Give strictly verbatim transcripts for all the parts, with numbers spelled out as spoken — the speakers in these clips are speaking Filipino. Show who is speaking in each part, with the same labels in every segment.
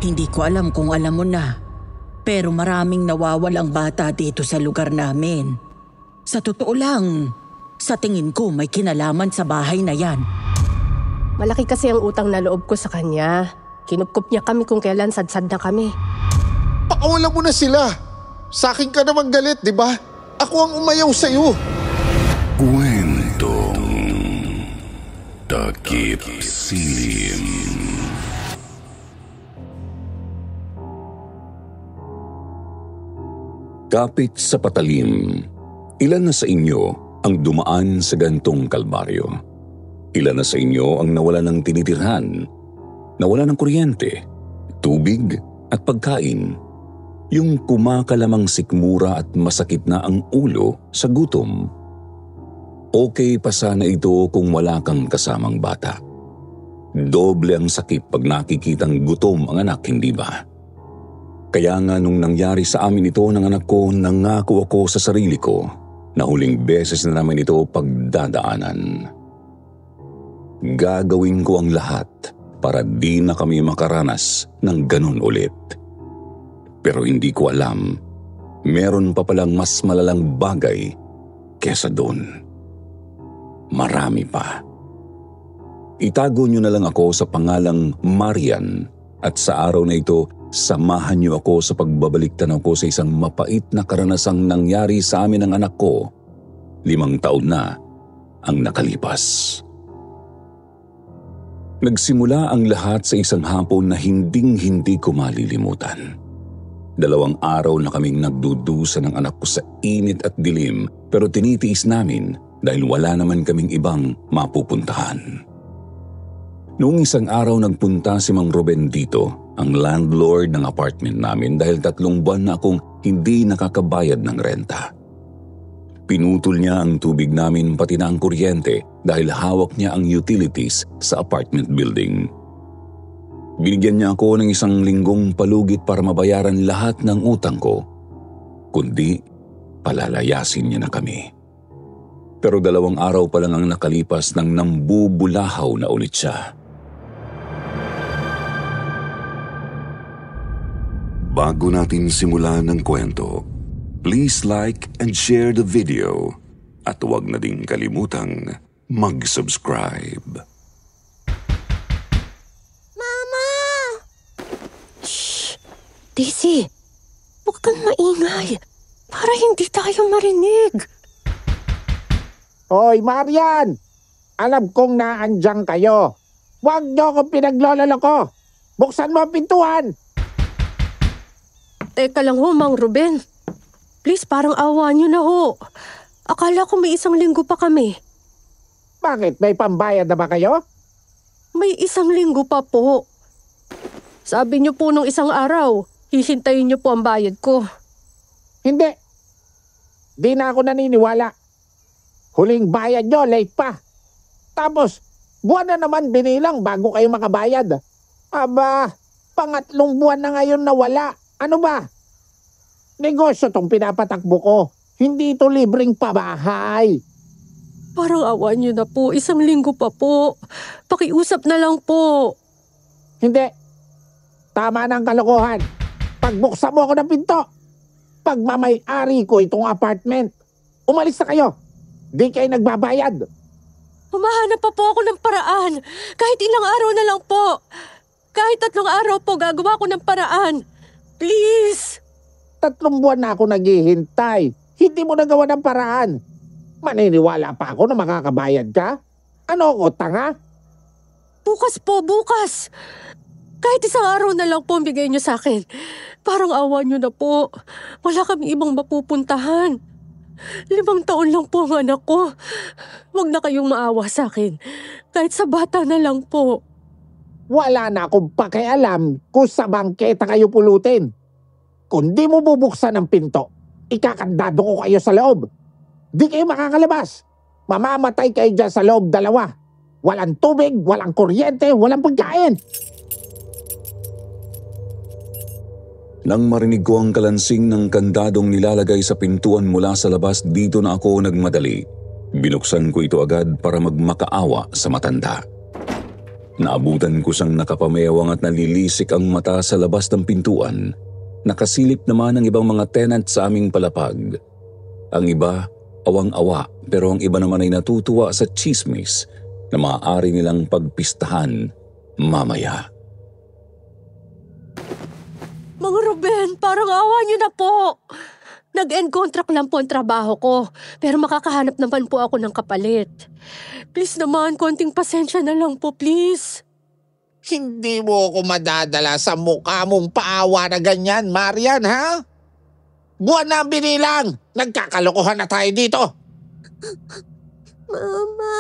Speaker 1: Hindi ko alam kung alam mo na, pero maraming nawawalang bata dito sa lugar namin. Sa totoo lang, sa tingin ko may kinalaman sa bahay na yan.
Speaker 2: Malaki kasi ang utang na loob ko sa kanya. Kinupkup niya kami kung kailan sadsad na kami.
Speaker 3: Pakawalan mo na sila. Sa akin ka naman galit, di ba? Ako ang umayaw sa'yo.
Speaker 4: Kwentong Takip Silim. Kapit sa patalim, ilan na sa inyo ang dumaan sa gantong kalbaryo? Ilan na sa inyo ang nawala ng tinitirhan, nawala ng kuryente, tubig at pagkain? Yung kumakalamang sikmura at masakit na ang ulo sa gutom. Okay pa sana ito kung wala kang kasamang bata. Doble ang sakit pag nakikitang gutom ang anak, hindi ba? Kaya nga nung nangyari sa amin ito ng anak ko, nangako ako sa sarili ko na huling beses na namin ito pagdadaanan. Gagawin ko ang lahat para di na kami makaranas ng ganun ulit. Pero hindi ko alam, meron pa palang mas malalang bagay kesa doon. Marami pa. Itago niyo na lang ako sa pangalang Marian at sa araw na ito, samahan niyo ako sa pagbabalik tanaw ko sa isang mapait na karanasang nangyari sa amin ng anak ko. Limang taon na ang nakalipas. Nagsimula ang lahat sa isang hapon na hinding-hindi ko malilimutan. Dalawang araw na kaming nagdudusa ng anak ko sa init at dilim, pero tinitiis namin dahil wala naman kaming ibang mapupuntahan. Noong isang araw nagpunta si Mang Ruben dito, ang landlord ng apartment namin, dahil tatlong buwan na akong hindi nakakabayad ng renta. Pinutol niya ang tubig namin pati na ang kuryente dahil hawak niya ang utilities sa apartment building. Binigyan niya ako ng isang linggong palugit para mabayaran lahat ng utang ko, kundi palalayasin niya na kami. Pero dalawang araw pa lang ang nakalipas nang nambubulahaw na ulit siya.
Speaker 5: Bago natin simulan ang kwento, please like and share the video at huwag na ding kalimutang mag-subscribe.
Speaker 2: Mama! Shh! Daisy, huwag kang maingay para hindi tayo marinig.
Speaker 6: Hoy, Marian! Alam kong naandyan kayo. Huwag niyo akong pinaglololoko. Buksan mo ang pintuan!
Speaker 2: Teka lang ho, Mang Ruben. Please, parang awa niyo na ho. Akala ko may isang linggo pa kami.
Speaker 6: Bakit? May pambayad na ba kayo?
Speaker 2: May isang linggo pa po. Sabi niyo po nung isang araw, hihintayin niyo po ang bayad ko.
Speaker 6: Hindi. Di na ako naniniwala. Huling bayad niyo, late pa. Tapos, buwan na naman binilang bago kayo makabayad. Aba, pangatlong buwan na ngayon na wala. Ano ba? Negosyo tong pinapatakbo ko. Hindi ito libreng pabahay.
Speaker 2: Parang awa niyo na po. Isang linggo pa po. Pakiusap na lang po.
Speaker 6: Hindi. Tama na ang kalokohan. Pagbuksan mo ako ng pinto. Pagmamay-ari ko itong apartment. Umalis na kayo. Di kayo nagbabayad.
Speaker 2: Humahanap pa po ako ng paraan. Kahit ilang araw na lang po. Kahit tatlong araw po gagawa ko ng paraan. Please!
Speaker 6: Tatlong buwan na ako naghihintay. Hindi mo nagawa ng paraan. Maniniwala pa ako na makakabayad ka? Ano ako, tanga?
Speaker 2: Bukas po, bukas. Kahit isang araw na lang po ang bigay niyo sa akin. Parang awa niyo na po. Wala kami ibang mapupuntahan. Limang taon lang po ang anak ko. Huwag na kayong maawa sa akin. Kahit sa bata na lang po.
Speaker 6: Wala na akong pakialam kung sa bangketa kayo pulutin. Kung di mo bubuksan ang pinto, ikakandado ko kayo sa loob. Di kayo makakalabas. Mamamatay kayo dyan sa loob dalawa. Walang tubig, walang kuryente, walang pagkain.
Speaker 4: Nang marinig ko ang kalansing ng kandadong nilalagay sa pintuan mula sa labas, dito na ako nagmadali. Binuksan ko ito agad para magmakaawa sa matanda. Naabutan ko siyang nakapamewang at nalilisik ang mata sa labas ng pintuan. Nakasilip naman ang ibang mga tenant sa aming palapag. Ang iba, awang-awa, pero ang iba naman ay natutuwa sa chismis na maaari nilang pagpistahan mamaya.
Speaker 2: Mga Ruben, parang awa niyo na po. Nag-end contract lang po ang trabaho ko, pero makakahanap naman po ako ng kapalit. Please naman, konting pasensya na lang po, please.
Speaker 6: Hindi mo ako madadala sa mukha mong paawa na ganyan, Marian, ha? Buwan na ang binilang! Nagkakalokohan na tayo dito!
Speaker 2: Mama!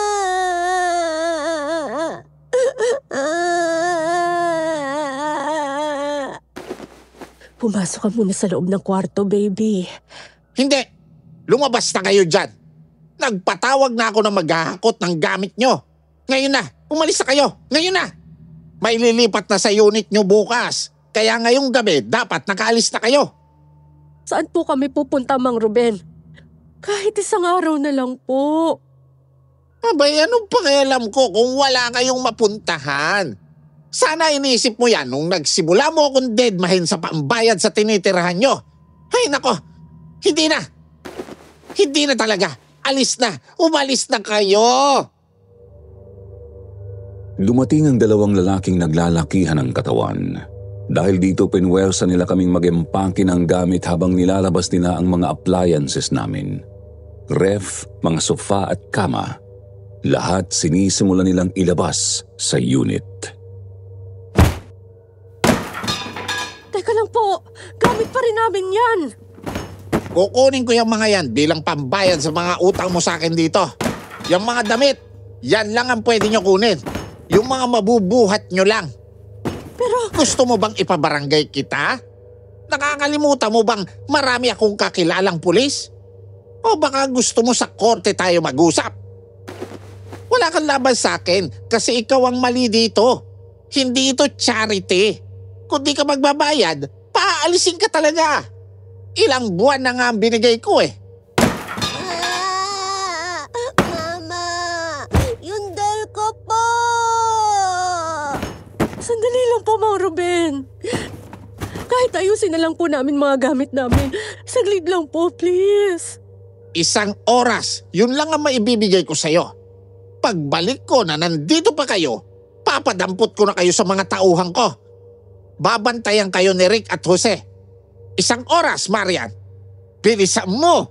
Speaker 2: Pumasok ka muna sa loob ng kwarto, baby.
Speaker 6: Hindi! Lumabas na kayo dyan! Nagpatawag na ako na maghahakot ng gamit nyo. Ngayon na! Umalis na kayo! Ngayon na! May lilipat na sa unit nyo bukas. Kaya ngayong gabi, dapat nakaalis na kayo.
Speaker 2: Saan po kami pupunta, Mang Ruben? Kahit isang araw na lang po.
Speaker 6: Abay, anong pakialam ko kung wala kayong mapuntahan? Sana inisip mo yan nung nagsimula mo akong deadmahin sa pambayad sa tinitirahan nyo. Ay nako, hindi na. Hindi na talaga. Alis na. Umalis na kayo.
Speaker 4: Dumating ang dalawang lalaking naglalakihan ng katawan. Dahil dito pinwersa nila kaming mag-empake ng gamit habang nilalabas nila ang mga appliances namin. Ref, mga sofa at kama. Lahat sinisimula nilang ilabas sa unit.
Speaker 2: Teka lang po, gamit pa rin namin yan.
Speaker 6: Kukunin ko yung mga yan bilang pambayad sa mga utang mo sa akin dito. Yung mga damit, yan lang ang pwede nyo kunin. Yung mga mabubuhat nyo lang.
Speaker 2: Pero
Speaker 6: Gusto mo bang ipabarangay kita? Nakakalimutan mo bang marami akong kakilalang pulis? O baka gusto mo sa korte tayo mag-usap? Wala kang laban sa akin kasi ikaw ang mali dito. Hindi ito charity. Kung di ka magbabayad, paalisin ka talaga. Ilang buwan na nga ang binigay ko eh.
Speaker 7: Ah, Mama, yung dal ko po.
Speaker 2: sandali lang po, Mang Ruben. Kahit ayusin na lang po namin mga gamit namin. Saglit lang po, please.
Speaker 6: Isang oras, yun lang ang maibibigay ko sa'yo. Pagbalik ko na nandito pa kayo, papadampot ko na kayo sa mga tauhan ko. Babantayan kayo ni Rick at Jose. Isang oras, Marian. Bilisan mo!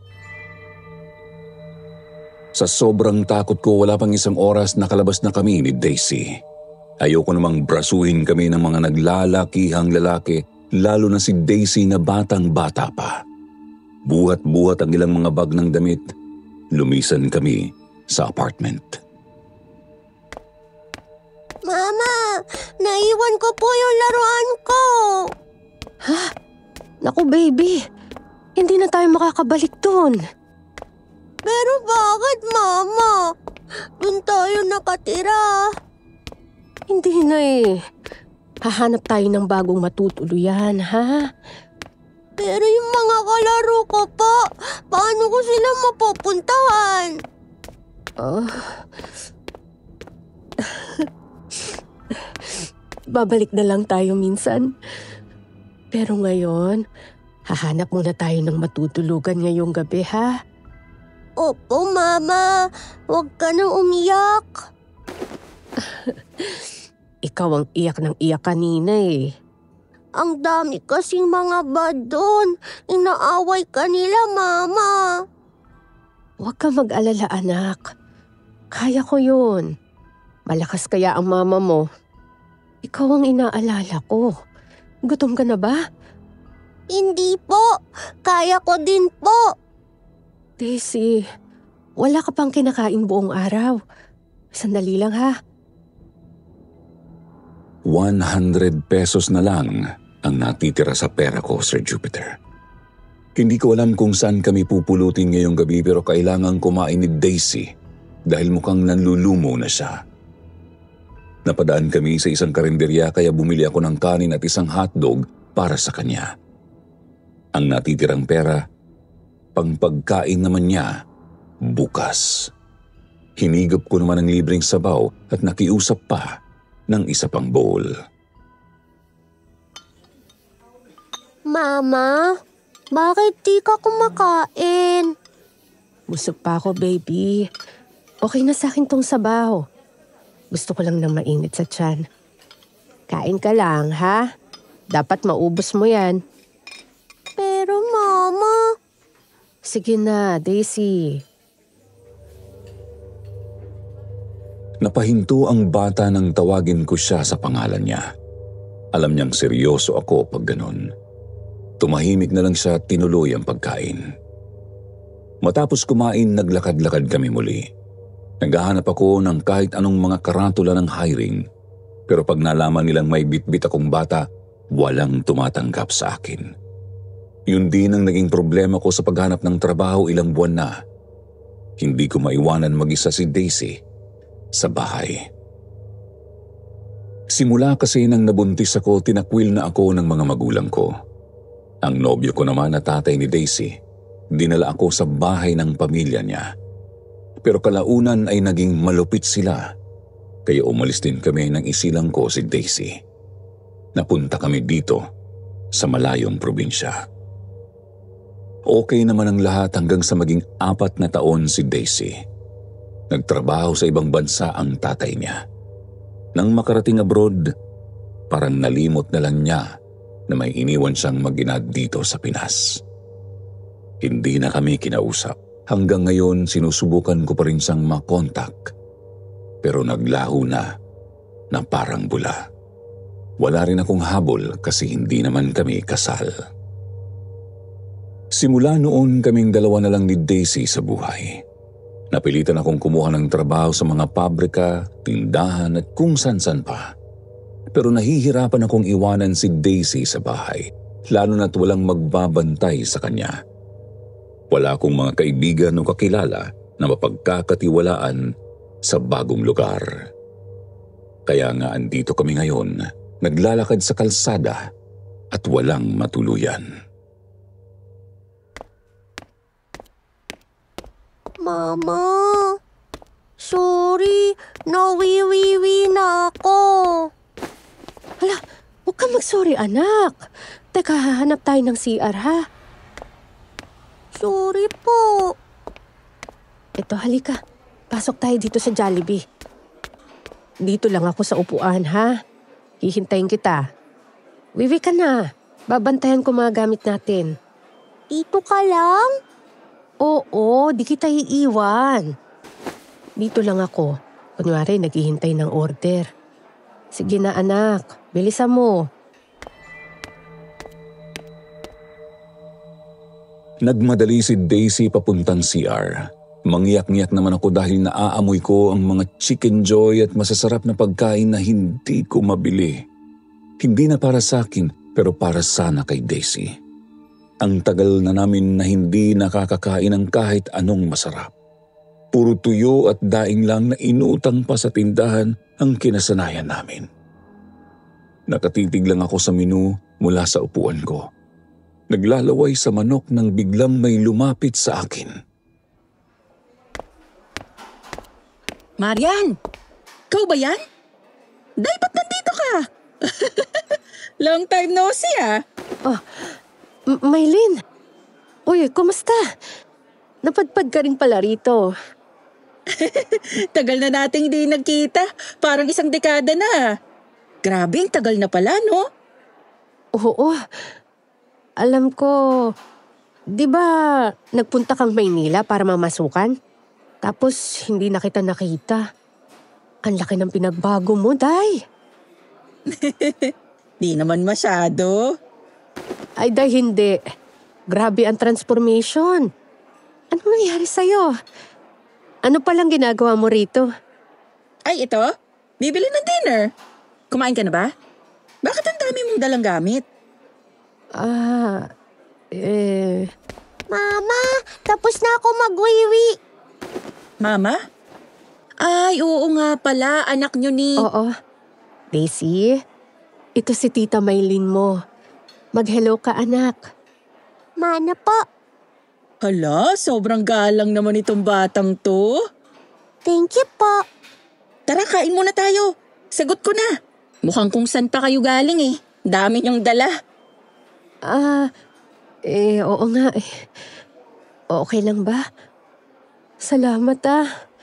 Speaker 4: Sa sobrang takot ko, wala pang isang oras nakalabas na kami ni Daisy. Ayoko namang brasuhin kami ng mga naglalakihang lalaki, lalo na si Daisy na batang-bata pa. Buhat-buhat ang ilang mga bag ng damit. Lumisan kami sa apartment.
Speaker 7: Mama, naiwan ko po yung laruan ko.
Speaker 2: Naku, baby. Hindi na tayo makakabalik doon.
Speaker 7: Pero bakit, Mama? Doon tayo nakatira.
Speaker 2: Hindi na eh. Hahanap tayo ng bagong matutuluyan, ha?
Speaker 7: Pero yung mga kalaro ko po, paano ko sila mapupuntahan?
Speaker 2: Oh. Babalik na lang tayo minsan. Pero ngayon, hahanap muna tayo ng matutulugan ngayong gabi, ha?
Speaker 7: Opo, Mama. Huwag ka nang umiyak.
Speaker 2: Ikaw ang iyak ng iyak kanina eh.
Speaker 7: Ang dami kasing mga bad doon. Inaaway ka nila, Mama.
Speaker 2: Huwag ka mag-alala, anak. Kaya ko yun. Malakas kaya ang mama mo. Ikaw ang inaalala ko. Gutom ka na ba?
Speaker 7: Hindi po. Kaya ko din po.
Speaker 2: Daisy, wala ka pang kinakain buong araw. Sandali lang ha.
Speaker 4: one hundred pesos na lang ang natitira sa pera ko, Sir Jupiter. Hindi ko alam kung saan kami pupulutin ngayong gabi pero kailangan kumain ni Daisy dahil mukhang nanlulumo na siya. Napadaan kami sa isang karinderya kaya bumili ako ng kanin at isang hotdog para sa kanya. Ang natitirang pera, pang pagkain naman niya bukas. Hinigop ko naman ang libreng sabaw at nakiusap pa ng isa pang bowl.
Speaker 7: Mama, bakit di ka kumakain?
Speaker 2: Busog pa ako, baby. Okay na sa akin tong sabaw. Gusto ko lang ng mainit sa tiyan. Kain ka lang, ha? Dapat maubos mo yan.
Speaker 7: Pero Mama...
Speaker 2: Sige na, Daisy.
Speaker 4: Napahinto ang bata nang tawagin ko siya sa pangalan niya. Alam niyang seryoso ako pag ganun. Tumahimik na lang siya at tinuloy ang pagkain. Matapos kumain, naglakad-lakad kami muli. Naghahanap ako ng kahit anong mga karatula ng hiring, pero pag nalaman nilang may bitbit akong bata, walang tumatanggap sa akin. Yun din ang naging problema ko sa paghanap ng trabaho ilang buwan na. Hindi ko maiwanan mag-isa si Daisy sa bahay. Simula kasi nang nabuntis ako, tinakwil na ako ng mga magulang ko. Ang nobyo ko naman na tatay ni Daisy, dinala ako sa bahay ng pamilya niya. Pero kalaunan ay naging malupit sila, kaya umalis din kami nang isilang ko si Daisy. Napunta kami dito sa malayong probinsya. Okay naman ang lahat hanggang sa maging apat na taon si Daisy. Nagtrabaho sa ibang bansa ang tatay niya. Nang makarating abroad, parang nalimot na lang niya na may iniwan siyang mag-ina dito sa Pinas. Hindi na kami kinausap. Hanggang ngayon sinusubukan ko pa rin siyang makontak. Pero naglaho na na parang bula. Wala rin akong habol kasi hindi naman kami kasal. Simula noon kaming dalawa na lang ni Daisy sa buhay. Napilitan akong kumuha ng trabaho sa mga pabrika, tindahan at kung san-san pa. Pero nahihirapan akong iwanan si Daisy sa bahay, lalo na't walang magbabantay sa kanya. Wala akong mga kaibigan o kakilala na mapagkakatiwalaan sa bagong lugar. Kaya nga andito kami ngayon, naglalakad sa kalsada at walang matuluyan.
Speaker 7: Mama, sorry, nawiwiwi na ako.
Speaker 2: Hala, huwag kang mag-sorry, anak. Teka, hahanap tayo ng C R, ha?
Speaker 7: Sorry po.
Speaker 2: Ito, halika. Pasok tayo dito sa Jollibee. Dito lang ako sa upuan, ha? Hihintayin kita. Wiwi ka na. Babantayan ko mga gamit natin.
Speaker 7: Dito ka lang?
Speaker 2: Oo, di kita iiwan. Dito lang ako. Kunwari, naghihintay ng order. Sige na, anak. Bilisan mo.
Speaker 4: Nagmadali si Daisy papuntang C R. Mangyak-ngyak naman ako dahil naaamoy ko ang mga chicken joy at masasarap na pagkain na hindi ko mabili. Hindi na para sa akin, pero para sana kay Daisy. Ang tagal na namin na hindi nakakakain ng kahit anong masarap. Puro tuyo at daing lang na inutang pa sa tindahan ang kinasanayan namin. Nakatitig lang ako sa menu mula sa upuan ko. Naglalaway sa manok nang biglang may lumapit sa akin.
Speaker 1: Marian! Ikaw ba yan? Day, ba't nandito ka? Long time no see ah.
Speaker 2: Oh, M- Maylin. Uy, kumusta? Napadpad ka rin pala rito.
Speaker 1: Tagal na nating di nagkita. Parang isang dekada na. Grabe, ang tagal na pala, no?
Speaker 2: Oo, alam ko. Di ba nagpunta kang Maynila para mamasukan? Tapos hindi na kita nakita. Ang laki ng pinagbago mo, Day.
Speaker 1: Di naman masyado.
Speaker 2: Ay, Day, hindi. Grabe ang transformation. Ano nangyari sa'yo? Ano palang ginagawa mo rito?
Speaker 1: Ay, ito? Bibili ng dinner. Kumain ka na ba? Bakit ang dami mong dalang gamit?
Speaker 2: Ah, eh...
Speaker 7: Mama, tapos na ako magwiwi.
Speaker 1: Mama? Ay, oo nga pala. Anak nyo ni...
Speaker 2: Oo. Daisy, ito si Tita Maylin mo. Mag-hello ka, anak.
Speaker 7: Mana po.
Speaker 1: Hala, sobrang galang naman itong batang to.
Speaker 7: Thank you po.
Speaker 1: Tara, kain muna tayo. Sagot ko na. Mukhang kung saan pa kayo galing eh. Dami niyong dala.
Speaker 2: Ah, eh, oo nga eh. Okay lang ba? Salamat ah.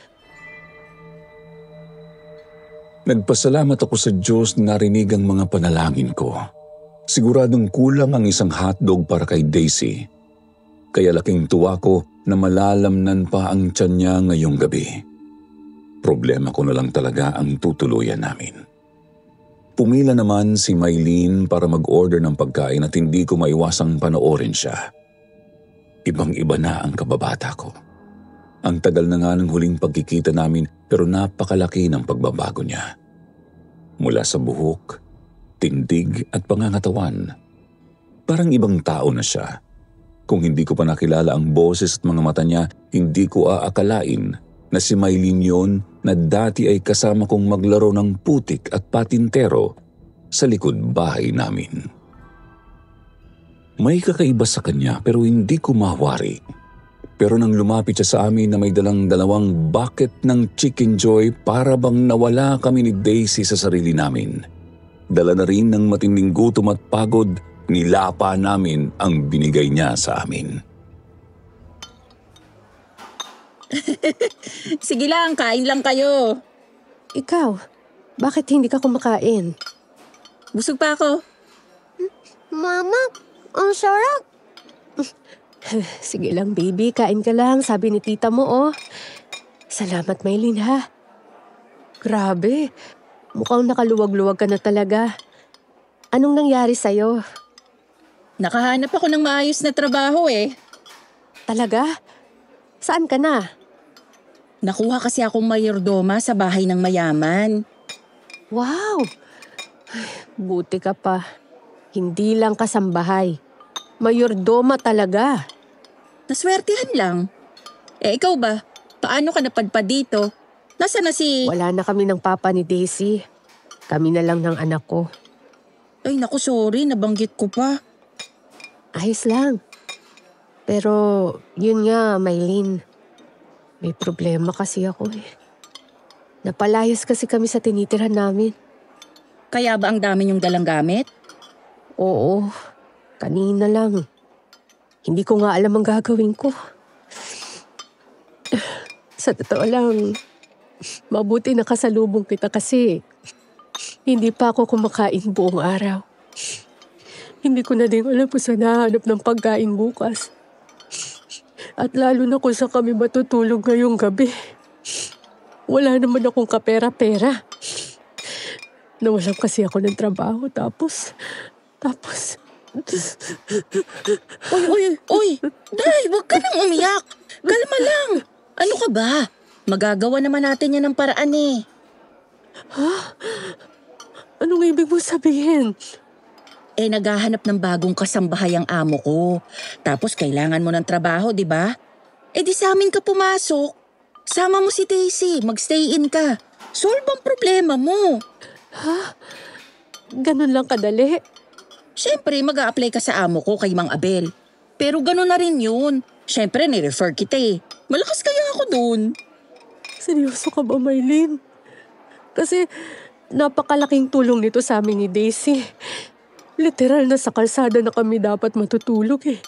Speaker 4: Nagpasalamat ako sa Diyos na narinig ang mga panalangin ko. Siguradong kulang ang isang hotdog para kay Daisy. Kaya laking tuwa ko na malalamnan pa ang tiyan niya ngayong gabi. Problema ko na lang talaga ang tutuluyan namin. Pumila naman si Maylene para mag-order ng pagkain at hindi ko maiwasang panoorin siya. Ibang-iba na ang kababata ko. Ang tagal na nga ng huling pagkikita namin pero napakalaki ng pagbabago niya. Mula sa buhok, tindig at pangangatawan. Parang ibang tao na siya. Kung hindi ko pa nakilala ang boses at mga mata niya, hindi ko aakalain na si Maylene yun na dati ay kasama kong maglaro ng putik at patintero sa likod bahay namin. May kakaiba sa kanya pero hindi ko mawari. Pero nang lumapit siya sa amin na may dalang dalawang bucket ng Chicken Joy para bang nawala kami ni Daisy sa sarili namin. Dala na rin ng matinding gutom at pagod, nilapa namin ang binigay niya sa amin.
Speaker 1: Sige lang, kain lang kayo.
Speaker 2: Ikaw, bakit hindi ka kumakain?
Speaker 1: Busog pa ako.
Speaker 7: Mama, ang sarap.
Speaker 2: Sige lang baby, kain ka lang, sabi ni tita mo oh. Salamat Maylene ha. Grabe, mukhang nakaluwag-luwag ka na talaga. Anong nangyari sa'yo?
Speaker 1: Nakahanap ako ng maayos na trabaho eh.
Speaker 2: Talaga? Saan ka na?
Speaker 1: Nakuha kasi akong mayordoma sa bahay ng mayaman.
Speaker 2: Wow! Ay, buti ka pa. Hindi lang kasambahay. Mayordoma talaga.
Speaker 1: Naswertihan lang. Eh ikaw ba? Paano ka napadpad dito? Nasaan na si...
Speaker 2: Wala na kami ng papa ni Daisy. Kami na lang ng anak ko.
Speaker 1: Ay naku, sorry, nabanggit ko pa.
Speaker 2: Ayos lang. Pero yun nga, Maylene. May problema kasi ako eh. Napalayas kasi kami sa tinitirhan namin.
Speaker 1: Kaya ba ang dami niyong dalang gamit?
Speaker 2: Oo, kanina lang. Hindi ko nga alam ang gagawin ko. Sa totoo lang, mabuti nakasalubong kita kasi hindi pa ako kumakain buong araw. Hindi ko na din alam kung saan nahanap ng pagkain bukas. At lalo na kung saan kami matutulog ngayong gabi. Wala naman akong kapera-pera. Nawalan kasi ako ng trabaho tapos, tapos...
Speaker 1: Uy, uy, uy! Day, huwag ka nang umiyak! Kalma lang! Ano ka ba? Magagawa naman natin yan ng paraan eh.
Speaker 2: Ha? Anong ibig mo sabihin?
Speaker 1: Eh, naghahanap ng bagong kasambahay ang amo ko. Tapos kailangan mo ng trabaho, di ba? Eh di sa amin ka pumasok. Sama mo si Daisy, magstay in ka. Solve ang problema mo.
Speaker 2: Ha? Ganun lang kadali?
Speaker 1: Siyempre, mag-a-apply ka sa amo ko kay Mang Abel. Pero ganun na rin yun. Siyempre, ni-refer kita eh. Malakas kaya ako dun.
Speaker 2: Seryoso ka ba, Maylene? Kasi napakalaking tulong nito sa amin ni Daisy. Literal na sa kalsada na kami dapat matutulog eh.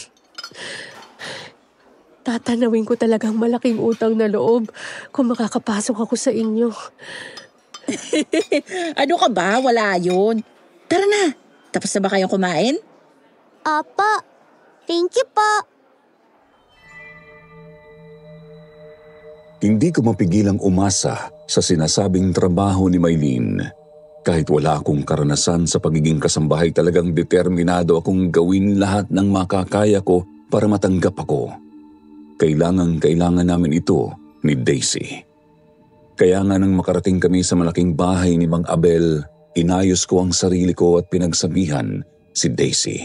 Speaker 2: Tatanawin ko talagang malaking utang na loob kung makakapasok ako sa inyo.
Speaker 1: Ano ka ba? Wala yun. Tara na. Tapos na ba kayong kumain?
Speaker 7: Apa, thank you po.
Speaker 4: Hindi ko mapigilang umasa sa sinasabing trabaho ni Maylene. Kahit wala akong karanasan sa pagiging kasambahay, talagang determinado akong gawin lahat ng makakaya ko para matanggap ako. Kailangan-kailangan namin ito ni Daisy. Kaya nga nang makarating kami sa malaking bahay ni Mang Abel, inayos ko ang sarili ko at pinagsabihan si Daisy.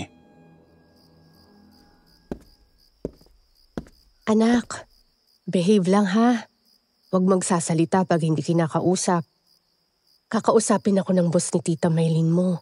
Speaker 2: Anak, behave lang ha. Huwag magsasalita pag hindi kinakausap. Kakausapin ako ng boss ni Tita Maylene mo.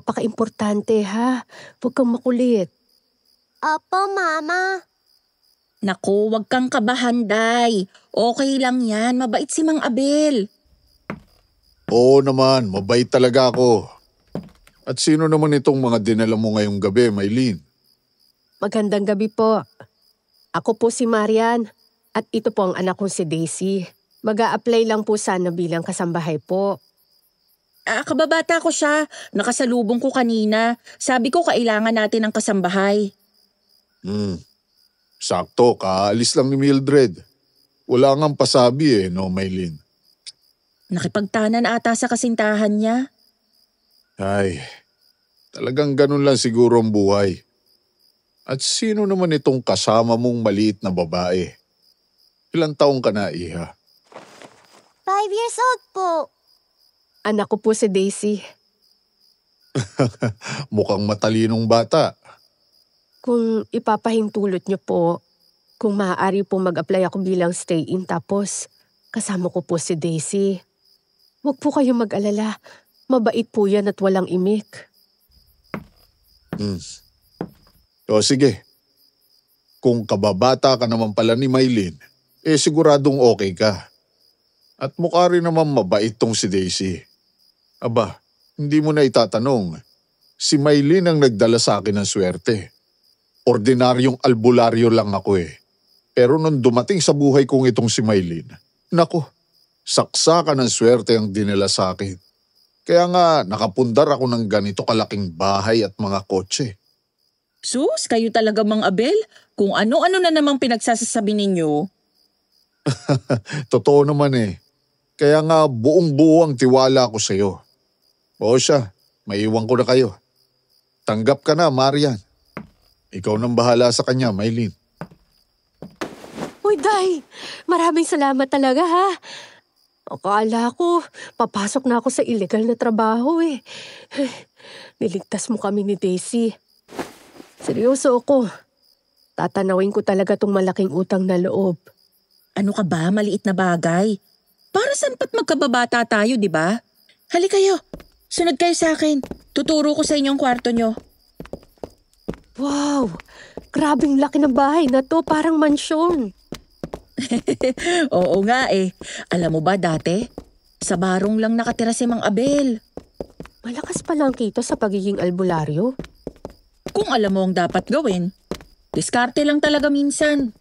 Speaker 2: Napaka-importante ha. Huwag kang makulit.
Speaker 7: Apo, Mama.
Speaker 1: Naku, wag kang kabahan, Day. Okay lang yan, mabait si Mang Abel.
Speaker 3: Oo naman, mabait talaga ako. At sino naman itong mga dinala mo ngayong gabi, Maylin?
Speaker 2: Magandang gabi po. Ako po si Marian at ito po ang anak kong si Daisy. Mag-a-apply lang po sana bilang kasambahay po.
Speaker 1: Ah, kababata ko siya. Nakasalubong ko kanina. Sabi ko kailangan natin ng kasambahay.
Speaker 3: Hmm, sakto, kaalis lang ni Mildred. Wala ngang pasabi eh, no, Maylin?
Speaker 1: Nakipagtanan ata sa kasintahan niya.
Speaker 3: Ay, talagang ganun lang siguro ang buhay. At sino naman itong kasama mong maliit na babae? Ilang taong ka na, Iha?
Speaker 7: Five years old po.
Speaker 2: Anak ko po si Daisy.
Speaker 3: Mukhang matalinong bata.
Speaker 2: Kung ipapahintulot niyo po, kung maaari po mag-apply ako bilang stay-in tapos kasama ko po si Daisy. Huwag po kayong mag-alala. Mabait po yan at walang imik.
Speaker 3: Hmm. O sige, kung kababata ka naman pala ni Maylin, eh siguradong okay ka. At mukha rin naman mabait tong si Daisy. Aba, hindi mo na itatanong. Si Maylin ang nagdala sa akin ng swerte. Ordinaryong albularyo lang ako eh. Pero nung dumating sa buhay kong itong si Maylin, nako, saksakan ng swerte ang dinala sa akin. Kaya nga nakapundar ako ng ganito kalaking bahay at mga kotse.
Speaker 1: Sus, kayo talaga Mang Abel. Kung ano-ano na namang pinagsasasabi ninyo.
Speaker 3: Totoo naman eh. Kaya nga buong buo ang tiwala ko sa iyo. O siya, maiwan ko na kayo. Tanggap ka na, Marian. Ikaw nang bahala sa kanya, Maylin.
Speaker 2: Uy, Day! Maraming salamat talaga ha. Akala ko, papasok na ako sa illegal na trabaho eh. Niligtas mo kami ni Daisy. Seryoso ako. Tatanawin ko talaga tong malaking utang na loob.
Speaker 1: Ano ka ba, maliit na bagay? Para saan pa't magkababata tayo, di ba? Hali kayo, sunod kayo sa akin. Tuturo ko sa inyong kwarto nyo.
Speaker 2: Wow! Grabing laki ng bahay na to, parang mansyon.
Speaker 1: Oo nga eh. Alam mo ba dati, sa barong lang nakatira si Mang Abel.
Speaker 2: Malakas palang kita sa pagiging albularyo.
Speaker 1: Kung alam mo ang dapat gawin, diskarte lang talaga minsan.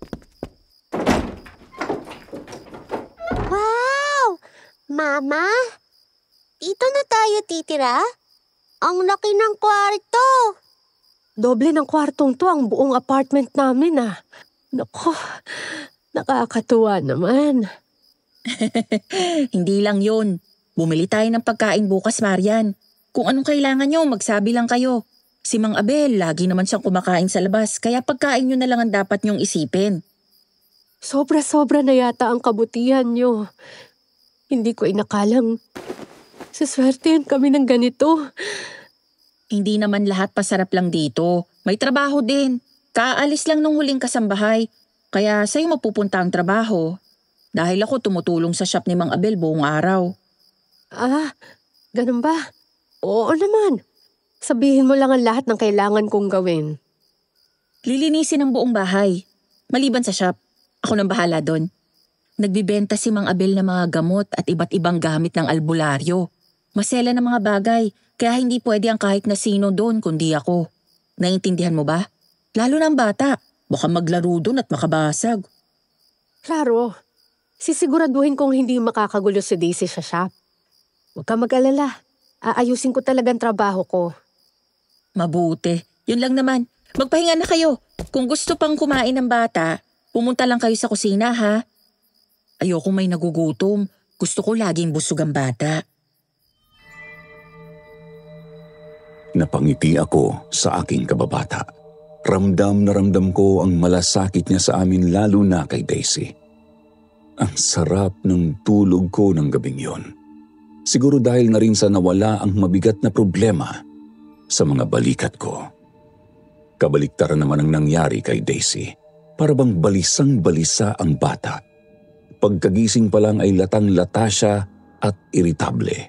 Speaker 7: Wow! Mama? Dito na tayo titira? Ang laki ng kwarto.
Speaker 2: Doble ng kwartong to ang buong apartment namin ah. Naku, nakakatuwa naman.
Speaker 1: Hindi lang yun. Bumili tayo ng pagkain bukas, Marian. Kung anong kailangan nyo, magsabi lang kayo. Si Mang Abel, lagi naman siyang kumakain sa labas, kaya pagkain nyo na lang ang dapat nyong isipin.
Speaker 2: Sobra-sobra na yata ang kabutihan nyo. Hindi ko inakalang saswertehan kami ng ganito.
Speaker 1: Hindi naman lahat pasarap lang dito. May trabaho din. Kaalis lang nung huling kasambahay, kaya sa'yo mapupunta ang trabaho. Dahil ako tumutulong sa shop ni Mang Abel buong araw.
Speaker 2: Ah, ganun ba? Oo naman. Sabihin mo lang ang lahat ng kailangan kong gawin.
Speaker 1: Lilinisin ang buong bahay. Maliban sa shop, ako nang bahala doon. Nagbibenta si Mang Abel ng mga gamot at iba't ibang gamit ng albularyo. Masela ng mga bagay, kaya hindi pwede ang kahit na sino doon kundi ako. Naiintindihan mo ba? Lalo na ang bata, baka maglaro doon at makabasag.
Speaker 2: Klaro, sisiguraduhin kong hindi makakagulo si Daisy sa shop. Huwag ka mag-alala. Aayusin ko talagang trabaho ko.
Speaker 1: Mabuti. Yun lang naman. Magpahinga na kayo. Kung gusto pang kumain ng bata, pumunta lang kayo sa kusina ha. Ayoko may nagugutom. Gusto ko laging busog ang bata.
Speaker 4: Napangiti ako sa aking kababata. Ramdam na ramdam ko ang malasakit niya sa amin lalo na kay Daisy. Ang sarap ng tulog ko ng gabing yon. Siguro dahil na rin sa nawala ang mabigat na problema sa mga balikat ko. Kabaliktaran naman ang nangyari kay Daisy. Para bang balisang-balisa ang bata. Pagkagising pa lang ay latang-lata siya at iritable.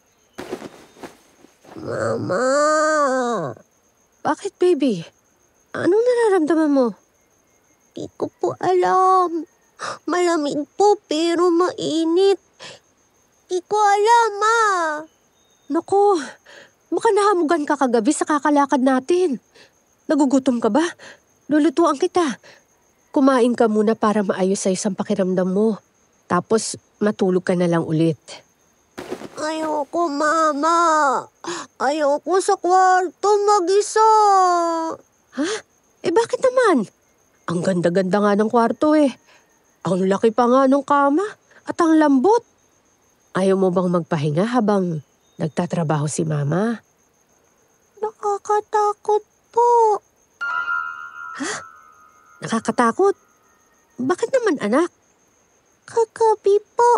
Speaker 7: Mama!
Speaker 2: Bakit, baby? Anong nararamdaman mo?
Speaker 7: Di ko po alam. Malamig po pero mainit. Di ko alam, ma.
Speaker 2: Naku, baka nahamugan ka kagabi sa kakalakad natin. Nagugutom ka ba? Lulutuan kita. Kumain ka muna para maayos sa isang pakiramdam mo. Tapos matulog ka na lang ulit.
Speaker 7: Ayoko, mama. Ayoko sa kwarto mag-isa.
Speaker 2: Ha? Eh bakit naman? Ang ganda-ganda nga ng kwarto eh. Ang laki pa nga ng kama at ang lambot. Ayaw mo bang magpahinga habang nagtatrabaho si mama?
Speaker 7: Nakakatakot po.
Speaker 2: Ha? Nakakatakot? Bakit naman anak?
Speaker 7: Kagabi po.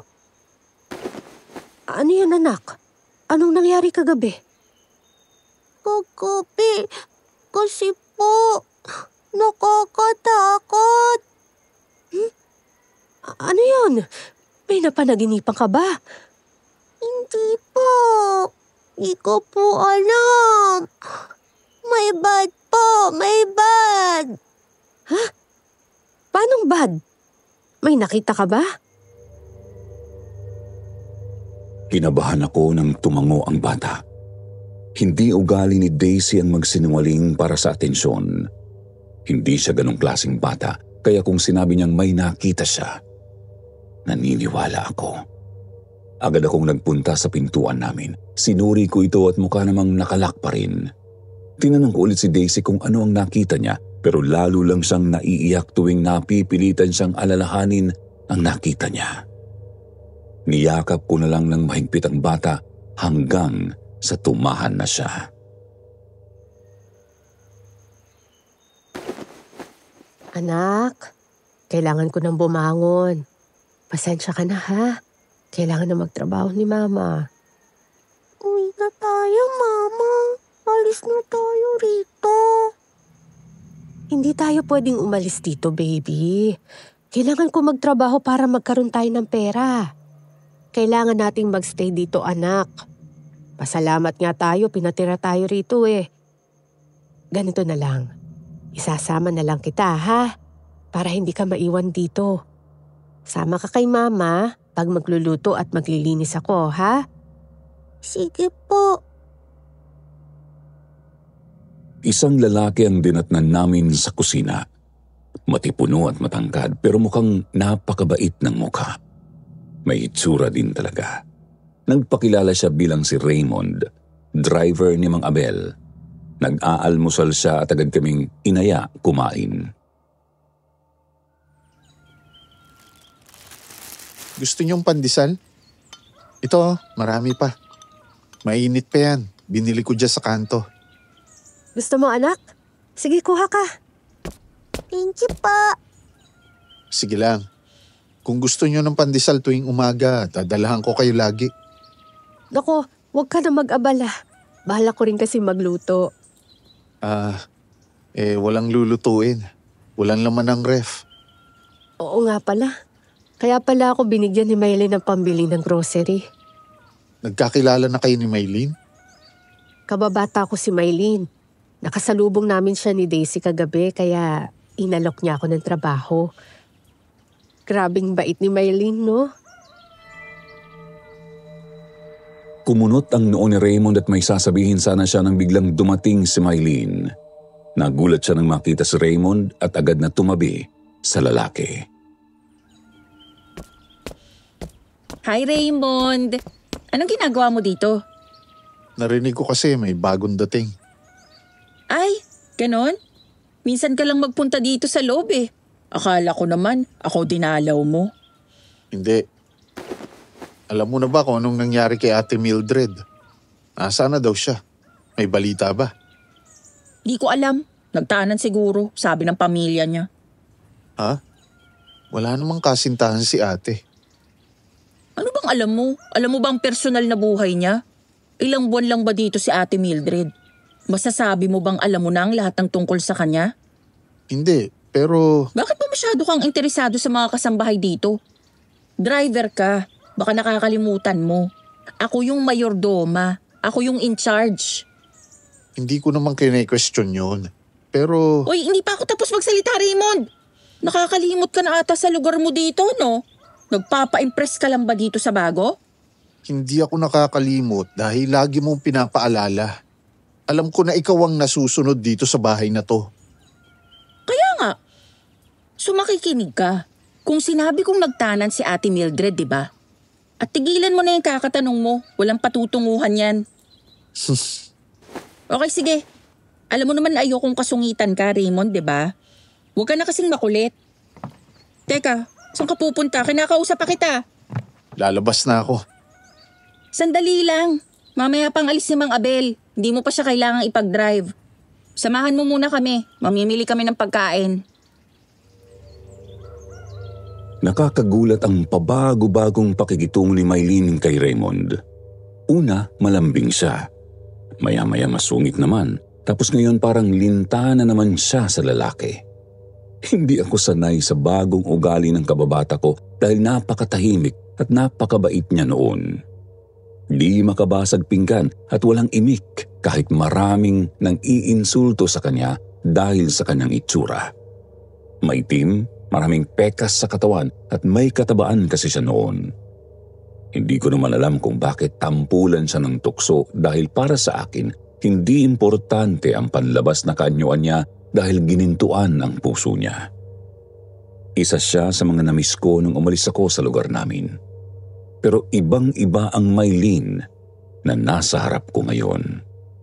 Speaker 2: Ano yan anak? Anong nangyari kagabi?
Speaker 7: Kagabi. Kasi po, nakakatakot.
Speaker 2: Hmm? A- ano yun? May napanaginipan ka ba?
Speaker 7: Hindi po. Hindi ko po alam. May bad po, may bad.
Speaker 2: Ha? Paanong bad? May nakita ka ba?
Speaker 4: Kinabahan ako nang tumango ang bata. Hindi ugali ni Daisy ang magsinungaling para sa atensyon. Hindi siya ganong klaseng bata, kaya kung sinabi niyang may nakita siya, naniniwala ako. Agad akong nagpunta sa pintuan namin. Sinuri ko ito at mukha namang nakalak pa rin. Tinanong ko ulit si Daisy kung ano ang nakita niya, pero lalo lang siyang naiiyak tuwing napipilitan siyang alalahanin ang nakita niya. Niyakap ko na lang ng mahigpit ang bata hanggang sa tumahan na siya.
Speaker 2: Anak, kailangan ko nang bumangon. Pasensya ka na ha. Kailangan na magtrabaho ni mama.
Speaker 7: Uwi na tayo, mama. Alis na tayo rito.
Speaker 2: Hindi tayo pwedeng umalis dito, baby. Kailangan ko magtrabaho para magkaroon tayo ng pera. Kailangan nating magstay dito, anak. Pasalamat nga tayo, pinatira tayo rito eh. Ganito na lang. Isasama na lang kita, ha? Para hindi ka maiwan dito. Sama ka kay mama pag magluluto at maglilinis ako, ha?
Speaker 7: Sige po.
Speaker 4: Isang lalaki ang dinatnan namin sa kusina. Matipuno at matangkad pero mukhang napakabait ng mukha. May itsura din talaga. Nagpakilala siya bilang si Raymond, driver ni Mang Abel. Nag-aalmusal siya at agad kaming inaya kumain.
Speaker 3: Gusto niyong pandesal? Ito, marami pa. Mainit pa yan. Binili ko dyan sa kanto.
Speaker 2: Gusto mo, anak? Sige, kuha ka.
Speaker 7: Thank you pa.
Speaker 3: Sige lang. Kung gusto niyo ng pandesal tuwing umaga, dadalahan ko kayo lagi.
Speaker 2: Nako, huwag ka na mag-abala. Bahala ko rin kasi magluto.
Speaker 3: Ah, eh walang lulutuin. Walang laman ng ref.
Speaker 2: Oo nga pala. Kaya pala ako binigyan ni Maylin ng pambili ng grocery.
Speaker 3: Nagkakilala na kayo ni Maylin?
Speaker 2: Kababata ko si Maylin. Nakasalubong namin siya ni Daisy kagabi kaya inalok niya ako ng trabaho. Grabing bait ni Maylin, no?
Speaker 4: Kumunot ang noo ni Raymond at may sasabihin sana siya nang biglang dumating si Maylin. Nagulat siya nang makita si Raymond at agad na tumabi sa lalaki.
Speaker 1: Hi Raymond! Anong ginagawa mo dito?
Speaker 3: Narinig ko kasi may bagong dating.
Speaker 1: Ay, ganon? Minsan ka lang magpunta dito sa loob eh. Akala ko naman, ako dinalaw mo.
Speaker 3: Hindi. Alam mo na ba kung anong nangyari kay Ate Mildred? Nasaan na daw siya? May balita ba?
Speaker 1: Di ko alam. Nagtaanan siguro, sabi ng pamilya niya.
Speaker 3: Ha? Wala namang kasintahan si ate.
Speaker 1: Ano bang alam mo? Alam mo bang personal na buhay niya? Ilang buwan lang ba dito si Ate Mildred? Masasabi mo bang alam mo na ang lahat ng tungkol sa kanya?
Speaker 3: Hindi, pero
Speaker 1: Bakit ba masyado kang interesado sa mga kasambahay dito? Driver ka, baka nakakalimutan mo. Ako yung mayordoma, ako yung in charge.
Speaker 3: hindi ko naman kine-question yun. Pero
Speaker 1: Uy, hindi pa ako tapos magsalita, Raymond. Nakakalimot ka na ata sa lugar mo dito, no? Nagpapa-impress ka lang ba dito sa bago?
Speaker 3: hindi ako nakakalimot dahil lagi mong pinapaalala. Alam ko na ikaw ang nasusunod dito sa bahay na to.
Speaker 1: Kaya nga. So makikinig ka. Kung sinabi kong nagtanan si Ate Mildred, di ba? At tigilan mo na yung kakatanong mo. Walang patutunguhan yan. Okay, sige. Alam mo naman na ayokong kasungitan ka, Raymond, di ba? Huwag ka na kasing makulit. Teka, saan ka pupunta? Kinakausap pa kita.
Speaker 3: Lalabas na ako.
Speaker 1: Sandali lang. Mamaya pang alis ni Mang Abel. Hindi mo pa siya kailangang ipag-drive. Samahan mo muna kami. Mamimili kami ng pagkain.
Speaker 4: Nakakagulat ang pabago-bagong pakikitungo ni Maylene kay Raymond. Una, malambing siya. Maya-maya masungit naman. Tapos ngayon parang linta na naman siya sa lalaki. Hindi ako sanay sa bagong ugali ng kababata ko dahil napakatahimik at napakabait niya noon. Di makabasag pinggan at walang imik kahit maraming nang iinsulto sa kanya dahil sa kanyang itsura. Maitim, maraming pekas sa katawan at may katabaan kasi siya noon. Hindi ko naman alam kung bakit tampulan siya ng tukso dahil para sa akin, hindi importante ang panlabas na kaanyuan niya dahil ginintuan ang puso niya. Isa siya sa mga namiss ko nung umalis ako sa lugar namin. Pero ibang-iba ang Maylene na nasa harap ko ngayon.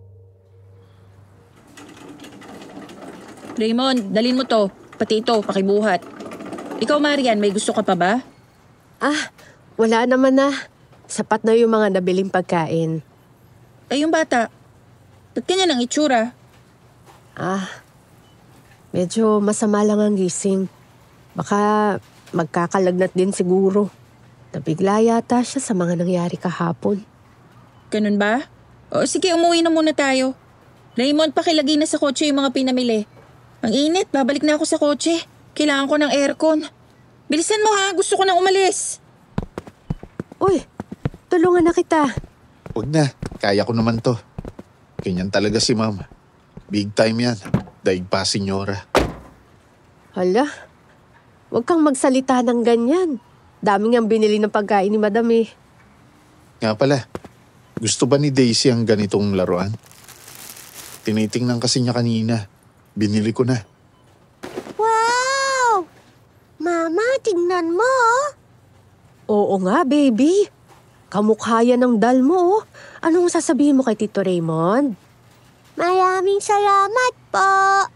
Speaker 1: Raymond, dalin mo to. Pati ito, pakibuhat. Ikaw, Marian, may gusto ka pa ba?
Speaker 2: Ah, wala naman na. Sapat na yung mga nabiling pagkain.
Speaker 1: Ay, yung bata. Ba't kanya ng itsura?
Speaker 2: Ah, medyo masama lang ang gising. Baka magkakalagnat din siguro. Nabigla yata siya sa mga nangyari kahapon.
Speaker 1: Ganun ba? O sige, umuwi na muna tayo. Raymond, pakilagay na sa kotse yung mga pinamili. Ang init, babalik na ako sa kotse. Kailangan ko ng aircon. Bilisan mo ha, gusto ko nang umalis.
Speaker 2: Uy, tulungan na kita.
Speaker 3: Huwag na, kaya ko naman to. Ganyan talaga si Ma'am. Big time yan. Daig pa, senyora.
Speaker 2: Hala, huwag kang magsalita ng ganyan. Daming ang binili ng pagkain ni Madam eh.
Speaker 3: Nga pala, gusto ba ni Daisy ang ganitong laruan? Tinitingnan kasi niya kanina. Binili ko na.
Speaker 7: Wow! Mama, tingnan mo.
Speaker 2: Oo nga, baby. Kamukha yan ng dal mo. Anong sasabihin mo kay Tito Raymond?
Speaker 7: Maraming salamat po.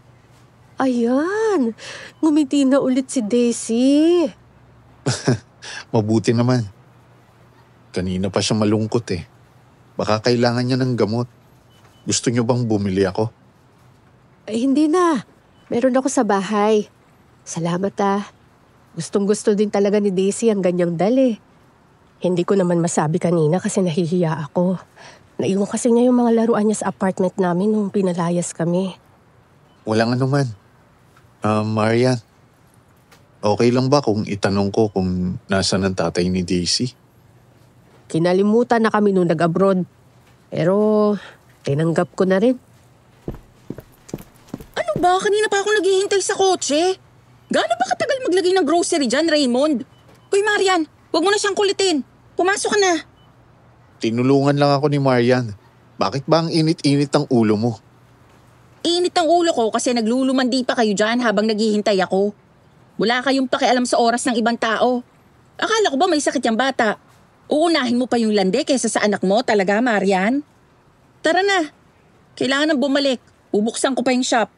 Speaker 2: Ayan, ngumiti na ulit si Daisy.
Speaker 3: Mabuti naman. Kanina pa siya malungkot eh. Baka kailangan niya ng gamot. Gusto niyo bang bumili ako?
Speaker 2: Ay, hindi na. Meron ako sa bahay. Salamat ah. Gustong gusto din talaga ni Daisy ang ganyang dali. Hindi ko naman masabi kanina kasi nahihiya ako. Naiwan kasi niya yung mga laruan niya sa apartment namin nung pinalayas kami.
Speaker 3: Walang anuman. Ah, Marian, okay lang ba kung itanong ko kung nasaan ang tatay ni Daisy?
Speaker 2: Kinalimutan na kami nung nag-abroad. Pero tinanggap ko na rin.
Speaker 1: Ano ba? Kanina pa ako naghihintay sa kotse. Gaano ba katagal maglagay ng grocery dyan, Raymond? Uy, Marian, huwag mo na siyang kulitin. Pumasok ka na.
Speaker 3: Tinulungan lang ako ni Marian. Bakit ba ang init-init ang ulo mo?
Speaker 1: Init ang ulo ko kasi naglulumandi pa kayo dyan habang naghihintay ako. Wala kayong pakialam sa oras ng ibang tao. Akala ko ba may sakit yung bata? Uunahin mo pa yung lande kaysa sa anak mo talaga, Marian? Tara na. Kailangan nang bumalik. Bubuksan ko pa yung shop.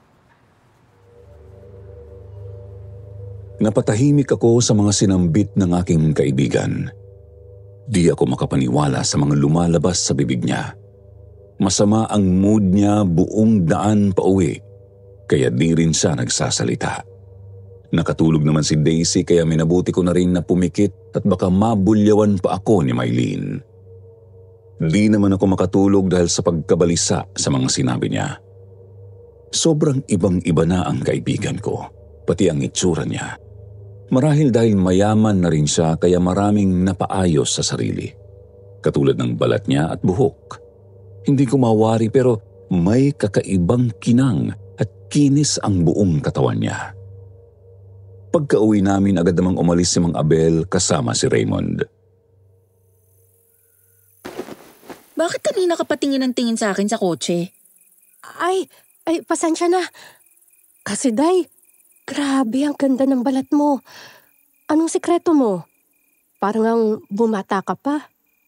Speaker 4: Napatahimik ako sa mga sinambit ng aking kaibigan. Di ako makapaniwala sa mga lumalabas sa bibig niya. Masama ang mood niya buong daan pa uwi, kaya di rin siya nagsasalita. Nakatulog naman si Daisy kaya minabuti ko na rin na pumikit at baka mabulyawan pa ako ni Maylene. Di naman ako makatulog dahil sa pagkabalisa sa mga sinabi niya. Sobrang ibang-iba na ang kaibigan ko, pati ang itsura niya. Marahil dahil mayaman na rin siya kaya maraming napaayos sa sarili. Katulad ng balat niya at buhok. Hindi ko mawari pero may kakaibang kinang at kinis ang buong katawan niya. Pagka-uwi namin, agad namang umalis si Mang Abel kasama si Raymond.
Speaker 1: Bakit kanina ka patingin ng tingin sa akin sa kotse?
Speaker 2: Ay, ay, pasensya na. Kasi day, grabe ang ganda ng balat mo. Anong sikreto mo? Parang ang bumata ka pa.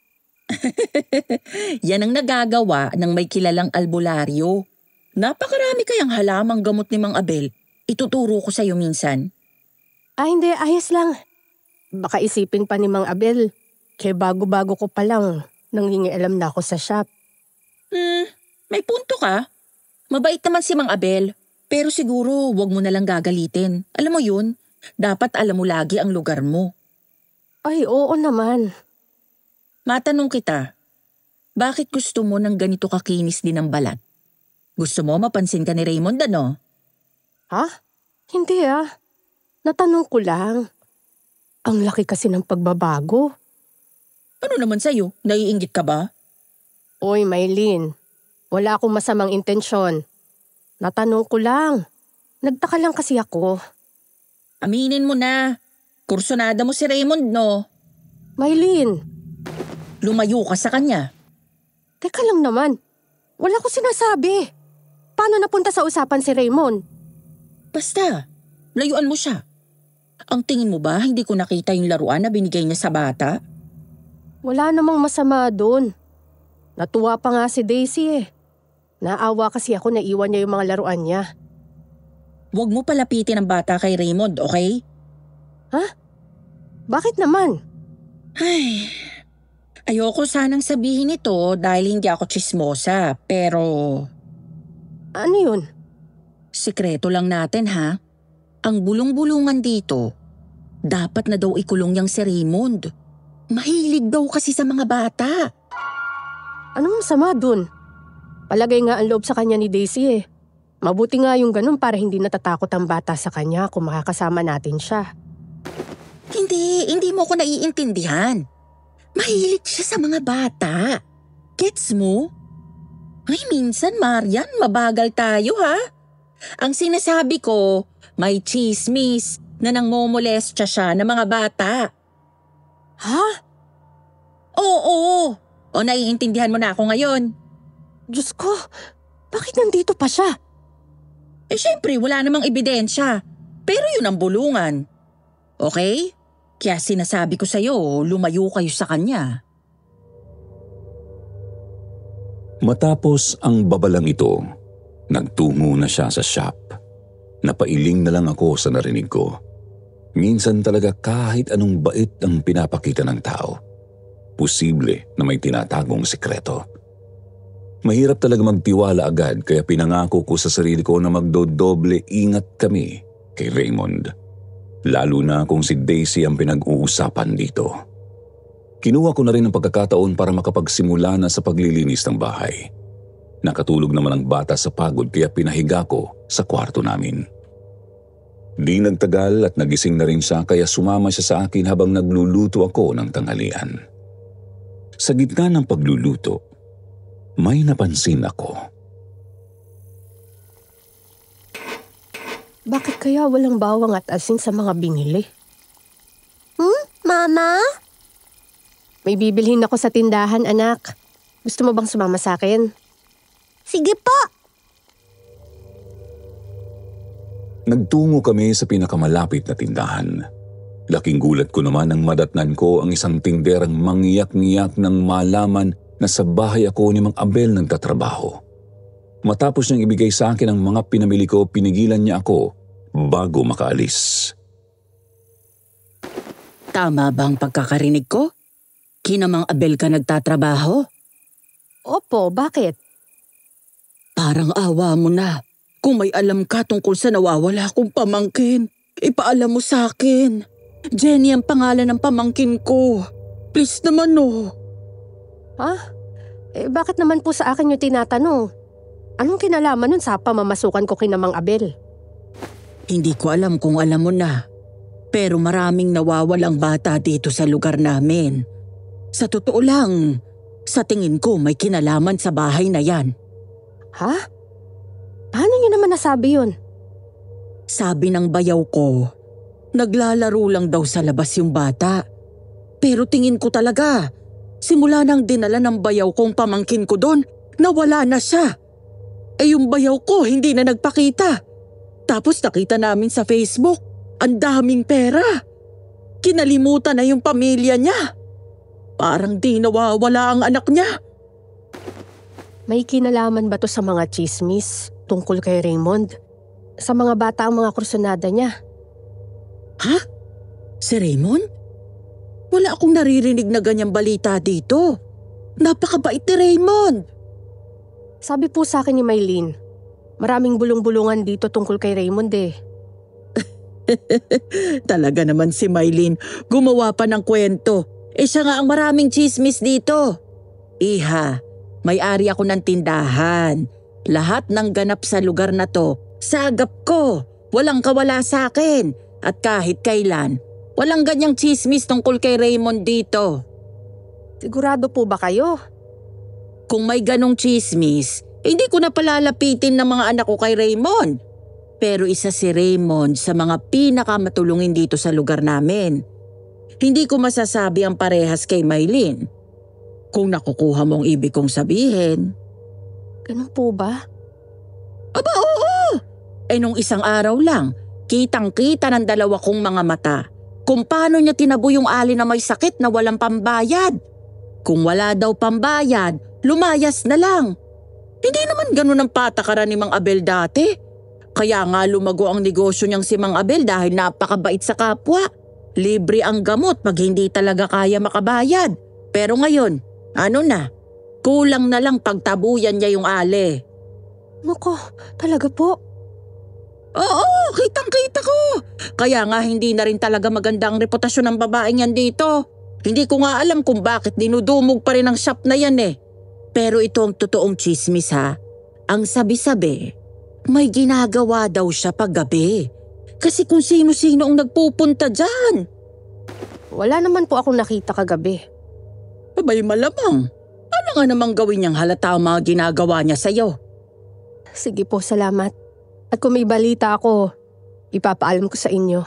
Speaker 1: Yan ang nagagawa ng may kilalang albularyo. Napakarami kayang halamang gamot ni Mang Abel. Ituturo ko sa'yo minsan.
Speaker 2: Ay, hindi, ayos lang. Baka isipin pa ni Mang Abel, kaya bago-bago ko pa lang, nanghingialam na ako sa shop.
Speaker 1: Hmm, may punto ka. Mabait naman si Mang Abel, pero siguro wag mo na lang gagalitin. Alam mo yun, dapat alam mo lagi ang lugar mo.
Speaker 2: Ay, oo naman.
Speaker 1: Matanong kita, bakit gusto mo ng ganito kakinis din ang balat? Gusto mo mapansin ka ni Raymond, ano?
Speaker 2: Ha? Hindi ah. Natanong ko lang. Ang laki kasi ng pagbabago.
Speaker 1: Ano naman sa'yo? Naiinggit ka ba?
Speaker 2: Oy, Maylin. Wala akong masamang intensyon. Natanong ko lang. Nagtaka lang kasi ako.
Speaker 1: Aminin mo na. Kursunada mo si Raymond, no?
Speaker 2: Maylin.
Speaker 1: Lumayo ka sa kanya.
Speaker 2: Teka lang naman. Wala ko sinasabi. Paano napunta sa usapan si Raymond?
Speaker 1: Basta, layuan mo siya. Ang tingin mo ba hindi ko nakita yung laruan na binigay niya sa bata?
Speaker 2: Wala namang masama doon. Natuwa pa nga si Daisy eh. Naawa kasi ako na iwan niya yung mga laruan niya.
Speaker 1: Huwag mo palapitin ang bata kay Raymond, okay?
Speaker 2: Ha? Bakit naman?
Speaker 1: Ay, ayoko sanang sabihin ito dahil hindi ako tsismosa, pero...
Speaker 2: Ano yun?
Speaker 1: Sikreto lang natin ha. Ang bulong-bulungan dito, dapat na daw ikulong yang si Raymond. Mahilig daw kasi sa mga bata.
Speaker 2: Anong masama dun? Palagay nga ang loob sa kanya ni Daisy eh. Mabuti nga yung ganun para hindi natatakot ang bata sa kanya kung makakasama natin siya.
Speaker 1: Hindi, hindi mo ko naiintindihan. Mahilig siya sa mga bata. Gets mo? Ay, minsan Marian, mabagal tayo ha. Ang sinasabi ko, may chismis na nangmomolestya siya ng mga bata.
Speaker 2: Ha?
Speaker 1: Oo, o naiintindihan mo na ako ngayon.
Speaker 2: Diyos ko, bakit nandito pa siya?
Speaker 1: Eh syempre, wala namang ebidensya. Pero yun ang bulungan. Okay? Kaya sinasabi ko sa'yo, lumayo kayo sa kanya.
Speaker 4: Matapos ang babalang ito, nagtungo na siya sa shop. Napailing na lang ako sa narinig ko. Minsan talaga kahit anong bait ang pinapakita ng tao, posible na may tinatagong sikreto. Mahirap talaga magtiwala agad kaya pinangako ko sa sarili ko na magdodoble ingat kami kay Raymond. Lalo na kung si Daisy ang pinag-uusapan dito. Kinuha ko na rin ang pagkakataon para makapagsimula na sa paglilinis ng bahay. Nakatulog naman ang bata sa pagod kaya pinahiga ko sa kwarto namin. Di nagtagal at nagising na rin siya kaya sumama siya sa akin habang nagluluto ako ng tanghalian. Sa gitna ng pagluluto, may napansin ako.
Speaker 2: Bakit kaya walang bawang at asin sa mga binili?
Speaker 7: Hmm? Mama?
Speaker 2: May bibilhin ako sa tindahan, anak. Gusto mo bang sumama sa akin?
Speaker 7: Sige po.
Speaker 4: Nagtungo kami sa pinakamalapit na tindahan. Laking gulat ko naman nang madatnan ko ang isang tinderang mangiyak-ngiyak nang malaman na sa bahay ako ni Mang Abel nagtatrabaho. Matapos niyang ibigay sa akin ang mga pinamili ko, pinigilan niya ako bago makaalis.
Speaker 1: Tama ba ang pagkakarinig ko? Kina Mang Abel ka nagtatrabaho?
Speaker 2: Opo, bakit?
Speaker 1: Parang awa mo na. Kung may alam ka tungkol sa nawawala kong pamangkin, ipaalam mo sa akin. Jenny ang pangalan ng pamangkin ko. Please naman no.
Speaker 2: Ha? Eh bakit naman po sa akin yung tinatanong? Anong kinalaman nun sa pamamasukan ko kina Mang Abel?
Speaker 1: Hindi ko alam kung alam mo na. Pero maraming nawawalang bata dito sa lugar namin. Sa totoo lang, sa tingin ko may kinalaman sa bahay na yan.
Speaker 2: Ha? Paano niyo naman nasabi yun?
Speaker 1: Sabi ng bayaw ko, naglalaro lang daw sa labas yung bata. Pero tingin ko talaga, simula nang dinala ng bayaw kong pamangkin ko doon, nawala na siya. Eh yung bayaw ko hindi na nagpakita. Tapos nakita namin sa Facebook, ang daming pera. Kinalimutan na yung pamilya niya. Parang di nawawala ang anak niya.
Speaker 2: May kinalaman ba to sa mga chismis tungkol kay Raymond? Sa mga bata ang mga kursunada niya?
Speaker 1: Ha? Si Raymond? Wala akong naririnig na ganyang balita dito. Napakabait ni Raymond.
Speaker 2: Sabi po sa akin ni Maylin, maraming bulong-bulungan dito tungkol kay Raymond eh.
Speaker 1: Talaga naman si Maylin, gumawa pa ng kwento. Eh siya nga ang maraming chismis dito. Iha, may-ari ako ng tindahan. Lahat ng ganap sa lugar na to, sagap ko. Walang kawala sa akin. At kahit kailan, walang ganyang chismis tungkol kay Raymond dito.
Speaker 2: Sigurado po ba kayo?
Speaker 1: Kung may ganong chismis, hindi ko na palalapitin ng mga anak ko kay Raymond. Pero isa si Raymond sa mga pinakamatulungin dito sa lugar namin. Hindi ko masasabi ang parehas kay Maylin. Kung nakukuha mo ang ibig kong sabihin.
Speaker 2: Ganun po ba?
Speaker 1: Aba oo! Eh nung isang araw lang, kitang-kita ng dalawa kong mga mata kung paano niya tinabo yung alin na may sakit na walang pambayad. Kung wala daw pambayad, lumayas na lang. Hindi naman ganun ang patakaran ni Mang Abel dati. Kaya nga lumago ang negosyo niyang si Mang Abel dahil napakabait sa kapwa. Libre ang gamot pag hindi talaga kaya makabayad. Pero ngayon, ano na? Kulang na lang pagtabuyan niya yung ali.
Speaker 2: Nako, talaga po?
Speaker 1: Oo, kitang-kita ko. Kaya nga hindi na rin talaga maganda ang reputasyon ng babaeng yan dito. Hindi ko nga alam kung bakit dinudumog pa rin ang shop na yan eh. Pero ito ang totoong chismis ha. Ang sabi-sabi, may ginagawa daw siya paggabi. Kasi kung sino-sino ang nagpupunta dyan.
Speaker 2: Wala naman po akong nakita kagabi.
Speaker 1: Abay malamang. Ano nga namang gawin niyang halata ang mga ginagawa niya sa'yo?
Speaker 2: Sige po, salamat. At kung may balita ako, ipapaalam ko sa inyo.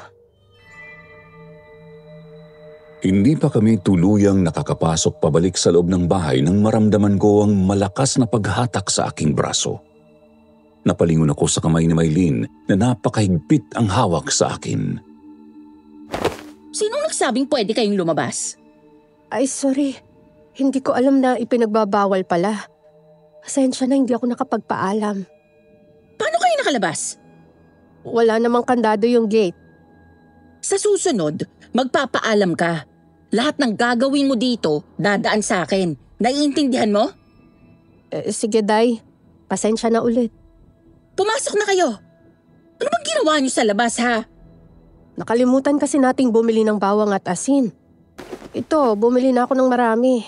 Speaker 4: Hindi pa kami tuluyang nakakapasok pabalik sa loob ng bahay nang maramdaman ko ang malakas na paghatak sa aking braso. Napalingon ako sa kamay ni Maylin na napakahigpit ang hawak sa akin.
Speaker 1: Sinong nagsabing pwede kayong lumabas?
Speaker 2: Ay, sorry. Hindi ko alam na ipinagbabawal pala. Pasensya na hindi ako nakapagpaalam.
Speaker 1: Paano kayo nakalabas?
Speaker 2: Wala namang kandado yung gate.
Speaker 1: Sa susunod, magpapaalam ka. Lahat ng gagawin mo dito, dadaan sa akin. Naiintindihan mo?
Speaker 2: Eh, sige, Day. Pasensya na ulit.
Speaker 1: Pumasok na kayo. Ano bang ginawa niyo sa labas ha?
Speaker 2: Nakalimutan kasi nating bumili ng bawang at asin. Ito, bumili na ako ng marami.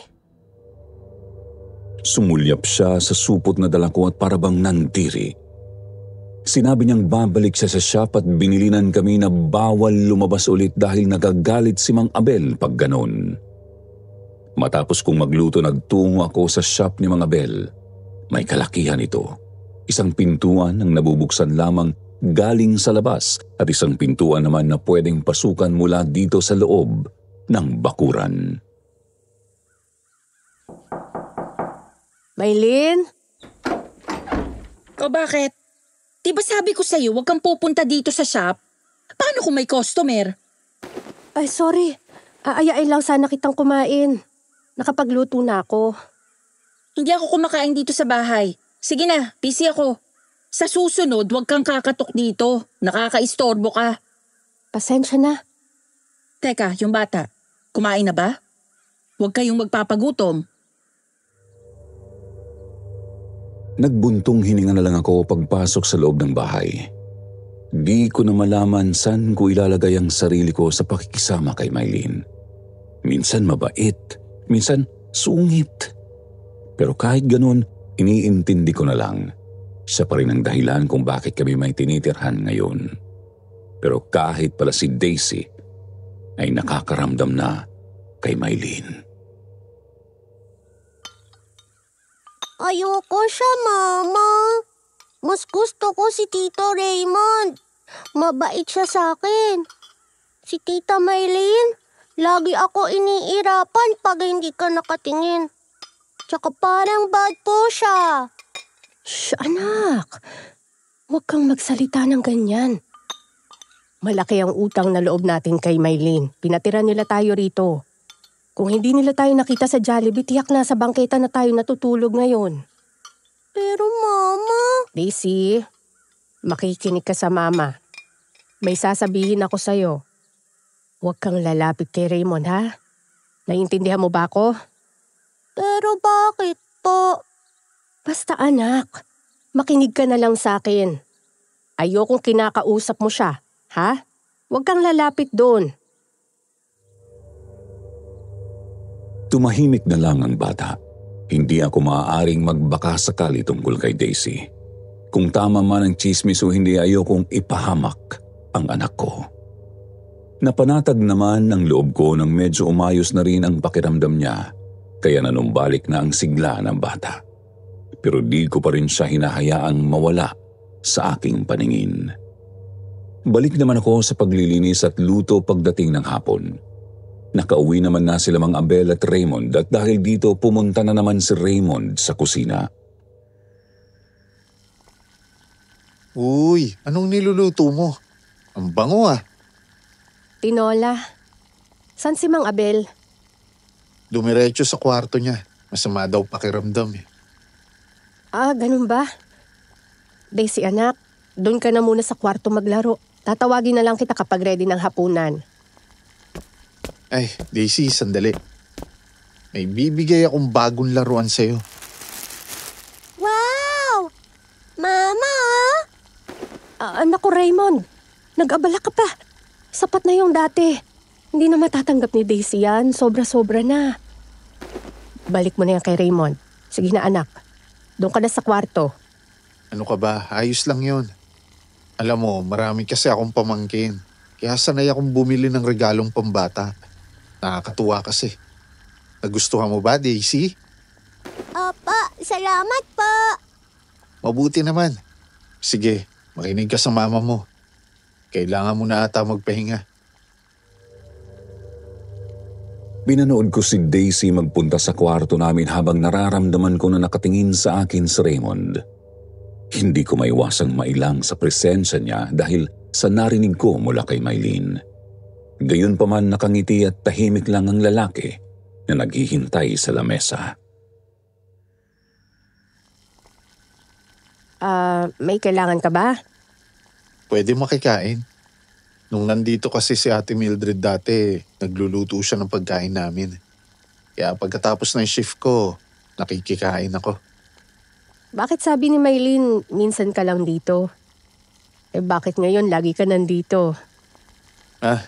Speaker 4: Sumulyap siya sa supot na dala ko at parabang nandiri. Sinabi niyang babalik siya sa shop at binilinan kami na bawal lumabas ulit dahil nagagalit si Mang Abel pag ganon. Matapos kong magluto, nagtungo ako sa shop ni Mang Abel. May kalakihan ito. Isang pintuan ang nabubuksan lamang galing sa labas at isang pintuan naman na pwedeng pasukan mula dito sa loob ng bakuran.
Speaker 2: Maylin?
Speaker 1: O bakit? Di ba sabi ko sa'yo huwag kang pupunta dito sa shop? Paano kung may customer?
Speaker 2: Ay, sorry. Aayain lang sana kitang kumain. Nakapagluto na ako.
Speaker 1: Hindi ako kumakain dito sa bahay. Sige na, busy ako. Sa susunod, huwag kang kakatok dito. Nakakaistorbo ka.
Speaker 2: Pasensya na.
Speaker 1: Teka, yung bata, kumain na ba? Huwag kayong magpapagutom.
Speaker 4: Nagbuntong hininga na lang ako pagpasok sa loob ng bahay. Di ko na malaman saan ko ilalagay ang sarili ko sa pakikisama kay Maylin. Minsan mabait, minsan sungit. Pero kahit ganun, iniintindi ko na lang. Siya pa rin ang dahilan kung bakit kami may tinitirhan ngayon. Pero kahit pala si Daisy ay nakakaramdam na kay Maylin.
Speaker 7: Ayoko siya, Mama. Mas gusto ko si Tito Raymond. Mabait siya sa akin. Si Tita Maylin, lagi ako iniirapan pag hindi ka nakatingin. Tsaka parang bad po siya.
Speaker 2: Shh, anak. Huwag kang magsalita ng ganyan. Malaki ang utang na loob natin kay Maylin. Pinatira nila tayo rito. Kung hindi nila tayo nakita sa Jollibee, tiyak na sa bangketa na tayo natutulog ngayon.
Speaker 7: Pero Mama...
Speaker 2: Daisy, makikinig ka sa Mama. May sasabihin ako sa'yo. Huwag kang lalapit kay Raymond, ha? Naiintindihan mo ba ako?
Speaker 7: Pero bakit po?
Speaker 2: Basta anak, makinig ka na lang sa akin. Ayokong kinakausap mo siya, ha? Huwag kang lalapit doon.
Speaker 4: Tumahimik na lang ang bata. Hindi ako maaaring magbaka sakali tungkol kay Daisy. Kung tama man ang chismis o hindi, ayokong ipahamak ang anak ko. Napanatag naman ang loob ko nang medyo umayos na rin ang pakiramdam niya, kaya nanumbalik na ang sigla ng bata. Pero di ko pa rin siya hinahayaang mawala sa aking paningin. Balik naman ako sa paglilinis at luto pagdating ng hapon. Nakauwi naman na sila Mang Abel at Raymond at dahil dito pumunta na naman si Raymond sa kusina.
Speaker 3: Uy, anong niluluto mo? Ang bango ah.
Speaker 2: Tinola, san si Mang Abel?
Speaker 3: Dumiretso sa kwarto niya. Masama daw pakiramdam eh.
Speaker 2: Ah, ganun ba? Daisy anak, doon ka na muna sa kwarto maglaro. Tatawagin na lang kita kapag ready ng hapunan.
Speaker 3: Ay, Daisy, sandali. May bibigay akong bagong laruan sa'yo.
Speaker 7: Wow! Mama!
Speaker 2: Ah, anak ko Raymond, nag-abala ka pa. Sapat na yung dati. Hindi na matatanggap ni Daisy yan. Sobra-sobra na. Balik mo na yan kay Raymond. Sige na anak. Doon ka na sa kwarto.
Speaker 3: Ano ka ba? Ayos lang yon. Alam mo, marami kasi akong pamangkin. Kaya sanay akong bumili ng regalong pambata. Nakakatuwa kasi. Nagustuhan mo ba, Daisy?
Speaker 7: Apa, salamat po.
Speaker 3: Mabuti naman. Sige, makinig ka sa mama mo. Kailangan mo na ata magpahinga.
Speaker 4: Pinanood ko si Daisy magpunta sa kwarto namin habang nararamdaman ko na nakatingin sa akin si Raymond. Hindi ko maiwasang mailang sa presensya niya dahil sa narinig ko mula kay Maylin. Gayunpaman nakangiti at tahimik lang ang lalaki na naghihintay sa lamesa.
Speaker 2: Ah, may kailangan ka ba?
Speaker 3: Pwede makikain. Nung nandito kasi si Ate Mildred dati, nagluluto siya ng pagkain namin. Kaya pagkatapos ng shift ko, nakikikain ako.
Speaker 2: Bakit sabi ni Maylin, minsan ka lang dito? Eh bakit ngayon lagi ka nandito?
Speaker 3: Ah,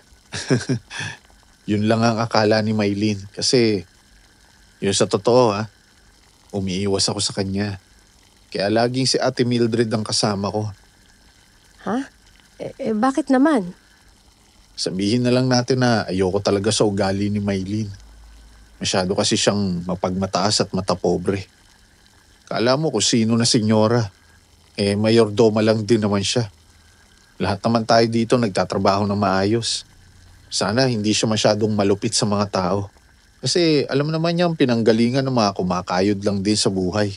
Speaker 3: yun lang ang akala ni Maylin. Kasi, yun sa totoo ha, umiiwas ako sa kanya. Kaya laging si Ate Mildred ang kasama ko.
Speaker 2: Ha? Eh, eh bakit naman?
Speaker 3: Sabihin na lang natin na ayoko talaga sa ugali ni Maylin. Masyado kasi siyang mapagmataas at matapobre. Kala mo kung sino na senyora. Eh mayordoma lang din naman siya. Lahat naman tayo dito nagtatrabaho ng maayos. Sana hindi siya masyadong malupit sa mga tao. Kasi alam naman niya ang pinanggalingan ng mga kumakayod lang din sa buhay.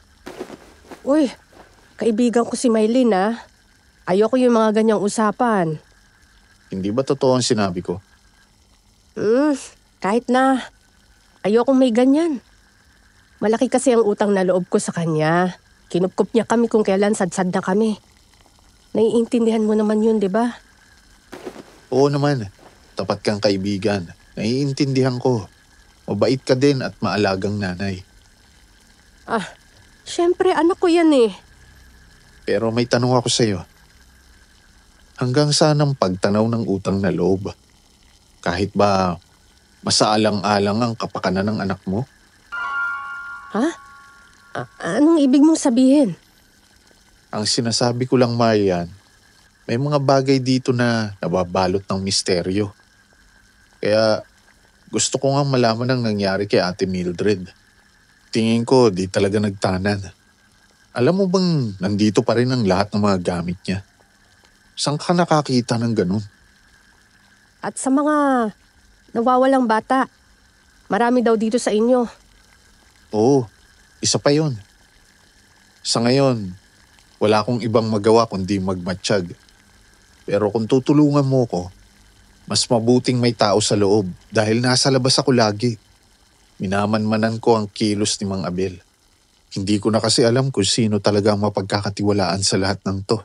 Speaker 2: Uy, kaibigan ko si Maylin ah. Ayoko yung mga ganyang usapan.
Speaker 3: Hindi ba totoo ang sinabi ko?
Speaker 2: Hmm, kahit na. Ayokong may ganyan. Malaki kasi ang utang na loob ko sa kanya. Kinupkup niya kami kung kailan sadsad na kami. Naiintindihan mo naman yun, di ba?
Speaker 3: Oo naman. Tapat kang kaibigan. Naiintindihan ko. Mabait ka din at maalagang nanay.
Speaker 2: Ah, syempre anak ko yan eh.
Speaker 3: Pero may tanong ako sa'yo. Hanggang saan ang pagtanaw ng utang na loob? Kahit ba masaalang-alang ang kapakanan ng anak mo?
Speaker 2: Ha? A- anong ibig mong sabihin?
Speaker 3: Ang sinasabi ko lang, Marian, may mga bagay dito na nababalot ng misteryo. Kaya gusto ko nga malaman ang nangyari kay Ate Mildred. Tingin ko di talaga nagtanan. Alam mo bang nandito pa rin ang lahat ng mga gamit niya? Saan ka nakakita ng ganun?
Speaker 2: At sa mga nawawalang bata, marami daw dito sa inyo.
Speaker 3: Oo, isa pa yon. Sa ngayon, wala akong ibang magawa kundi magmatsyag. Pero kung tutulungan mo ko, mas mabuting may tao sa loob dahil nasa labas ako lagi. Minamanmanan ko ang kilos ni Mang Abel. Hindi ko na kasi alam kung sino talaga ang mapagkakatiwalaan sa lahat ng to.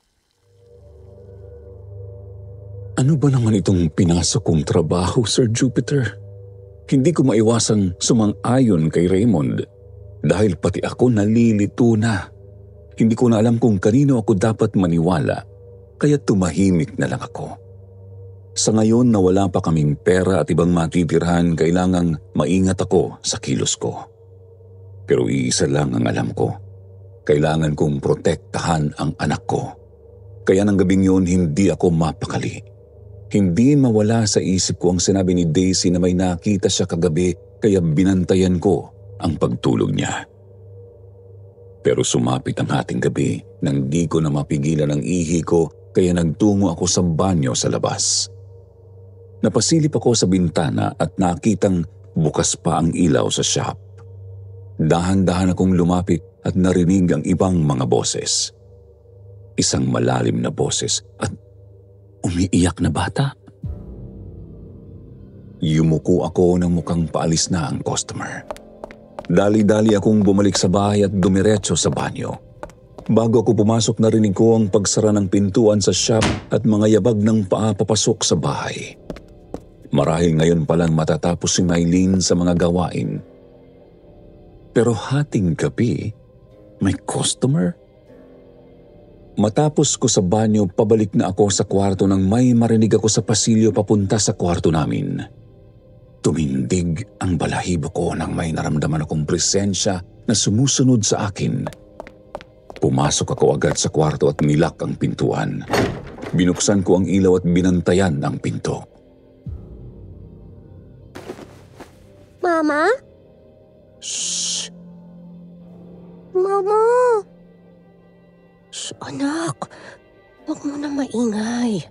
Speaker 4: Ano ba naman itong pinasok kong trabaho, Sir Jupiter? Hindi ko maiwasang sumang-ayon kay Raymond dahil pati ako nalilito na. Hindi ko na alam kung kanino ako dapat maniwala, kaya tumahimik na lang ako. Sa ngayon na wala pa kaming pera at ibang matitirhan, kailangang maingat ako sa kilos ko. Pero iisa lang ang alam ko. Kailangan kong protektahan ang anak ko. Kaya ng gabing yun, hindi ako mapakali. Hindi mawala sa isip ko ang sinabi ni Daisy na may nakita siya kagabi, kaya binantayan ko ang pagtulog niya. Pero sumapit ang hating gabi nang di ko na mapigilan ang ihi ko, kaya nagtungo ako sa banyo sa labas. Napasilip ako sa bintana at nakitang bukas pa ang ilaw sa shop. Dahan-dahan akong lumapit at narinig ang ibang mga boses. Isang malalim na boses at umiiyak na bata. Yumuko ako nang mukhang paalis na ang customer. Dali-dali akong bumalik sa bahay at dumiretso sa banyo. Bago ako pumasok, narinig ko ang pagsara ng pintuan sa shop at mga yabag ng paa papasok sa bahay. Marahil ngayon palang matatapos si Mylene sa mga gawain. Pero hating gabi, may customer? Matapos ko sa banyo, pabalik na ako sa kwarto nang may marinig ako sa pasilyo papunta sa kwarto namin. Tumindig ang balahibo ko nang may naramdaman akong presensya na sumusunod sa akin. Pumasok ako agad sa kwarto at nilak ang pintuan. Binuksan ko ang ilaw at binantayan ang pinto.
Speaker 7: Mama?
Speaker 2: Shh!
Speaker 7: Mama!
Speaker 2: Shh, anak! Huwag mo na maingay.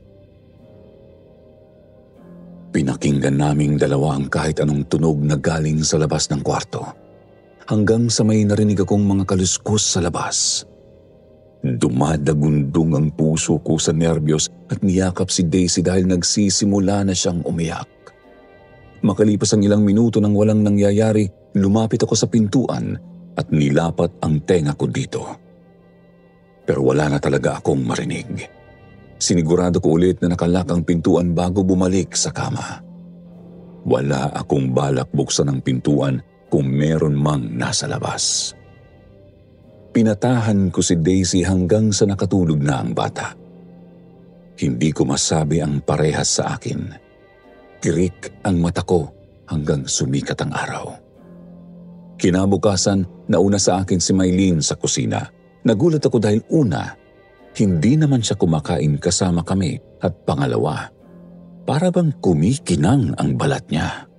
Speaker 4: Pinakinggan naming dalawa ang kahit anong tunog na galing sa labas ng kwarto. Hanggang sa may narinig akong mga kaluskos sa labas. Dumadagundong ang puso ko sa nerbiyos at niyakap si Daisy dahil nagsisimula na siyang umiyak. Makalipas ang ilang minuto nang walang nangyayari, lumapit ako sa pintuan at nilapat ang tenga ko dito. Pero wala na talaga akong marinig. Sinigurado ko ulit na nakalak ang pintuan bago bumalik sa kama. Wala akong balak buksan ang pintuan kung meron mang nasa labas. Pinatahan ko si Daisy hanggang sa nakatulog na ang bata. Hindi ko masabi ang parehas sa akin. Tirik ang mata ko hanggang sumikat ang araw. Kinabukasan, nauna sa akin si Mylene sa kusina. Nagulat ako dahil una, hindi naman siya kumakain kasama kami at pangalawa, para bang kumikinang ang balat niya.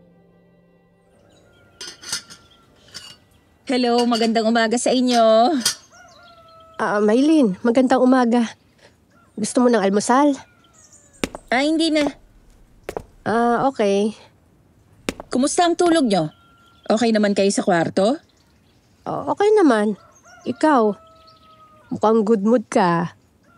Speaker 1: Hello, magandang umaga sa inyo.
Speaker 2: Ah, Mylene, magandang umaga. Gusto mo ng almusal?
Speaker 1: Ah, hindi na.
Speaker 2: Ah, okay.
Speaker 1: Kumusta ang tulog nyo? Okay naman kayo sa kwarto?
Speaker 2: O- okay naman. Ikaw, mukhang good mood ka.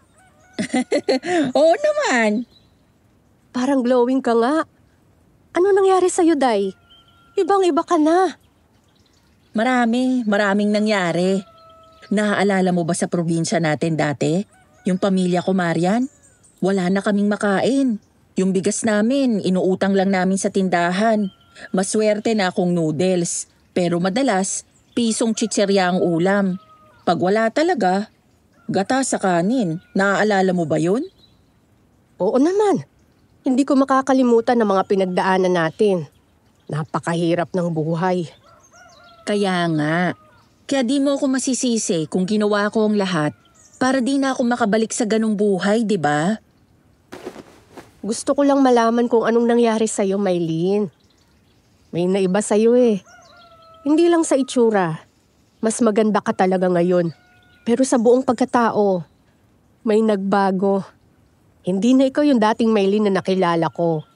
Speaker 1: Oo naman.
Speaker 2: Parang glowing ka nga. Ano nangyari sa'yo, Day? Ibang-iba ka na.
Speaker 1: Marami, maraming nangyari. Naaalala mo ba sa probinsya natin dati? Yung pamilya ko, Marian? Wala na kaming makain. Yung bigas namin, inuutang lang namin sa tindahan. Maswerte na akong noodles. Pero madalas, pisong chichirya ang ulam. Pag wala talaga, gata sa kanin. Naaalala mo ba yun?
Speaker 2: Oo naman. Hindi ko makakalimutan ng mga pinagdaanan natin. Napakahirap ng buhay.
Speaker 1: Kaya nga. Kaya di mo ako masisisi kung ginawa ko ang lahat para di na ako makabalik sa ganung buhay, di ba?
Speaker 2: Gusto ko lang malaman kung anong nangyari sa'yo, Mylene. May naiba sa'yo eh. Hindi lang sa itsura. Mas maganda ka talaga ngayon. Pero sa buong pagkatao, may nagbago. Hindi na ikaw yung dating Maylin na nakilala ko.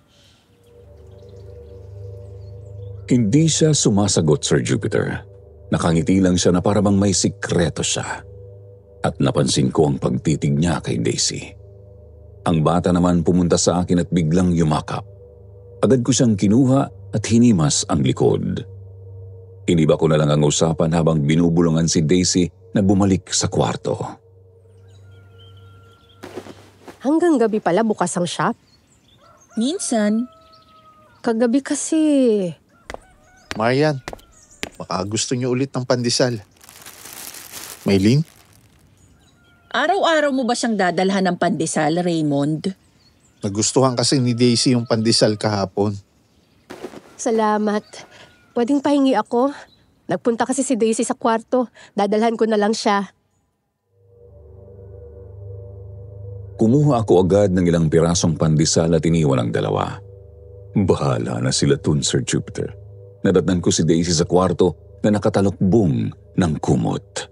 Speaker 4: Hindi siya sumasagot, Sir Jupiter. Nakangiti lang siya na parang may sikreto siya. At napansin ko ang pagtitig niya kay Daisy. Ang bata naman pumunta sa akin at biglang yumakap. Agad ko siyang kinuha at hinimas ang likod. Iniba ko na lang ang usapan habang binubulungan si Daisy na bumalik sa kwarto.
Speaker 2: Hanggang gabi pala bukas ang shop?
Speaker 1: Minsan,
Speaker 2: Kagabi kasi.
Speaker 3: Marian, baka gusto niyo ulit ng pandesal. Maylin?
Speaker 1: araw-araw mo ba siyang dadalhan ng pandesal, Raymond?
Speaker 3: Nagustuhan kasi ni Daisy yung pandesal kahapon.
Speaker 2: Salamat. Pwedeng pahingi ako? Nagpunta kasi si Daisy sa kwarto. Dadalhan ko na lang siya.
Speaker 4: Kumuha ako agad ng ilang pirasong pandesal at iniwan ang dalawa. Bahala na sila dun, Sir Jupiter. Nadatnan ko si Daisy sa kwarto na nakatalokbong ng kumot.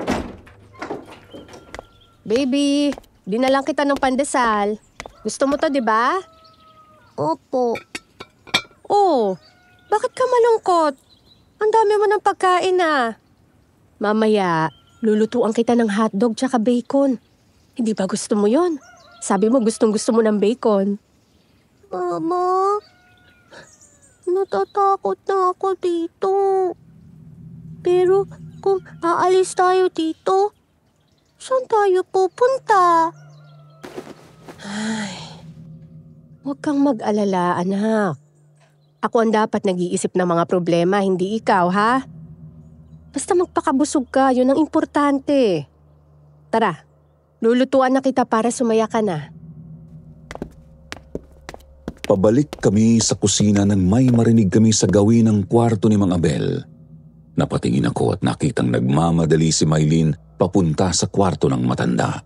Speaker 2: Baby, dinalang kita ng pandesal. Gusto mo to, di ba?
Speaker 7: Opo.
Speaker 2: Oh, bakit ka malungkot? Ang dami mo ng pagkain ah. Mamaya, lulutuan kita ng hotdog tsaka bacon. Hindi ba gusto mo yon? Sabi mo gustong gusto mo ng bacon.
Speaker 7: Mama, natatakot na ako dito. Pero kung aalis tayo dito, saan tayo pupunta?
Speaker 2: Ay, huwag kang mag-alala, anak. Ako ang dapat nag-iisip ng mga problema, hindi ikaw, ha? Basta magpakabusog ka, yun ang importante. Tara, lulutuan na kita para sumaya ka na.
Speaker 4: Pabalik kami sa kusina nang may marinig kami sa gawin ng kwarto ni Mang Abel. Napatingin ako at nakitang nagmamadali si Maylin papunta sa kwarto ng matanda.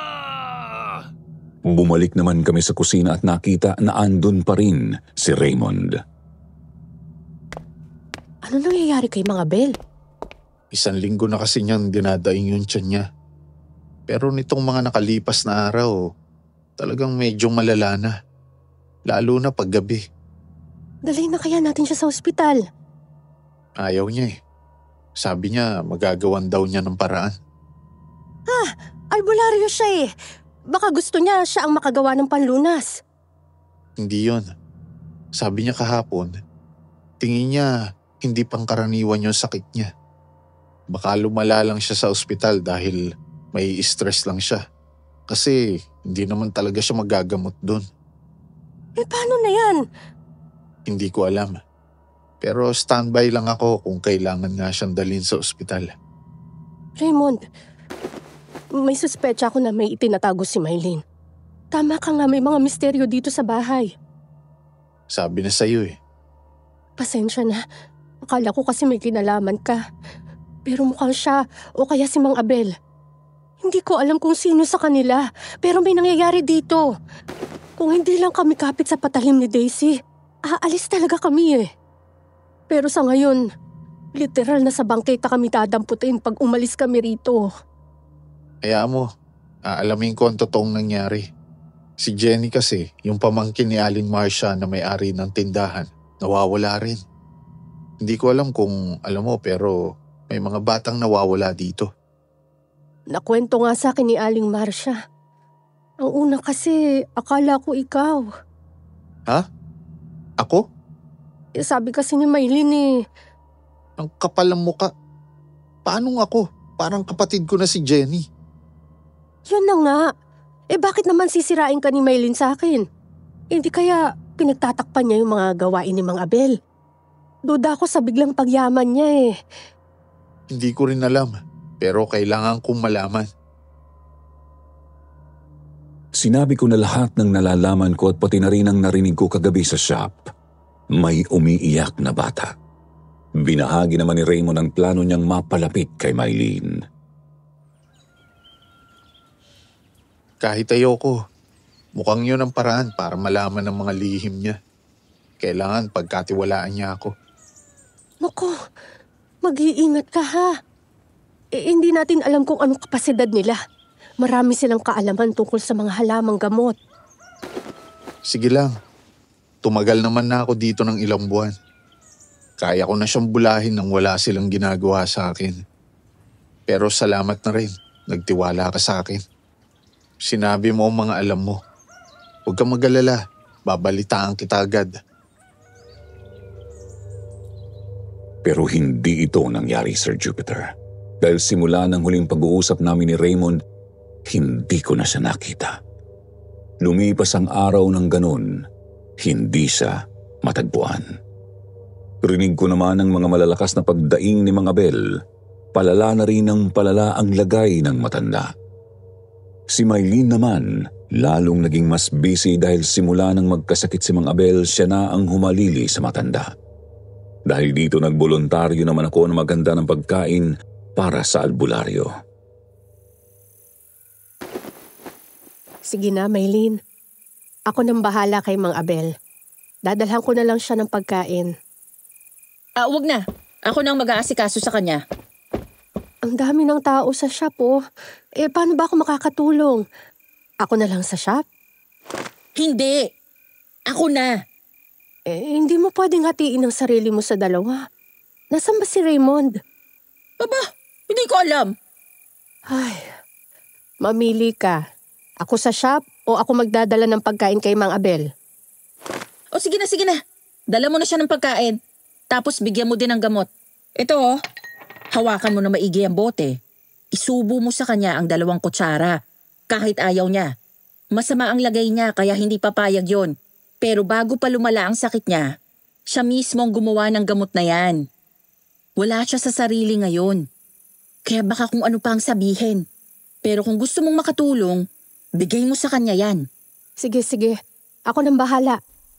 Speaker 4: Bumalik naman kami sa kusina at nakita na andun pa rin si Raymond.
Speaker 2: Ano nangyayari kay Mang Abel?
Speaker 3: Isang linggo na kasi niyang dinadaing yung tiyan niya. Pero nitong mga nakalipas na araw, talagang medyo malala na. Lalo na paggabi.
Speaker 2: Dalhin na kaya natin siya sa ospital.
Speaker 3: Ayaw niya eh. Sabi niya magagawan daw niya ng paraan.
Speaker 2: Ah, albularyo siya eh. Baka gusto niya siya ang makagawa ng panlunas.
Speaker 3: Hindi yon. Sabi niya kahapon, tingin niya hindi pangkaraniwan yung sakit niya. Baka lumala lang siya sa ospital dahil may stress lang siya. Kasi hindi naman talaga siya magagamot doon.
Speaker 2: Eh paano na yan?
Speaker 3: Hindi ko alam. Pero standby lang ako kung kailangan nga siyang dalhin sa ospital.
Speaker 2: Raymond, may suspecha ako na may itinatago si Maylin. Tama ka nga, may mga misteryo dito sa bahay.
Speaker 3: Sabi na sa'yo eh.
Speaker 2: Pasensya na. Akala ko kasi may kinalaman ka. Pero mukhang siya o kaya si Mang Abel. Hindi ko alam kung sino sa kanila, pero may nangyayari dito. Kung hindi lang kami kapit sa patalim ni Daisy, aalis talaga kami eh. Pero sa ngayon, literal na sa bangketa kami dadamputin pag umalis kami rito.
Speaker 3: Kaya mo, aalamin ko ang totoong nangyari. Si Jenny kasi, yung pamangkin ni Aling Marcia na may-ari ng tindahan, nawawala rin. Hindi ko alam kung alam mo pero may mga batang nawawala dito.
Speaker 2: Nakwento nga sa akin ni Aling Marcia. Ang una kasi, akala ko ikaw.
Speaker 3: Ha? Ako?
Speaker 2: Eh, sabi kasi ni Maylin eh.
Speaker 3: Ang kapal ng muka. Paano ako? Parang kapatid ko na si Jenny.
Speaker 2: Yun na nga. Eh bakit naman sisirain ka ni Maylin sa akin? Hindi kaya pinagtatakpan niya yung mga gawain ni Mang Abel. Duda ako sa biglang pagyaman niya eh.
Speaker 3: Hindi ko rin alam. Pero kailangan kong malaman.
Speaker 4: Sinabi ko na lahat ng nalalaman ko at pati na rin ang narinig ko kagabi sa shop. May umiiyak na bata. Binahagi naman ni Raymond ang plano niyang mapalapit kay Maylin.
Speaker 3: Kahit ayoko, mukhang yun ang paraan para malaman ng mga lihim niya. Kailangan pagkatiwalaan niya ako.
Speaker 2: Naku, mag-iingat ka ha. Eh, hindi natin alam kung anong kapasidad nila. Marami silang kaalaman tungkol sa mga halamang gamot.
Speaker 3: Sige lang. Tumagal naman na ako dito ng ilang buwan. Kaya ko na siyang bulahin nang wala silang ginagawa sa akin. Pero salamat na rin. Nagtiwala ka sa akin. Sinabi mo ang mga alam mo. Huwag kang mag-alala. Babalitaan kita agad.
Speaker 4: Pero hindi ito nangyari, Sir Jupiter. Dahil simula ng huling pag-uusap namin ni Raymond, hindi ko na siya nakita. Lumipas ang araw ng ganun, hindi siya matagpuan. Rinig ko naman ang mga malalakas na pagdaing ni Mang Abel. Palala na rin ng palala ang lagay ng matanda. Si Maylene naman, lalong naging mas busy dahil simula nang magkasakit si Mang Abel, siya na ang humalili sa matanda. Dahil dito nagboluntaryo naman ako na maganda ng pagkain para sa albularyo.
Speaker 2: Sige na, Maylene. Ako nang bahala kay Mang Abel. Dadalhan ko na lang siya ng pagkain.
Speaker 1: Ah, wag na. Ako nang mag-aasikaso sa kanya.
Speaker 2: Ang dami ng tao sa shop, oh. Eh, paano ba ako makakatulong? Ako na lang sa shop?
Speaker 1: Hindi. Ako na.
Speaker 2: Eh, hindi mo pwedeng hatiin ang sarili mo sa dalawa. Nasaan ba si Raymond?
Speaker 1: Aba, hindi ko alam.
Speaker 2: Ay, mamili ka. Ako sa shop o ako magdadala ng pagkain kay Mang Abel?
Speaker 1: O sige na, sige na. Dala mo na siya ng pagkain. Tapos bigyan mo din ng gamot. Ito oh, hawakan mo na maigi ang bote. Isubo mo sa kanya ang dalawang kutsara. Kahit ayaw niya. Masama ang lagay niya kaya hindi papayag yon. Pero bago pa lumala ang sakit niya, siya mismo ang gumawa ng gamot na yan. Wala siya sa sarili ngayon. Kaya baka kung ano pa ang sabihin. Pero kung gusto mong makatulong, bigay mo sa kanya yan.
Speaker 2: Sige, sige. Ako nang bahala.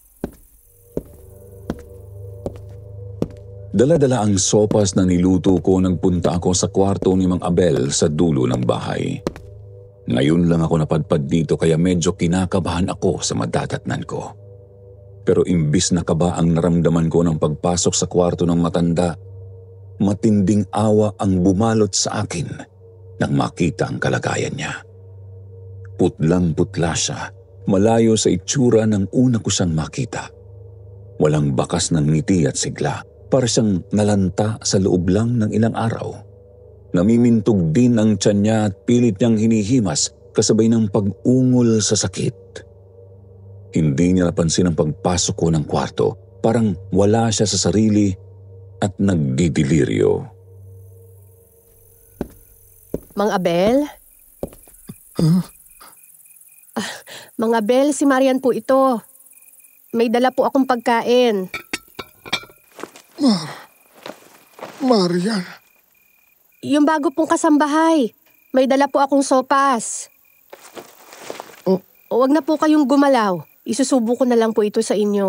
Speaker 4: Dala-dala ang sopas na niluto ko, nagpunta ako sa kwarto ni Mang Abel sa dulo ng bahay. Ngayon lang ako napadpad dito kaya medyo kinakabahan ako sa madadatnan ko. Pero imbis na kaba ang naramdaman ko ng pagpasok sa kwarto ng matanda, matinding awa ang bumalot sa akin nang makita ang kalagayan niya. Putlang-putla siya, malayo sa itsura ng una ko siyang makita. Walang bakas ng ngiti at sigla. Para siyang nalanta sa loob lang ng ilang araw. Namimintog din ang tiyan niya at pilit niyang hinihimas kasabay ng pag-ungol sa sakit. Hindi niya napansin ang pagpasok ko ng kwarto. Parang wala siya sa sarili at nagdidiliryo.
Speaker 2: Mang Abel?
Speaker 8: Huh?
Speaker 2: Ah, Mang Abel, si Marian po ito. May dala po akong pagkain.
Speaker 8: Mar... Marian.
Speaker 2: Yung bago pong kasambahay. May dala po akong sopas.
Speaker 8: Oh.
Speaker 2: Huwag na po kayong gumalaw. Isusubo ko na lang po ito sa inyo.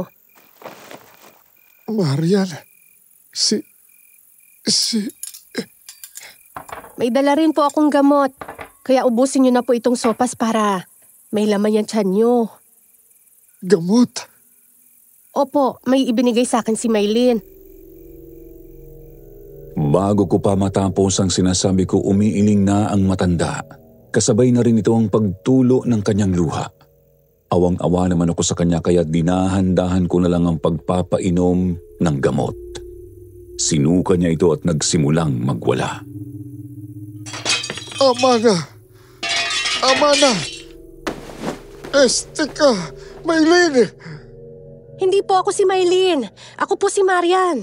Speaker 8: Marian. Si... Si...
Speaker 2: May dala rin po akong gamot. Kaya ubusin niyo na po itong sopas para may laman yan tiyan niyo.
Speaker 8: Gamot?
Speaker 2: Opo, may ibinigay sa akin si Maylene.
Speaker 4: Bago ko pa matapos ang sinasabi ko, umiiling na ang matanda. Kasabay na rin ito ang pagtulo ng kanyang luha. Awang-awa naman ako sa kanya kaya dinahandahan ko na lang ang pagpapainom ng gamot. Sinuka niya ito at nagsimulang magwala.
Speaker 8: Ama na! Ama na! Este ka! Maylene!
Speaker 2: Hindi po ako si Maylene. Ako po si Marian.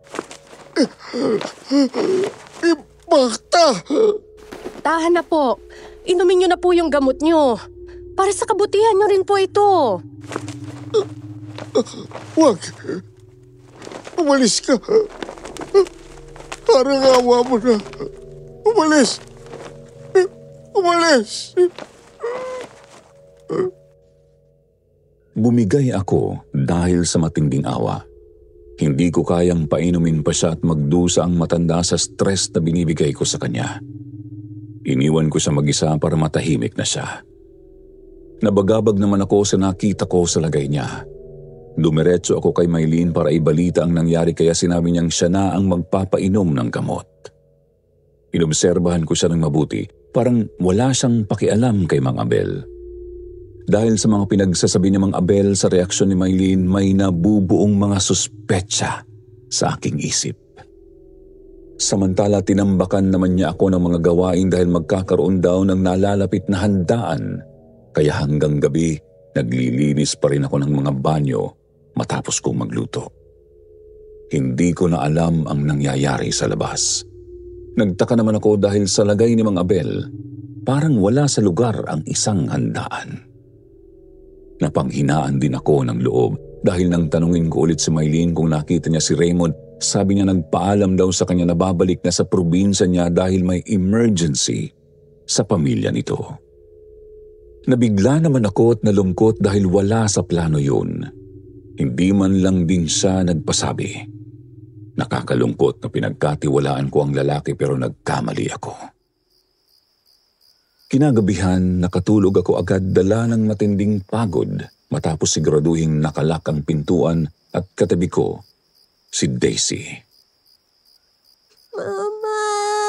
Speaker 8: Ibakta!
Speaker 2: Tahan na po. Inumin niyo na po yung gamot niyo. Para sa kabutihan niyo rin po ito.
Speaker 8: Wag! Umalis ka! Parang awa mo na. Umalis! Umalis!
Speaker 4: Bumigay ako dahil sa matinding awa. Hindi ko kayang painumin pa siya at magdusa ang matanda sa stress na binibigay ko sa kanya. Iniwan ko siya mag-isa para matahimik na siya. Nabagabag naman ako sa nakita ko sa lagay niya. Dumiretso ako kay Maylene para ibalita ang nangyari kaya sinabi niyang siya na ang magpapainom ng gamot. Inobserbahan ko siya ng mabuti, parang wala siyang pakialam kay Mang Abel. Dahil sa mga pinagsasabi ni Mang Abel sa reaksyon ni Maylene, may nabubuong mga suspetsa sa aking isip. Samantala tinambakan naman niya ako ng mga gawain dahil magkakaroon daw ng nalalapit na handaan, kaya hanggang gabi naglilinis pa rin ako ng mga banyo matapos kong magluto. Hindi ko na alam ang nangyayari sa labas. Nagtaka naman ako dahil sa lagay ni Mang Abel, parang wala sa lugar ang isang handaan. Napanghinaan din ako ng loob dahil nang tanungin ko ulit si Maylene kung nakita niya si Raymond, sabi niya nagpaalam daw sa kanya na babalik na sa probinsya niya dahil may emergency sa pamilya nito. Nabigla naman ako at nalungkot dahil wala sa plano yun. Hindi man lang din siya nagpasabi. Nakakalungkot na pinagkatiwalaan ko ang lalaki pero nagkamali ako. Kinagabihan, nakatulog ako agad dala ng matinding pagod matapos siguraduhing nakalak ang pintuan at katabi ko si Daisy.
Speaker 7: Mama!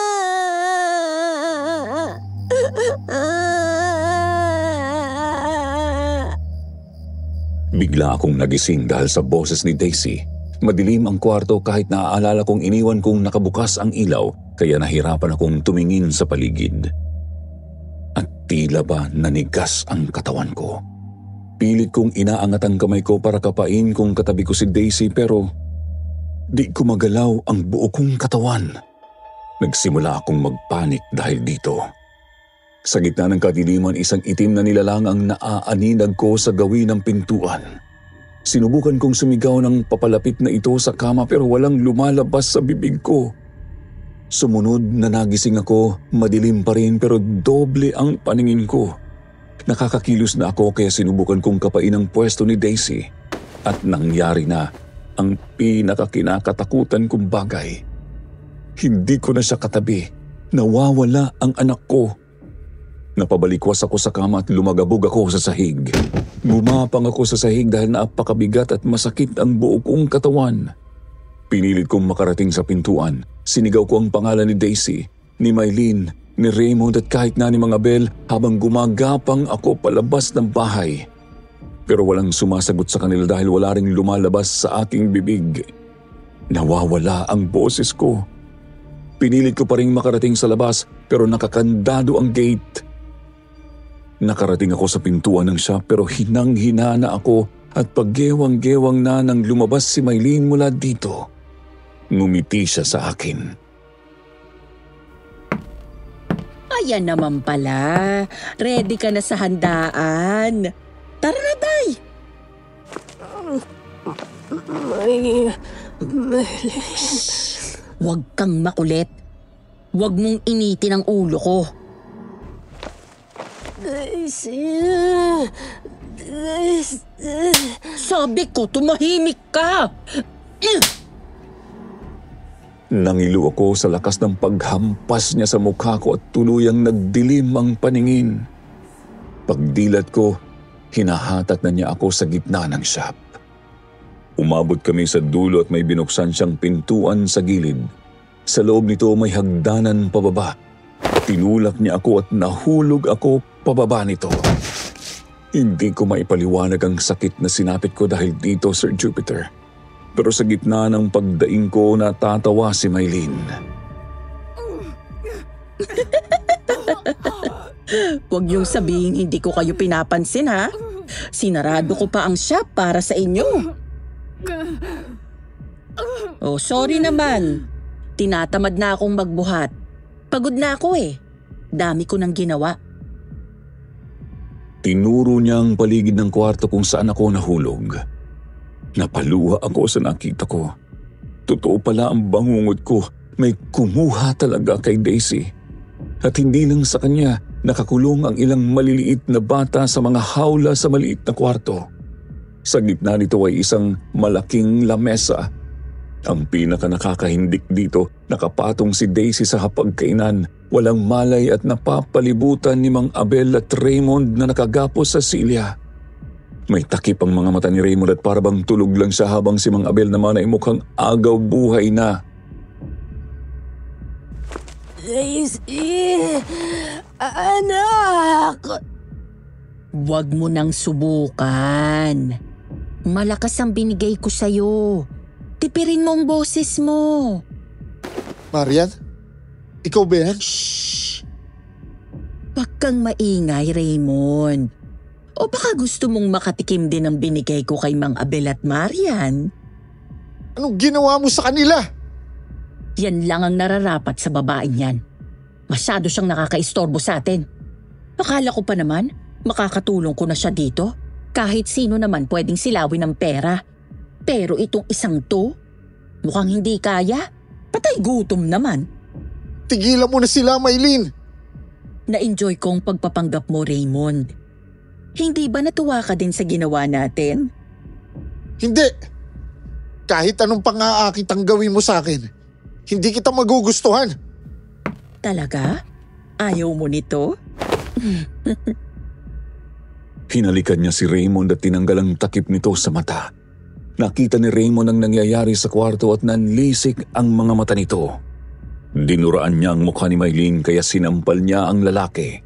Speaker 4: Bigla akong nagising dahil sa boses ni Daisy. Madilim ang kwarto kahit naaalala kong iniwan kong nakabukas ang ilaw kaya nahirapan akong tumingin sa paligid. At tila ba nanigas ang katawan ko. Pilit kong inaangat ang kamay ko para kapain kung katabi ko si Daisy pero di ko magalaw ang buo kong katawan. Nagsimula akong magpanik dahil dito. Sa gitna ng kadiliman, isang itim na nilalang ang naaaninag ko sa gawin ng pintuan. Sinubukan kong sumigaw ng papalapit na ito sa kama pero walang lumalabas sa bibig ko. Sumunod na nagising ako, madilim pa rin pero doble ang paningin ko. Nakakakilos na ako kaya sinubukan kong kapain ang pwesto ni Daisy. At nangyari na ang pinakakinakatakutan kong bagay. Hindi ko na siya katabi. Nawawala ang anak ko. Napabalikwas ako sa kama at lumagabog ako sa sahig. Gumapang ako sa sahig dahil napakabigat at masakit ang buo kong katawan. Pinilit kong makarating sa pintuan. Sinigaw ko ang pangalan ni Daisy, ni Maylene, ni Raymond at kahit na ni Mang Abel habang gumagapang ako palabas ng bahay. Pero walang sumasagot sa kanila dahil wala ring lumalabas sa aking bibig. Nawawala ang boses ko. Pinilit ko pa ring makarating sa labas pero nakakandado ang gate. Nakarating ako sa pintuan ng shop pero hinang-hina na ako at paggewang-gewang na nang lumabas si Maylene mula dito. Ngumiti siya sa akin.
Speaker 1: Ayan naman pala. Ready ka na sa handaan. Tara na, Day!
Speaker 2: May... may...
Speaker 1: Huwag kang makulit. Huwag mong initin ang ulo ko.
Speaker 2: Daisy... Daisy...
Speaker 1: Sabi ko, tumahimik ka!
Speaker 4: Nangilo ako sa lakas ng paghampas niya sa mukha ko at tuluyang nagdilim ang paningin. Pagdilat ko, hinahatak na niya ako sa gitna ng shop. Umabot kami sa dulo at may binuksan siyang pintuan sa gilid. Sa loob nito may hagdanan pababa. Tinulak niya ako at nahulog ako pababa nito. Hindi ko maipaliwanag ang sakit na sinapit ko dahil dito, Sir Jupiter. Pero sa gitna ng pagdaing ko, natatawa si Maylene.
Speaker 1: Huwag niyong sabihin hindi ko kayo pinapansin, ha? Sinarado ko pa ang shop para sa inyo. Oh, sorry naman. Tinatamad na akong magbuhat. Pagod na ako eh. Dami ko nang ginawa.
Speaker 4: Tinuro niya ang paligid ng kwarto kung saan ako nahulog. Napaluha ako sa nakita ko. Totoo pala ang bangungot ko. May kumuha talaga kay Daisy. At hindi lang sa kanya, nakakulong ang ilang maliliit na bata sa mga hawla sa maliit na kwarto. Sa gitna nito ay isang malaking lamesa. Ang pinaka nakakahindik dito, nakapatong si Daisy sa hapagkainan. Walang malay at napapalibutan ni Mang Abel at Raymond na nakagapos sa silya. May takip ang mga mata ni Raymond at parabang tulog lang siya habang si Mang Abel naman ay mukhang agaw buhay na.
Speaker 2: Daisy! Anak!
Speaker 1: Huwag mo nang subukan. Malakas ang binigay ko sa'yo. Tipirin mo ang boses mo.
Speaker 8: Marian? Ikaw ba yan?
Speaker 1: Shh! Huwag kang maingay, Raymond. O baka gusto mong makatikim din ng binigay ko kay Mang Abel at Marian?
Speaker 8: Anong ginawa mo sa kanila?
Speaker 1: Yan lang ang nararapat sa babaeng yan. Masyado siyang nakakaistorbo sa atin. Akala ko pa naman, makakatulong ko na siya dito. Kahit sino naman pwedeng silawin ng pera. Pero itong isang to, mukhang hindi kaya. Patay gutom naman.
Speaker 8: Tigilan mo na sila, Maylin.
Speaker 1: Na-enjoy kong pagpapanggap mo, Raymond. Hindi ba natuwa ka din sa ginawa natin?
Speaker 8: Hindi. Kahit anong pang-aakit ang gawin mo sa akin, hindi kita magugustuhan.
Speaker 1: Talaga? Ayaw mo nito?
Speaker 4: Hinalikan niya si Raymond at tinanggal ang takip nito sa mata. Nakita ni Raymond ang nangyayari sa kwarto at nanlisik ang mga mata nito. Dinuraan niya ang mukha ni Maylin kaya sinampal niya ang lalaki.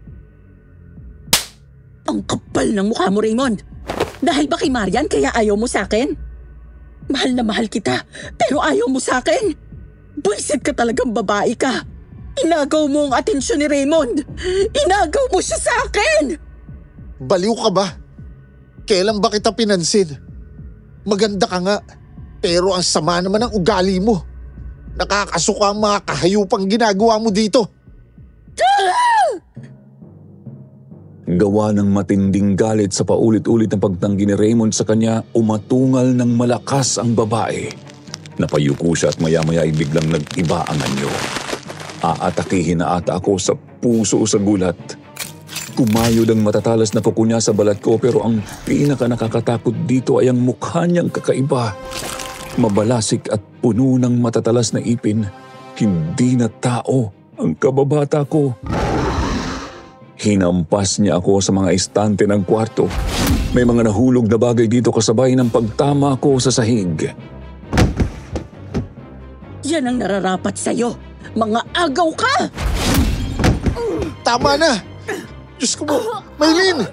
Speaker 1: Ang kapal ng mukha mo, Raymond. Dahil ba kay Marian kaya ayaw mo sa akin? Mahal na mahal kita, pero ayaw mo sa akin. Buisit ka talagang babae ka. Inagaw mo ang atensyon ni Raymond. Inagaw mo siya sa akin.
Speaker 8: Baliw ka ba? Kailan ba kita pinansin? Maganda ka nga, pero ang sama naman ng ugali mo. Nakakasuka ang mga kahayupang ginagawa mo dito.
Speaker 4: Gawa ng matinding galit sa paulit-ulit na pagtanggi ni Raymond sa kanya, umatungal ng malakas ang babae. Napayuko siya at maya-maya ay biglang nag-iba ang anyo. Aatakihin na ata ako sa puso sa gulat. Kumayod ang matatalas na kuko niya sa balat ko pero ang pinaka nakakatakot dito ay ang mukha niyang kakaiba. Mabalasik at puno ng matatalas na ipin. Hindi na tao ang kababata ko. Hinampas niya ako sa mga estante ng kwarto. May mga nahulog na bagay dito kasabay ng pagtama ko sa sahig.
Speaker 1: Yan ang nararapat sa'yo. Mga agaw ka!
Speaker 8: Tama na! Diyos ko mo, Maylin!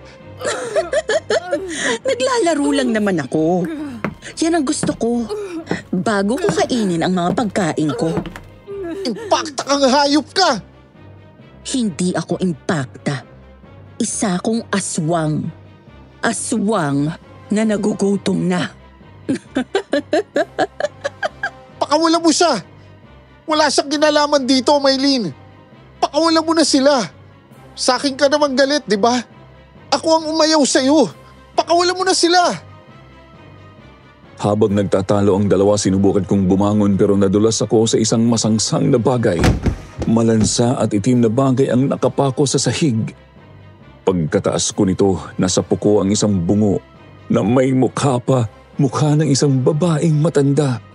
Speaker 1: Naglalaro lang naman ako. Yan ang gusto ko. Bago ko kainin ang mga pagkain ko.
Speaker 8: Impakta kang hayop ka!
Speaker 1: Hindi ako impakta. Isa akong aswang. Aswang na nagugutom na.
Speaker 8: Pakawala mo siya! Wala siyang kinalaman dito, Maylin. Pakawala mo na sila. Sa akin ka naman galit, di ba? Ako ang umayaw sa'yo. Pakawala mo na sila.
Speaker 4: Habang nagtatalo ang dalawa, sinubukan kong bumangon pero nadulas ako sa isang masangsang na bagay. Malansa at itim na bagay ang nakapako sa sahig. Pagkataas ko nito, nasa puko ang isang bungo na may mukha pa, mukha ng isang babaeng matanda.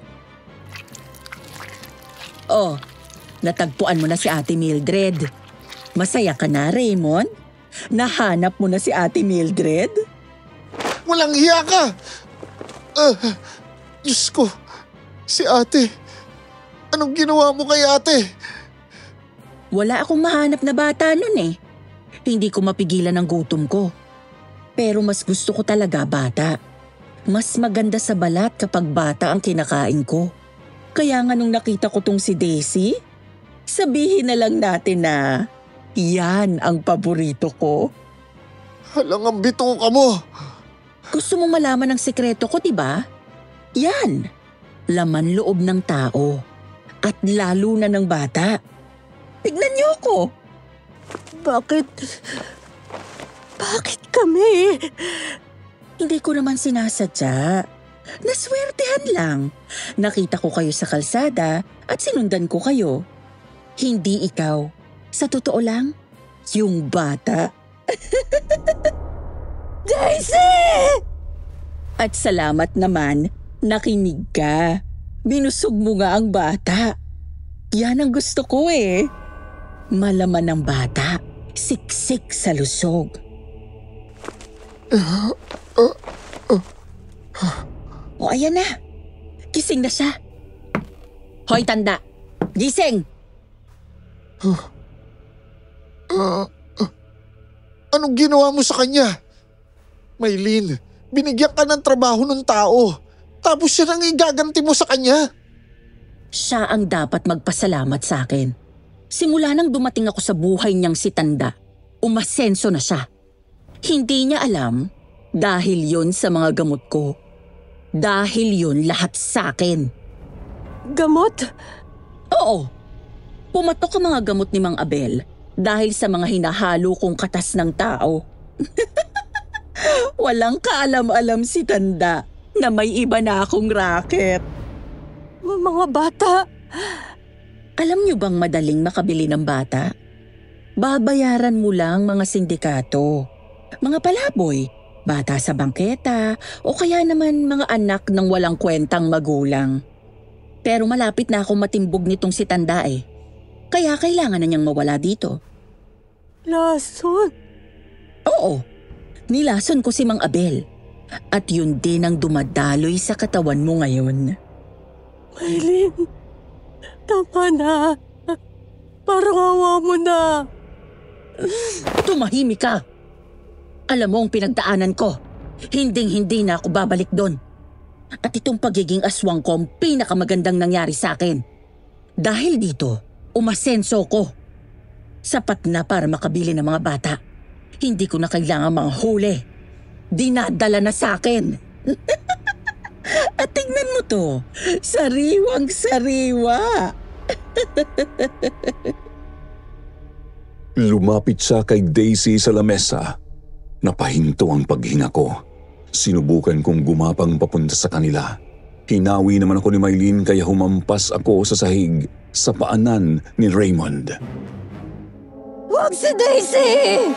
Speaker 1: Oh, natagpuan mo na si Ate Mildred. Masaya ka na, Raymond? Nahanap mo na si Ate Mildred?
Speaker 8: Walang hiya ka! Uh, Diyos ko, si ate. Anong ginawa mo kay ate?
Speaker 1: Wala akong mahanap na bata nun eh. Hindi ko mapigilan ang gutom ko. Pero mas gusto ko talaga bata. Mas maganda sa balat kapag bata ang kinakain ko. Kaya nga nung nakita ko tong si Daisy, sabihin na lang natin na yan ang paborito ko.
Speaker 8: Halang ang bito ka mo.
Speaker 1: Gusto mong malaman ang sekreto ko, diba? Yan. Laman loob ng tao. At lalo na ng bata. Tignan niyo ako.
Speaker 2: Bakit? Bakit kami?
Speaker 1: Hindi ko naman sinasadya. Naswertehan lang. Nakita ko kayo sa kalsada at sinundan ko kayo. Hindi ikaw. Sa totoo lang, yung bata.
Speaker 2: Daisy!
Speaker 1: At salamat naman, nakinig ka. Binusog mo nga ang bata. Yan ang gusto ko eh. Malaman ng bata, siksik sa lusog. O ayan na, gising na siya. Hoy tanda, gising!
Speaker 8: Ah, ah, anong ginawa mo sa kanya? Maylin, binigyan ka ng trabaho ng tao. Tapos siya nang igaganti mo sa kanya.
Speaker 1: Siya ang dapat magpasalamat sa akin. Simula nang dumating ako sa buhay niyang si Tanda, umasenso na siya. Hindi niya alam dahil yun sa mga gamot ko. Dahil yun lahat sa akin.
Speaker 2: Gamot?
Speaker 1: Oo. Pumatok ang mga gamot ni Mang Abel dahil sa mga hinahalo kong katas ng tao. Walang kaalam-alam si Tanda na may iba na akong racket.
Speaker 2: Mga bata.
Speaker 1: Alam niyo bang madaling makabili ng bata? Babayaran mo lang mga sindikato, mga palaboy, bata sa bangketa, o kaya naman mga anak ng walang kwentang magulang. Pero malapit na akong matimbog nitong si Tanda eh. Kaya kailangan na niyang mawala dito.
Speaker 2: Lason?
Speaker 1: Oo, nilason ko si Mang Abel. At yun din ang dumadaloy sa katawan mo ngayon.
Speaker 2: Maylin, tama na. Parang awa mo na.
Speaker 1: Tumahimik ka. Alam mo ang pinagdaanan ko. Hinding-hindi na ako babalik doon. At itong pagiging aswang ko ang pinakamagandang nangyari sa akin. Dahil dito, umasenso ko. Sapat na para makabili ng mga bata. Hindi ko na kailangan mga huli. Dinadala na sa akin. At tingnan mo to, sariwang-sariwa.
Speaker 4: Lumapit siya kay Daisy sa lamesa. Napahinto ang paghinga ko. Sinubukan kong gumapang papunta sa kanila. Hinawi naman ako ni Maylin kaya humampas ako sa sahig sa paanan ni Raymond.
Speaker 2: Huwag si Daisy!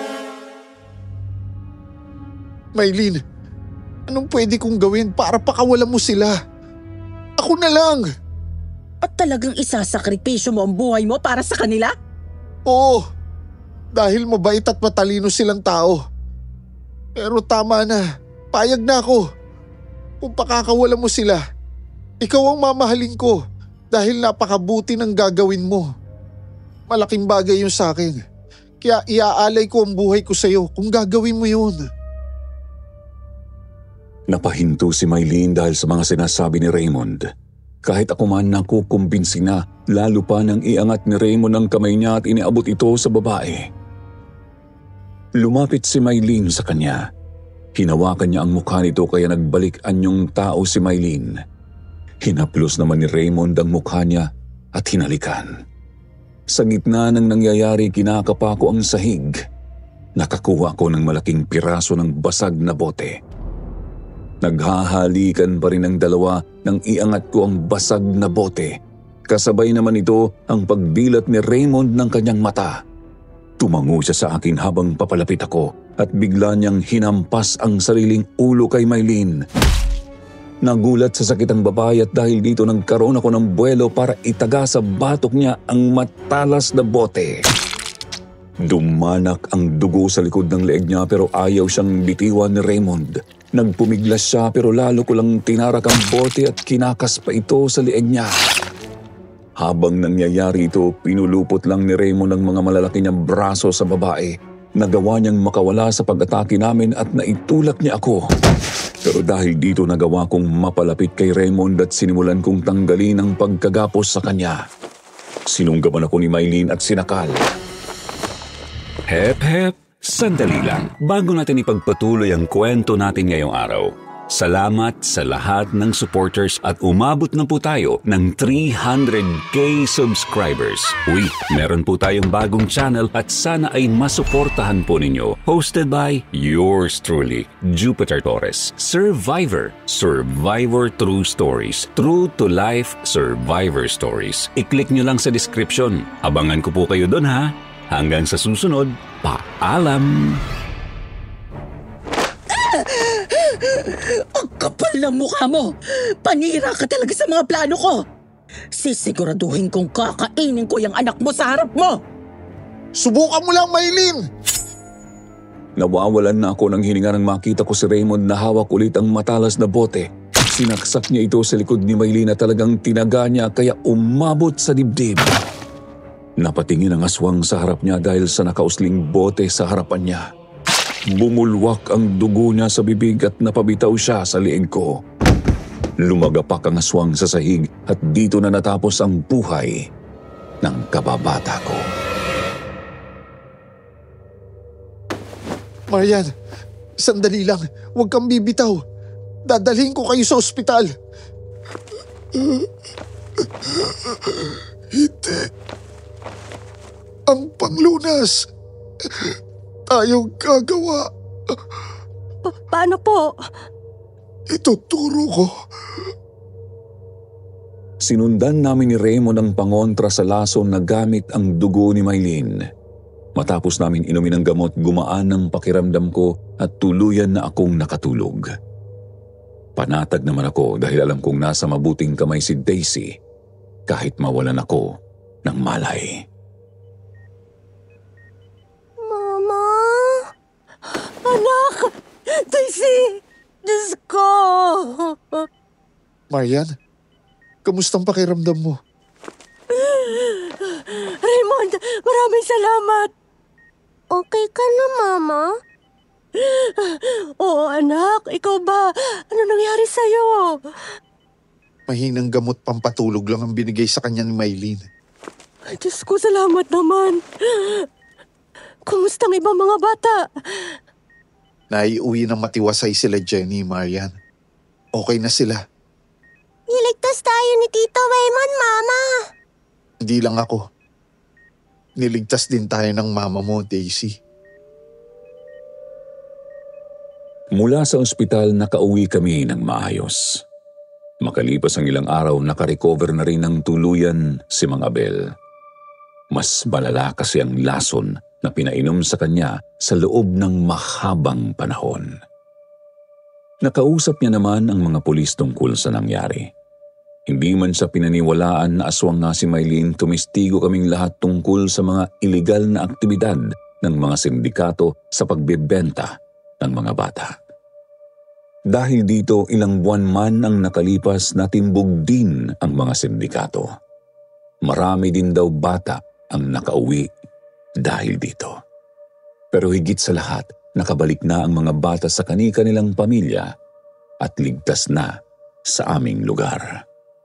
Speaker 8: Maylin, anong pwede kong gawin para pakawalan mo sila? Ako na lang!
Speaker 1: At talagang isasakripisyo mo ang buhay mo para sa kanila?
Speaker 8: Oo, dahil mabait at matalino silang tao. Pero tama na, payag na ako. Kung pakakawalan mo sila, ikaw ang mamahalin ko dahil napakabuti ng gagawin mo. Malaking bagay yun sa akin. Kaya iaalay ko ang buhay ko sa'yo kung gagawin mo yun.
Speaker 4: Napahinto si Maylin dahil sa mga sinasabi ni Raymond. Kahit ako man nakukumbinsi na, lalo pa nang iangat ni Raymond ang kamay niya at iniabot ito sa babae. Lumapit si Maylin sa kanya. Hinawakan niya ang mukha nito kaya nagbalik anyong tao si Maylin. Hinaplos naman ni Raymond ang mukha niya at hinalikan. Sa gitna ng nangyayari, kinakapa ko ang sahig. Nakakuha ko ng malaking piraso ng basag na bote. Naghahalikan pa rin ang dalawa nang iangat ko ang basag na bote. Kasabay naman ito ang pagdilat ni Raymond ng kanyang mata. Tumango siya sa akin habang papalapit ako at bigla niyang hinampas ang sariling ulo kay Maylin. Nagulat sa sakit ang babae at dahil dito nagkaroon ako ng buwelo para itaga sa batok niya ang matalas na bote. Dumanak ang dugo sa likod ng leeg niya pero ayaw siyang bitiwan ni Raymond. Nagpumiglas siya pero lalo ko lang tinarak ang bote at kinakas pa ito sa leeg niya. Habang nangyayari ito, pinulupot lang ni Raymond ang mga malalaki niyang braso sa babae. Nagawa niyang makawala sa pag-atake namin at naitulak niya ako. Pero dahil dito nagawa kong mapalapit kay Raymond at sinimulan kong tanggalin ang pagkagapos sa kanya. Sinunggaban ako ni Maylin at sinakal.
Speaker 5: Hep, hep, sandali lang. Bago natin ipagpatuloy ang kwento natin ngayong araw, salamat sa lahat ng supporters at umabot na po tayo ng three hundred k subscribers. Uy, meron po tayong bagong channel at sana ay masuportahan po ninyo. Hosted by yours truly, Jupiter Torres. Survivor. Survivor True Stories. True to Life Survivor Stories. I-click nyo lang sa description. Abangan ko po kayo doon ha. Hanggang sa susunod, paalam!
Speaker 1: Ang kapal ng mukha mo! Panira ka talaga sa mga plano ko! Sisiguraduhin kong kakainin ko yung anak mo sa harap mo!
Speaker 8: Subukan mo lang, Maylin!
Speaker 4: Nawawalan na ako ng hininga nang makita ko si Raymond na hawak ulit ang matalas na bote. Sinaksak niya ito sa likod ni Maylin na talagang tinaga niya kaya umabot sa dibdib. Napatingin ang aswang sa harap niya dahil sa nakausling bote sa harapan niya. Bumulwak ang dugo niya sa bibig at napabitaw siya sa liig ko. Lumagapak ang aswang sa sahig at dito na natapos ang buhay ng kababata ko.
Speaker 8: Marian, sandali lang. Huwag kang bibitaw. Dadalhin ko kayo sa ospital. Hindi. Ang panglunas. Tayong gagawa.
Speaker 2: Pa- paano po?
Speaker 8: Ituturo ko.
Speaker 4: Sinundan namin ni Raymond ang pangontra sa lason na gamit ang dugo ni Maylin. Matapos namin inumin ang gamot, gumaan ang pakiramdam ko at tuluyan na akong nakatulog. Panatag naman ako dahil alam kong nasa mabuting kamay si Daisy kahit mawalan ako ng malay.
Speaker 7: Mama?
Speaker 2: Anak! Daisy! Diyos ko!
Speaker 8: Marian, kamustang pakiramdam mo?
Speaker 2: Raymond, maraming salamat!
Speaker 7: Okay ka na, Mama?
Speaker 2: Oo, anak. Ikaw ba? Ano nangyari sa'yo?
Speaker 8: Mahinang gamot pampatulog lang ang binigay sa kanya ni Maylin.
Speaker 2: Ay, Diyos ko, salamat naman. Kumusta ang ibang mga bata?
Speaker 8: Naiuwi ng matiwasay sila Jenny, Marian. Okay na sila.
Speaker 7: Niligtas tayo ni Tito Raymond, Mama.
Speaker 8: Hindi lang ako. Niligtas din tayo ng mama mo, Daisy.
Speaker 4: Mula sa ospital, nakauwi kami ng maayos. Makalipas ang ilang araw, nakarecover na rin ng tuluyan si Mang Abel. Mas malala kasi ang lason na pinainom sa kanya sa loob ng mahabang panahon. Nakausap niya naman ang mga pulis tungkol sa nangyari. Hindi man siya pinaniwalaan na aswang nga si Maylin, tumistigo kaming lahat tungkol sa mga iligal na aktibidad ng mga sindikato sa pagbebenta ng mga bata. Dahil dito, ilang buwan man ang nakalipas, natimbog din ang mga sindikato. Marami din daw bata ang nakauwi dahil dito. Pero higit sa lahat, nakabalik na ang mga bata sa kani-kanilang pamilya at ligtas na sa aming lugar.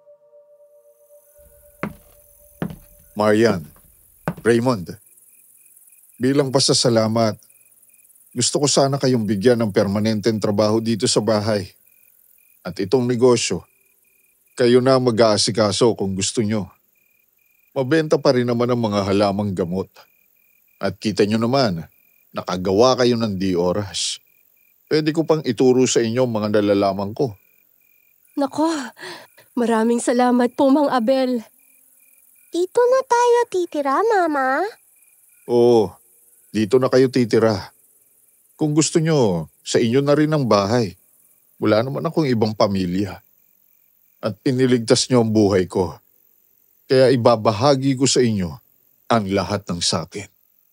Speaker 8: Marian, Raymond, bilang pasasalamat, gusto ko sana kayong bigyan ng permanenteng trabaho dito sa bahay. At itong negosyo, kayo na mag-aasikaso kung gusto nyo. Mabenta pa rin naman ang mga halamang gamot. At kita nyo naman, nakagawa kayo ng di oras. Pwede ko pang ituro sa inyo ang mga nalalaman ko.
Speaker 2: Nako, maraming salamat po, Mang Abel.
Speaker 7: Dito na tayo titira, Mama.
Speaker 8: Oo, dito na kayo titira. Kung gusto nyo, sa inyo na rin ang bahay. Wala naman akong ibang pamilya. At iniligtas nyo ang buhay ko. Kaya ibabahagi ko sa inyo ang lahat ng sakin.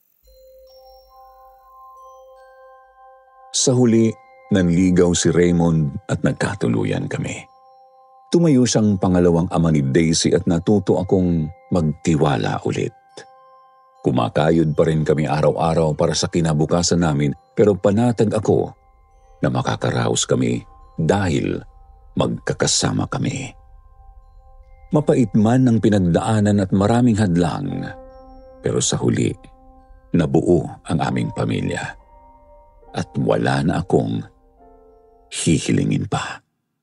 Speaker 4: Sa huli, nanligaw si Raymond at nagkatuluyan kami. Tumayo siyang pangalawang ama ni Daisy at natuto akong magtiwala ulit. Kumakayod pa rin kami araw-araw para sa kinabukasan namin, pero panatag ako na makakaraos kami dahil magkakasama kami. Mapait man ang pinagdaanan at maraming hadlang, pero sa huli, nabuo ang aming pamilya. At wala na akong hihilingin pa.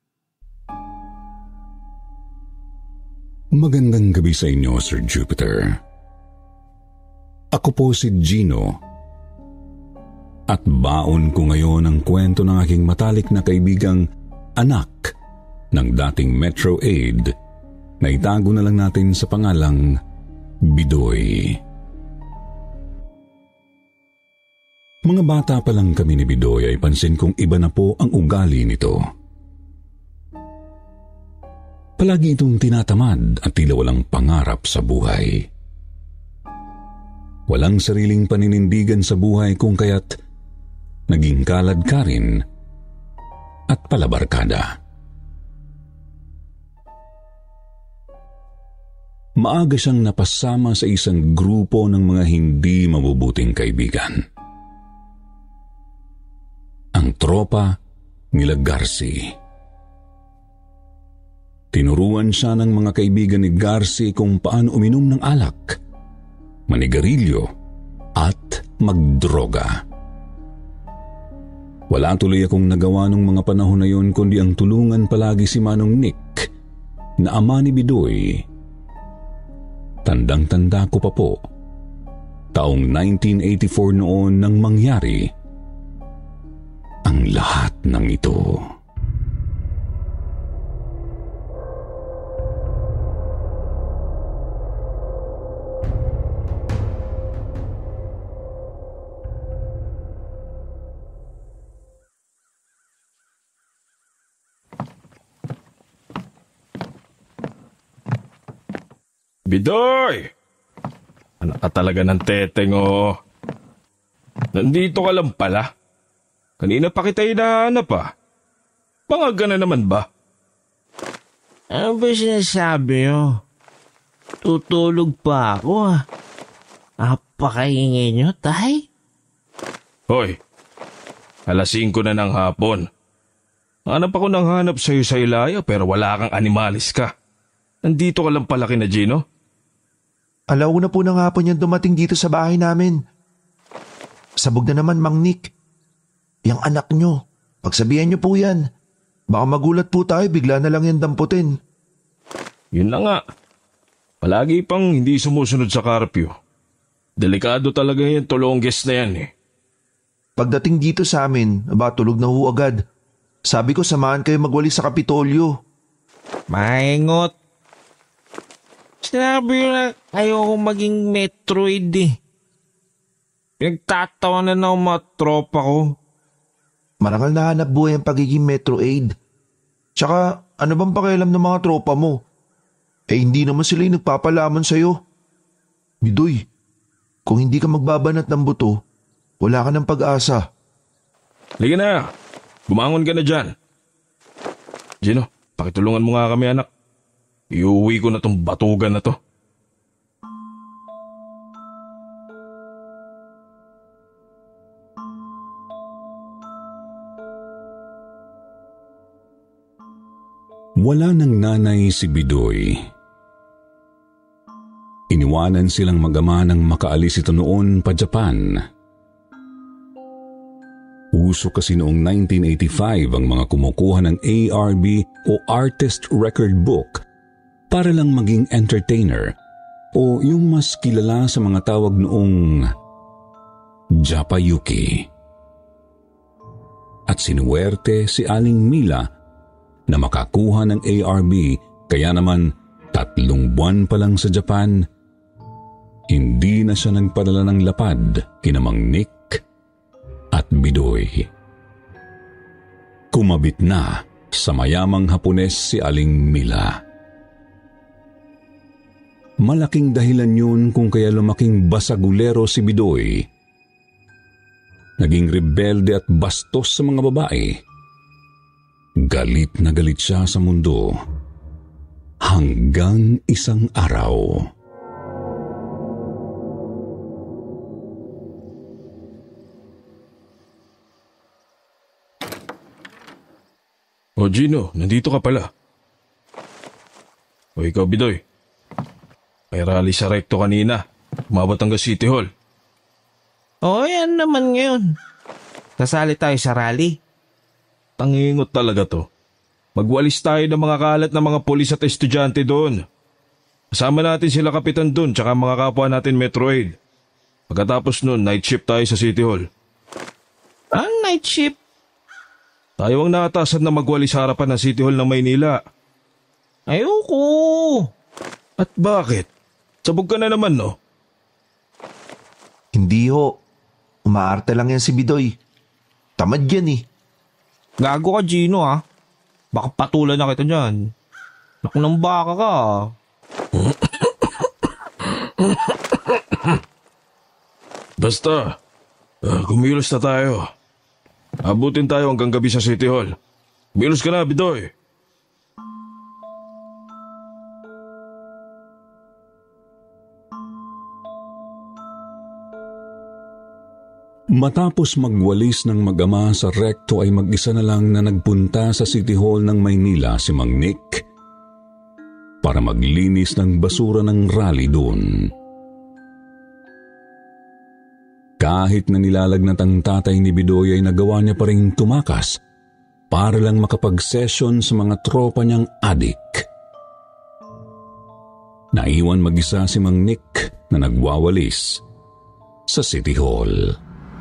Speaker 5: Magandang gabi sa inyo, Sir Jupiter. Ako po si Gino. At baon ko ngayon ang kwento ng aking matalik na kaibigang anak ng dating Metro Aid na itago na lang natin sa pangalang Bidoy. Mga bata pa lang kami ni Bidoy ay pansin kong iba na po ang ugali nito. Palagi itong tinatamad at tila walang pangarap sa buhay. Walang sariling paninindigan sa buhay kung kaya't naging kalad ka rin at palabarkada.
Speaker 4: maaga siyang napasama sa isang grupo ng mga hindi mabubuting kaibigan. Ang tropa nila Garci. Tinuruan siya ng mga kaibigan ni Garci kung paano uminom ng alak, manigarilyo at magdroga. Wala tuloy akong nagawa nung mga panahon na yun kundi ang tulungan palagi si Manong Nick na ama ni Bidoy. Tandang-tanda ko pa po, taong nineteen eighty-four noon nang mangyari ang lahat ng ito.
Speaker 9: Bidoy! Anak ka talaga ng teteng, oh. Nandito ka lang pala. Kanina pa kita hinahanap, ah. Pangaga na naman ba?
Speaker 10: Ano ba sinasabi nyo? Tutulog pa ako, ah. Napakaingay nyo, tay?
Speaker 9: Hoy, alas singko na ng hapon. Hanap ako ng hanap sa'yo sa Ilaya pero wala kang animalis ka. Nandito ka lang pala kina Gino?
Speaker 11: Alauna po ng hapon yan dumating dito sa bahay namin. Sabog na naman, Mang Nick. Yang anak nyo, pagsabihan nyo po yan. Baka magulat po tayo, bigla na lang yan damputin.
Speaker 9: Yun na nga. Palagi pang hindi sumusunod sa curfew. Delikado talaga yan, tulongges na yan eh.
Speaker 11: Pagdating dito sa amin, aba tulog na ho agad. Sabi ko samahan kayo magwalis sa Kapitolyo.
Speaker 10: Maingot. Sinabi ko na ayoko maging Metroid eh. Pinagtatawa na ng mga tropa ko.
Speaker 11: Marangal na hanap buhay ang pagiging Metroid. Tsaka ano bang pakialam ng mga tropa mo? Eh hindi naman sila yung nagpapalaman sa'yo. Bidoy, kung hindi ka magbabanat ng buto, wala ka ng pag-asa.
Speaker 9: Liga na, bumangon ka na dyan. Gino, pakitulungan mo nga kami anak. Iuwi ko na tong batugan na to.
Speaker 4: Wala ng nanay si Bidoy. Iniwanan silang mag-ama nang makaalis ito noon pa Japan. Uso kasi noong nineteen eighty-five ang mga kumukuha ng A R B o Artist Record Book para lang maging entertainer o yung mas kilala sa mga tawag noong Japayuki. At sinuwerte si Aling Mila na makakuha ng A R B kaya naman tatlong buwan pa lang sa Japan, hindi na siya nagpadala ng lapad kina Mang Nick at Bidoy. Kumabit na sa mayamang Hapones si Aling Mila. Malaking dahilan yun kung kaya lumaking basagulero si Bidoy. Naging rebelde at bastos sa mga babae. Galit na galit siya sa mundo. Hanggang isang araw.
Speaker 9: O Gino, nandito ka pala. O ikaw Bidoy. May rally sa Recto kanina. Umabot hanggang City Hall.
Speaker 10: Oo, yan naman ngayon. Kasali tayo sa rally.
Speaker 9: Tangingot talaga to. Magwalis tayo ng mga kalat ng mga pulis at estudyante doon. Kasama natin sila kapitan doon tsaka mga kapwa natin Metroid. Pagkatapos noon, night shift tayo sa City Hall.
Speaker 10: Ang night shift?
Speaker 9: Tayo ang naatasan na magwalis sa harapan ng City Hall ng Maynila.
Speaker 10: Ayoko.
Speaker 9: At bakit? Sabog ka na naman, no?
Speaker 11: Hindi ho. Umaarte lang yan si Bidoy. Tamad yan eh.
Speaker 10: Gago ka, Gino, ha? Baka patulan na kita dyan. Naku ng baka ka.
Speaker 9: Basta, uh, kumilos na tayo. Abutin tayo hanggang gabi sa City Hall. Kumilos ka na, Bidoy.
Speaker 4: Matapos magwalis ng mag-ama sa rekto ay mag-isa na lang na nagpunta sa City Hall ng Maynila si Mang Nick para maglinis ng basura ng rally doon. Kahit na nilalagnat ang tatay ni Bidoy ay nagawa niya pa rin tumakas para lang makapag-session sa mga tropa niyang adik. Naiwan mag-isa si Mang Nick na nagwawalis sa City Hall.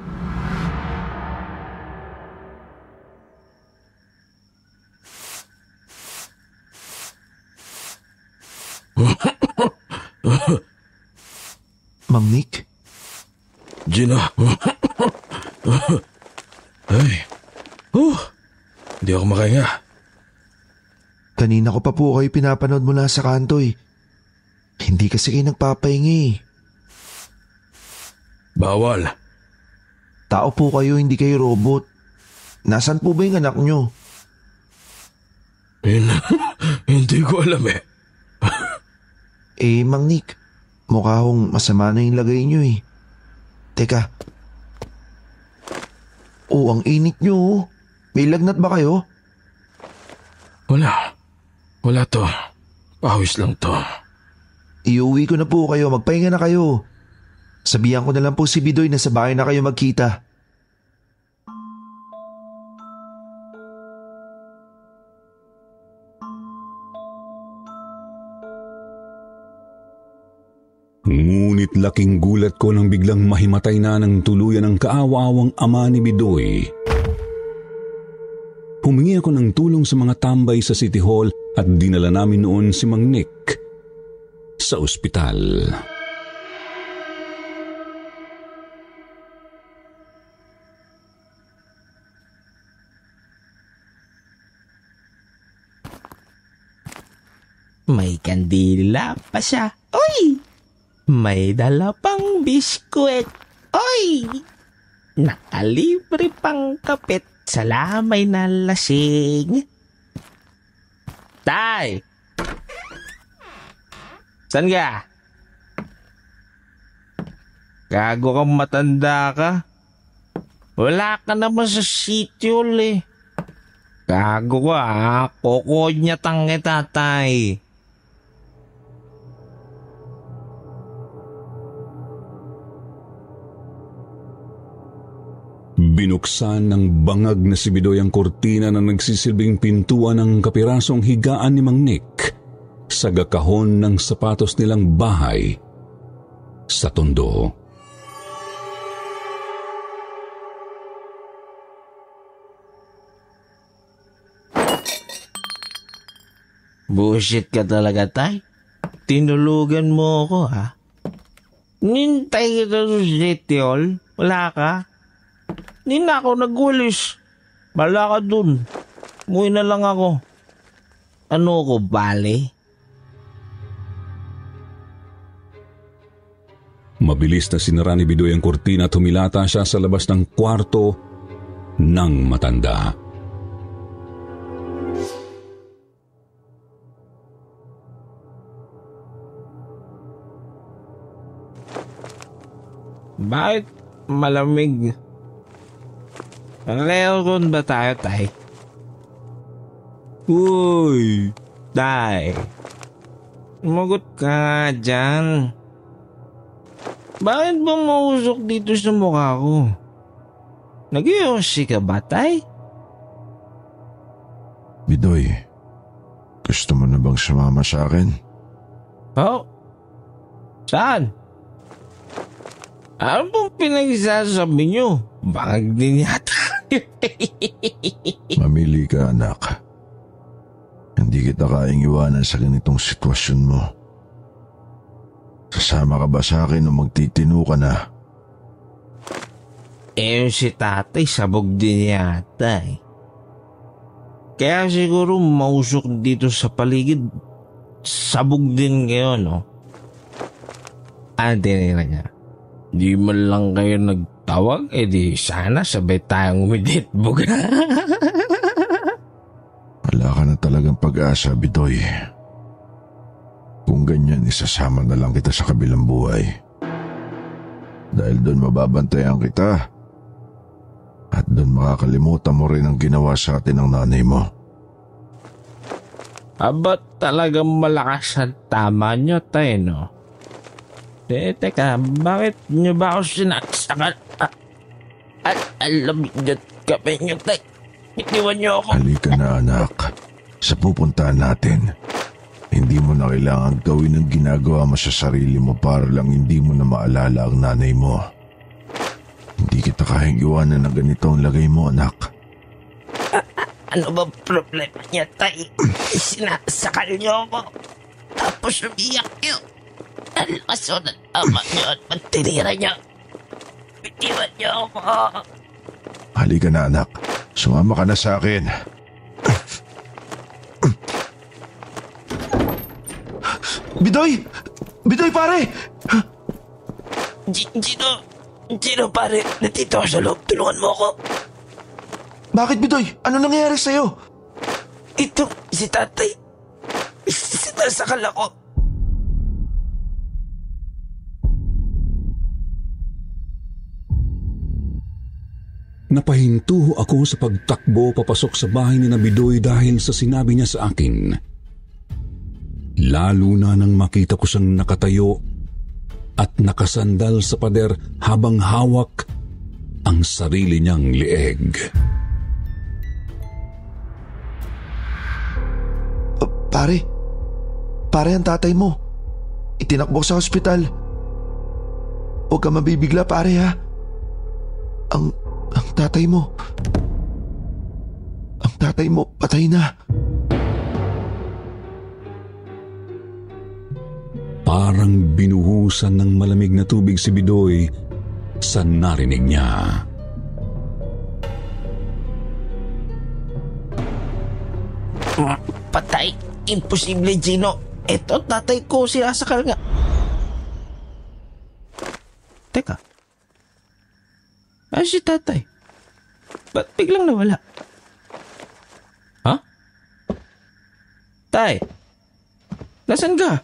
Speaker 11: Mang Nick?
Speaker 9: Gina. Ay. Oh, hindi ako makahinga.
Speaker 11: Kanina ko pa po kayo pinapanood mula sa kanto eh. Hindi kasi kayo nagpapahinga eh.
Speaker 9: Bawal.
Speaker 11: Tao po kayo, hindi kayo robot. Nasaan po ba yung anak nyo?
Speaker 9: Hindi ko alam eh.
Speaker 11: Eh, Mang Nick, mukha akong masama na yung lagay nyo eh. Teka. Oh, ang init nyo oh. May lagnat ba kayo?
Speaker 9: Wala. Wala to. Pawis lang to.
Speaker 11: Iuwi ko na po kayo. Magpahinga na kayo. Sabihan ko na lang po si Bidoy na sa bahay na kayo magkita.
Speaker 4: Ngunit laking gulat ko nang biglang mahimatay na ng tuluyan ang kaawa-awang ama ni Bidoy. Humingi ako ng tulong sa mga tambay sa City Hall at dinala namin noon si Mang Nick sa ospital.
Speaker 10: May kandila pa siya. Oy! May dala pang biskwit. Oy! Nakalibre pang kapit sa lamay na lasing. Tay! San ka? Gago kang matanda ka. Wala ka naman sa sityo eh. Gago ka ha. Kokonyatang kita, tay.
Speaker 4: Binuksan ng bangag na si Bidoy ang kortina na nagsisilbing pintuan ng kapirasong higaan ni Mang Nick sa gakahon ng sapatos nilang bahay sa Tondo.
Speaker 10: Bullshit ka talaga, tay. Tinulugan mo ako, ha? Nintay kita sa City Hall. Wala ka? Hindi na ako nagwalis. Bala ka dun. Umuwi na lang ako. Ano ko, bale?
Speaker 4: Mabilis na sinara ni Bidoy ang kortina at humilata siya sa labas ng kwarto ng matanda.
Speaker 10: Bakit malamig? Nag-aircon ba tayo, tay? Uy, tay. Sumagot ka nga dyan. Bakit ba mausok dito sa mukha ko? Nag-iossi ka ba, tay?
Speaker 11: Bidoy, gusto mo na bang sumama sa akin?
Speaker 10: Oh? Saan? Ano pong pinagsasabi nyo? Bangag din yata.
Speaker 11: Mamili ka, anak. Hindi kita kaing iwanan sa ganitong sitwasyon mo. Sasama ka ba sa akin o magtitino ka na?
Speaker 10: Eh, si tatay sabog din yata eh. Kaya siguro mausok dito sa paligid. Sabog din kayo, no? Ano tinira niya? Di man lang kayo nagtawag, eh di sana sabay tayong umiditbog.
Speaker 11: Wala ka na talagang pag-asa, Bidoy. Kung ganyan, isasama na lang kita sa kabilang buhay. Dahil doon mababantayan kita doon makakalimutan mo rin ang ginawa sa atin ng nanay mo.
Speaker 10: Aba, talagang malakas ang tama nyo, tay, no? Eh, teka, bakit nyo ba ako sinasakal? Ah, al alam nyo kami nyo, tay. Itiwan nyo ako.
Speaker 11: Halika na, anak. Sa pupuntahan natin. Hindi mo na kailangan gawin ang ginagawa mo sa sarili mo para lang hindi mo na maalala ang nanay mo. Hindi kita kayang iwanan ng ganito ang lagay mo, anak.
Speaker 10: A ano ba problema niya, tay? Sinasakal niyo ako. Tapos umiyak niyo. Ang lakas ng ama niyo at magtinira niyo. Bitiwan niyo ako.
Speaker 11: Halika na, anak. Sumama ka na sa akin. Bidoy! Bidoy, pare!
Speaker 10: G Gino! Gino, pare! Nandito ako sa loob. Tulungan mo ako.
Speaker 11: Bakit, Bidoy? Ano nangyayari sa'yo?
Speaker 10: Ito, si tatay. Sinasakal ako.
Speaker 4: Napahinto ako sa pagtakbo papasok sa bahay ni Bidoy dahil sa sinabi niya sa akin. Lalo na nang makita ko siyang nakatayo at nakasandal sa pader habang hawak ang sarili niyang lieg.
Speaker 11: Uh, pare, pare ang tatay mo. Itinakbo sa ospital. Huwag ka mabibigla, pare, ha? Ang, ang tatay mo, ang tatay mo patay na.
Speaker 4: Parang binuhusan ng malamig na tubig si Bidoy sa narinig niya.
Speaker 10: Patay? Imposible, Gino. Eto, tatay ko sinasakal nga. Teka. Ay, si tatay. Ba't biglang nawala? Ha? Tay? Nasaan ka?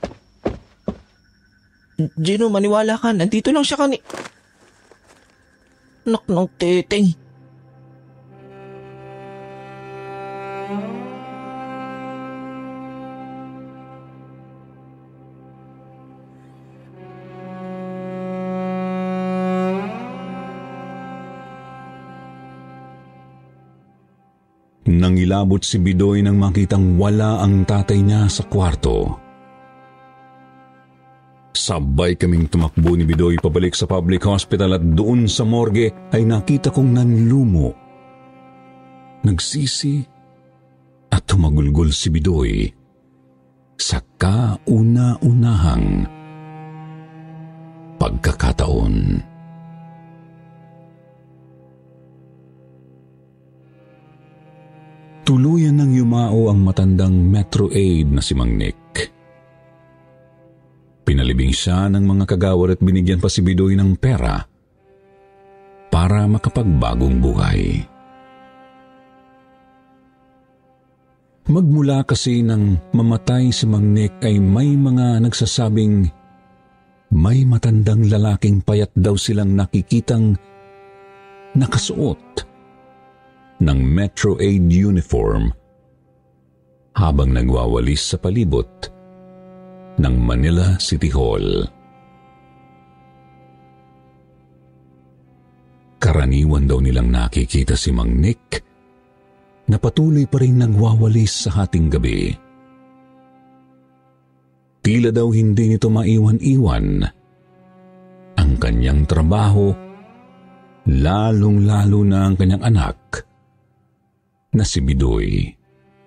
Speaker 10: Gino, maniwala ka. Nandito lang siya kani... Anak ng teteng.
Speaker 4: Nangilabot si Bidoy nang makitang wala ang tatay niya sa kwarto. Sabay kaming tumakbo ni Bidoy pabalik sa public hospital at doon sa morgue ay nakita kong nanlumo. Nagsisi at tumagulgol si Bidoy sa kauna-unahang pagkakataon. Tuluyan nang yumao ang matandang Metro Aid na si Mang Nick. Pinalibing siya ng mga kagawad at binigyan pa si Bidoy ng pera para makapagbagong buhay. Magmula kasi nang mamatay si Mang Nick ay may mga nagsasabing may matandang lalaking payat daw silang nakikitang nakasuot ng Metro Aid uniform habang nagwawalis sa palibot ng Manila City Hall. Karaniwan daw nilang nakikita si Mang Nick na patuloy pa rin nagwawalis sa hating gabi. Tila daw hindi nito maiwan-iwan ang kanyang trabaho, lalong-lalo na ang kanyang anak na si Bidoy.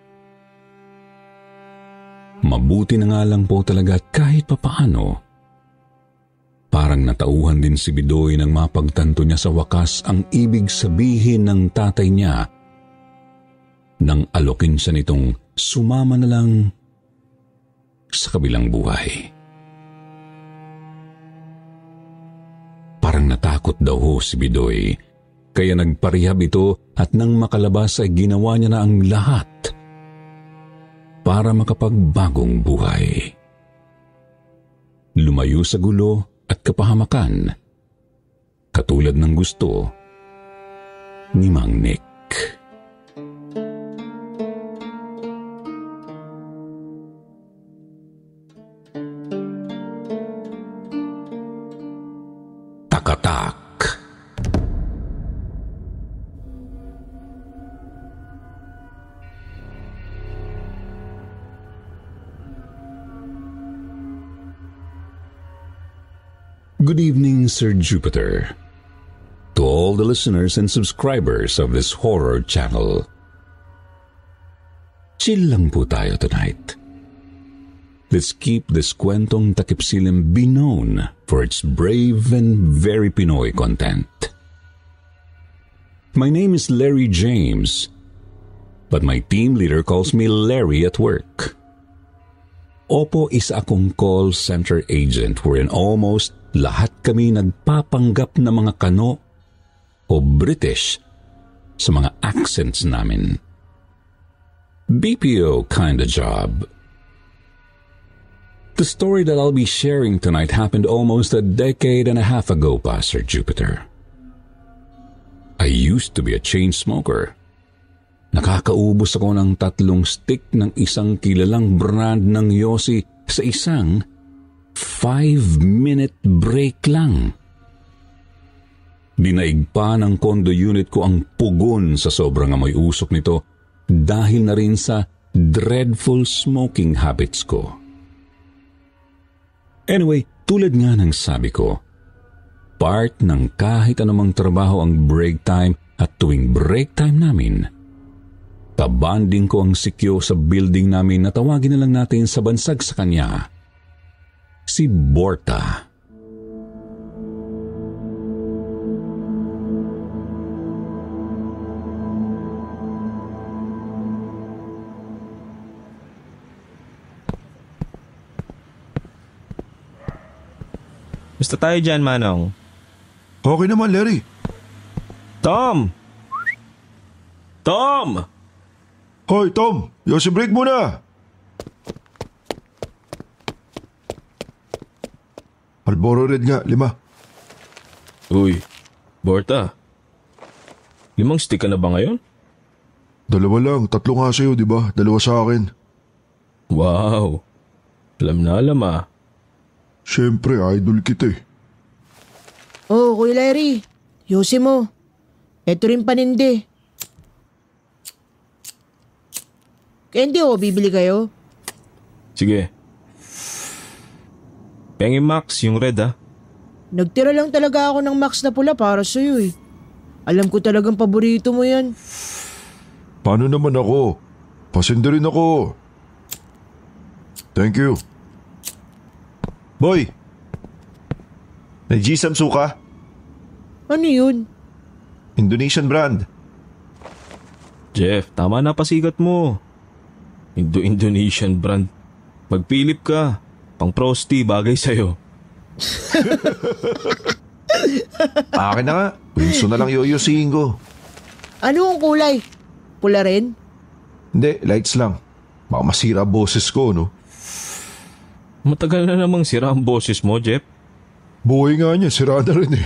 Speaker 4: Mabuti na nga lang po talaga kahit papaano. Parang natauhan din si Bidoy nang mapagtanto niya sa wakas ang ibig sabihin ng tatay niya nang alokin siya nitong sumama na lang sa kabilang buhay. Parang natakot daw ho si Bidoy, kaya nagparehab ito at nang makalabas ay ginawa niya na ang lahat para makapagbagong buhay. Lumayo sa gulo at kapahamakan, katulad ng gusto
Speaker 5: ni Mang Nick. Takatak. Good evening, Sir Jupiter. To all the listeners and subscribers of this horror channel. Chill lang po tayo tonight. Let's keep this kwentong takipsilim be known for its brave and very Pinoy content. My name is Larry James, but my team leader calls me Larry at work. Opo, isa akong call center agent wherein almost lahat kami nagpapanggap na mga Kano o British sa mga accents namin. B P O kinda job. The story that I'll be sharing tonight happened almost a decade and a half ago pa, Sir Jupiter. I used to be a chain smoker. Nakakaubos ako ng tatlong stick ng isang kilalang brand ng Yossi sa isang five-minute break lang. Dinaig pa ng condo unit ko ang pugon sa sobrang amoy usok nito dahil na rin sa dreadful smoking habits ko. Anyway, tulad nga ng sabi ko, part ng kahit anumang trabaho ang break time at tuwing break time namin, kabanding ko ang sikyo sa building namin na tawagin na lang natin sa bansag sa kanya, si Borta.
Speaker 9: Basta tayo dyan, Manong.
Speaker 11: Okay naman, Larry.
Speaker 9: Tom! Tom!
Speaker 11: Hoy, Tom! Yossi, break muna! Marlboro Red nga, lima.
Speaker 9: Uy, Borta. Limang stick ka na ba ngayon?
Speaker 11: Dalawa lang, tatlo nga sa'yo, di ba? Dalawa sa akin.
Speaker 9: Wow. Alam na alam ah.
Speaker 11: Siyempre, idol kita eh.
Speaker 12: Oh, Kuya Larry. Yossi mo. Ito rin panindi. Candy o, bibili kayo?
Speaker 9: Sige. Pengi Max, yung red ah.
Speaker 12: Nagtira lang talaga ako ng Max na pula para sa'yo eh. Alam ko talagang paborito mo yan.
Speaker 11: Paano naman ako? Pasinda rin ako. Thank you. Boy! May G-Sam suka?
Speaker 12: Ano yun?
Speaker 11: Indonesian brand.
Speaker 9: Jeff, tama na pasikat mo. Indo-Indonesian brand. Magpilip ka. Pang prosti, bagay sa'yo.
Speaker 11: Akin na nga. Wilson na lang yoyosihin ko.
Speaker 12: Ano ang kulay? Pula rin?
Speaker 11: Hindi, lights lang. Baka masira boses ko, no?
Speaker 9: Matagal na namang sira ang boses mo, Jeff.
Speaker 11: Buhay nga niya, sira na rin eh.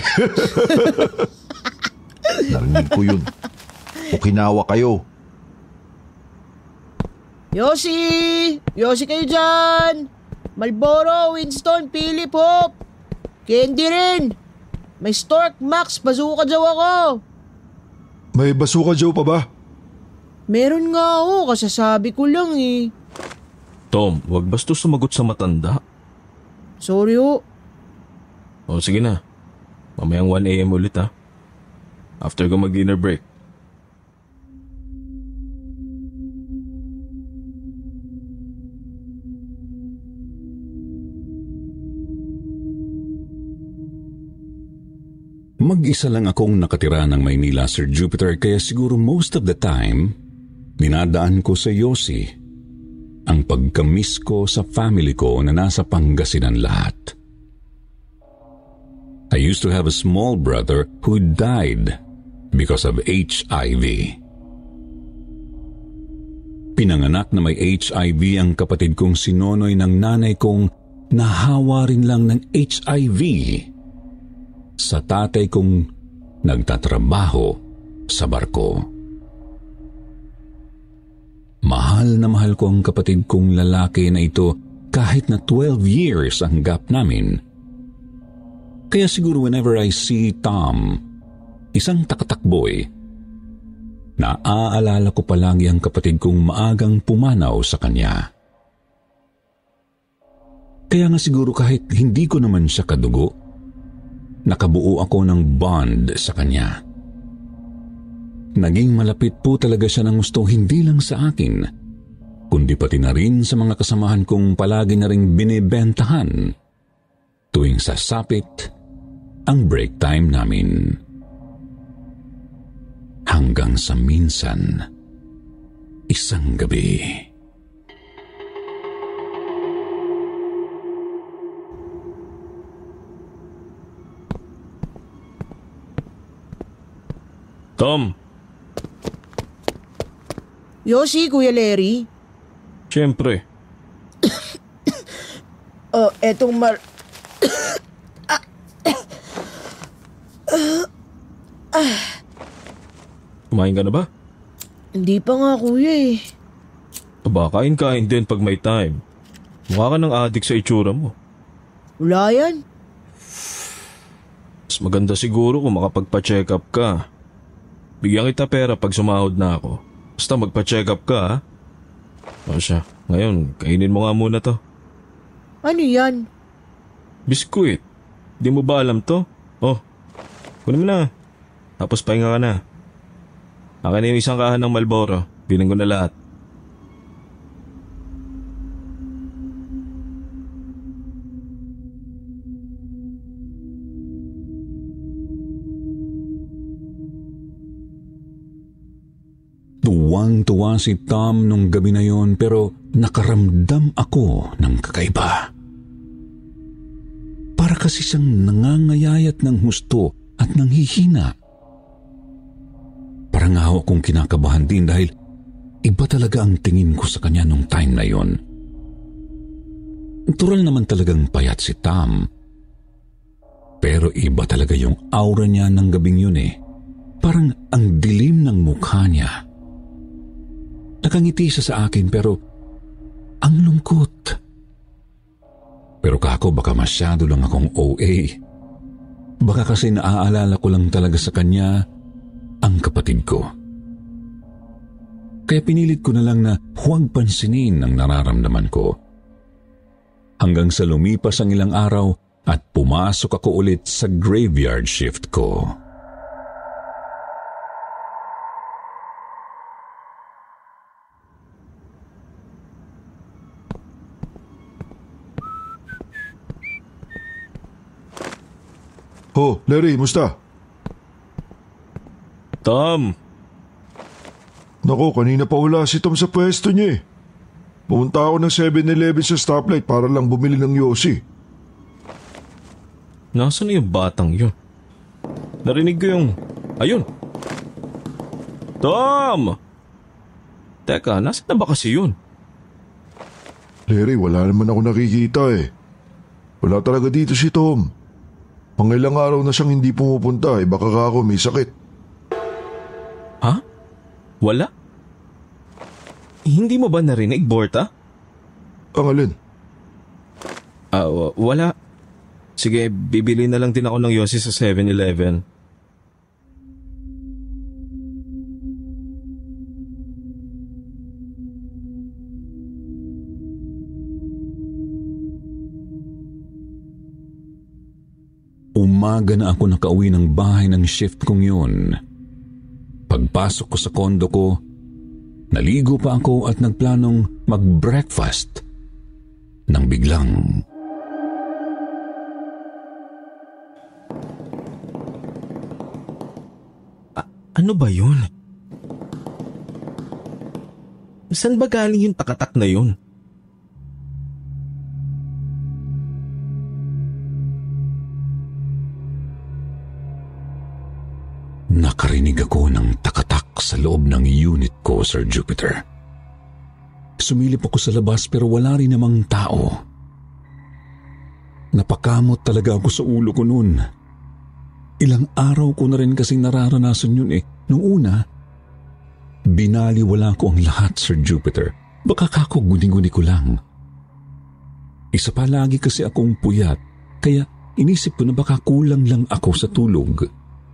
Speaker 11: Narinig ko yun. Okinawa kayo.
Speaker 12: Yossi! Yossi kayo dyan! Marlboro, Winston, Philip, Hope! Candy rin! May Stork, Max, Bazooka Joe ako!
Speaker 11: May Bazooka Joe pa ba?
Speaker 12: Meron nga ako, kasasabi ko lang eh.
Speaker 9: Tom, wag bastos sumagot sa matanda.
Speaker 12: Sorry ho.
Speaker 9: O sige na. Mamayang one a.m. ulit ha. After ko mag-dinner break.
Speaker 5: Mag-isa lang akong nakatira ng Maynila, Sir Jupiter, kaya siguro most of the time, dinadaan ko sa Yossi ang pagkamiss ko sa family ko na nasa Pangasinan lahat. I used to have a small brother who died because of H I V. Pinanganak na may H I V ang kapatid kong si Nonoy ng nanay kong nahawa rin lang ng H I V sa tatay kong nagtatrabaho
Speaker 4: sa barko. Mahal na mahal ko ang kapatid kong lalaki na ito kahit na twelve years ang gap namin. Kaya siguro whenever I see Tom, isang takatakboy, naaalala ko palagi ang kapatid kong maagang pumanaw sa kanya. Kaya nga siguro kahit hindi ko naman siya kadugo, nakabuo ako ng bond sa kanya. Naging malapit po talaga siya ng gusto hindi lang sa akin, kundi pati na rin sa mga kasamahan kong palagi na ring binibentahan tuwing sasapit ang break time namin. Hanggang sa minsan, isang gabi.
Speaker 9: Tom!
Speaker 12: Yoshi, Kuya Larry?
Speaker 9: Siyempre.
Speaker 12: Oh, etong mar...
Speaker 9: Kumain ka na ba?
Speaker 12: Hindi pa nga, kuya eh.
Speaker 9: Aba, kain-kain din pag may time. Mukha ka ng addict sa itsura mo.
Speaker 12: Wala yan.
Speaker 9: Mas maganda siguro kung makapagpa-check up ka. Bigyan kita pera pag sumahod na ako. Basta magpa-check up ka, ha? O siya, ngayon, kainin mo nga muna to.
Speaker 12: Ano yan?
Speaker 9: Biskuit. Di mo ba alam to? Oh, kunin mo na. Tapos pahinga ka na. Akin na yung isang kahan ng Marlboro. Bilang ko na lahat.
Speaker 4: Tuwang-tuwa si Tom nung gabi na yon pero nakaramdam ako ng kakaiba. Para kasi siyang nangangayayat ng husto at nanghihina. Parang nga akong kinakabahan din dahil iba talaga ang tingin ko sa kanya nung time na yon. Natural naman talagang payat si Tom. Pero iba talaga yung aura niya ng gabing yun eh. Parang ang dilim ng mukha niya. Nakangiti siya sa akin pero ang lungkot. Pero kako baka masyado lang akong O A. Baka kasi naaalala ko lang talaga sa kanya ang kapatid ko. Kaya pinilit ko na lang na huwag pansinin ang nararamdaman ko. Hanggang sa lumipas ang ilang araw at pumasok ako ulit sa graveyard shift ko.
Speaker 11: Oh, Larry, musta?
Speaker 9: Tom!
Speaker 11: Nako, kanina pa wala si Tom sa pwesto niya eh. Pumunta ako ng seven eleven sa stoplight para lang bumili ng yosi.
Speaker 9: Nasaan na yung batang yun? Narinig ko yung... Ayun! Tom! Teka, nasaan na ba kasi yun?
Speaker 11: Larry, wala naman ako nakikita eh. Wala talaga dito si Tom. Mga ilang araw na siyang hindi pumupunta eh, baka ka ako may sakit.
Speaker 9: Ha? Wala? Hindi mo ba narinig, Borta?
Speaker 11: Ang alin?
Speaker 9: Ah, uh, wala. Sige, bibili na lang din ako ng yosi sa seven eleven.
Speaker 4: Umaga na ako nakauwi ng bahay ng shift kong yun. Pagpasok ko sa kondo ko, naligo pa ako at nagplanong mag-breakfast nang biglang...
Speaker 9: A- ano ba yun? Saan ba galing yung takatak na yun?
Speaker 4: Nakarinig ako ng takatak sa loob ng unit ko, Sir Jupiter. Sumilip ako sa labas pero wala rin namang tao. Napakamot talaga ako sa ulo ko noon. Ilang araw ko na rin kasi nararanasan yun eh. Noong una, binaliwala ko ang lahat, Sir Jupiter. Baka kako guni-guni ko lang. Isa pa, lagi kasi akong puyat, kaya inisip ko na baka kulang lang ako sa tulog.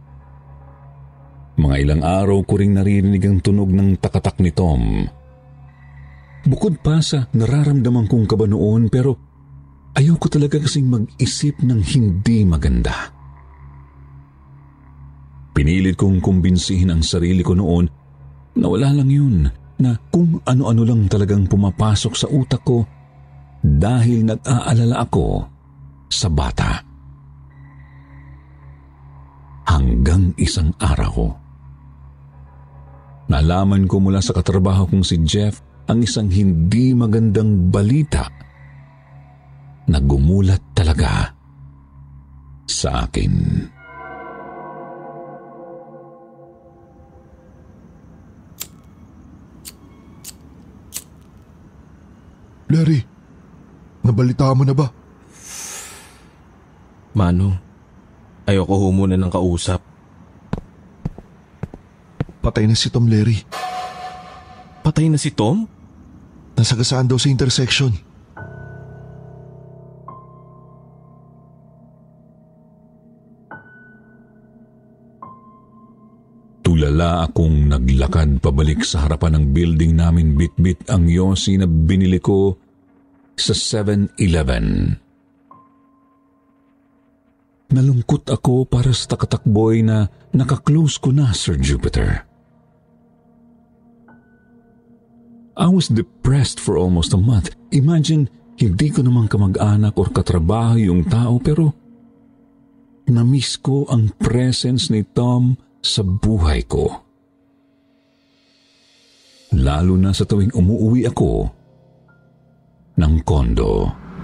Speaker 4: Mga ilang araw ko ring naririnig ang tunog ng takatak ni Tom. Bukod pa sa nararamdaman kong kaba noon, pero ayoko talaga kasing mag-isip ng hindi maganda. Pinilit kong kumbinsihin ang sarili ko noon na wala lang yun, na kung ano-ano lang talagang pumapasok sa utak ko dahil nag-aalala ako sa bata. Hanggang isang araw, nalaman ko mula sa katrabaho kong si Jeff ang isang hindi magandang balita na gumulat talaga sa akin.
Speaker 11: Larry, nabalita mo na ba?
Speaker 9: Mano, ayoko ho muna ng kausap.
Speaker 11: Patay na si Tom, Larry.
Speaker 9: Patay na si Tom?
Speaker 11: Nasagasaan daw sa intersection.
Speaker 4: Tulala akong naglakad pabalik sa harapan ng building namin, bit-bit ang yosi na binili ko sa seven eleven. Nalungkot ako para sa takatakboy na nakaklose ko na, Sir Jupiter. I was depressed for almost a month. Imagine, hindi ko naman kamag-anak or katrabaho yung tao, pero na-miss ko ang presence ni Tom sa buhay ko. Lalo na sa tuwing umuuwi ako ng kondo.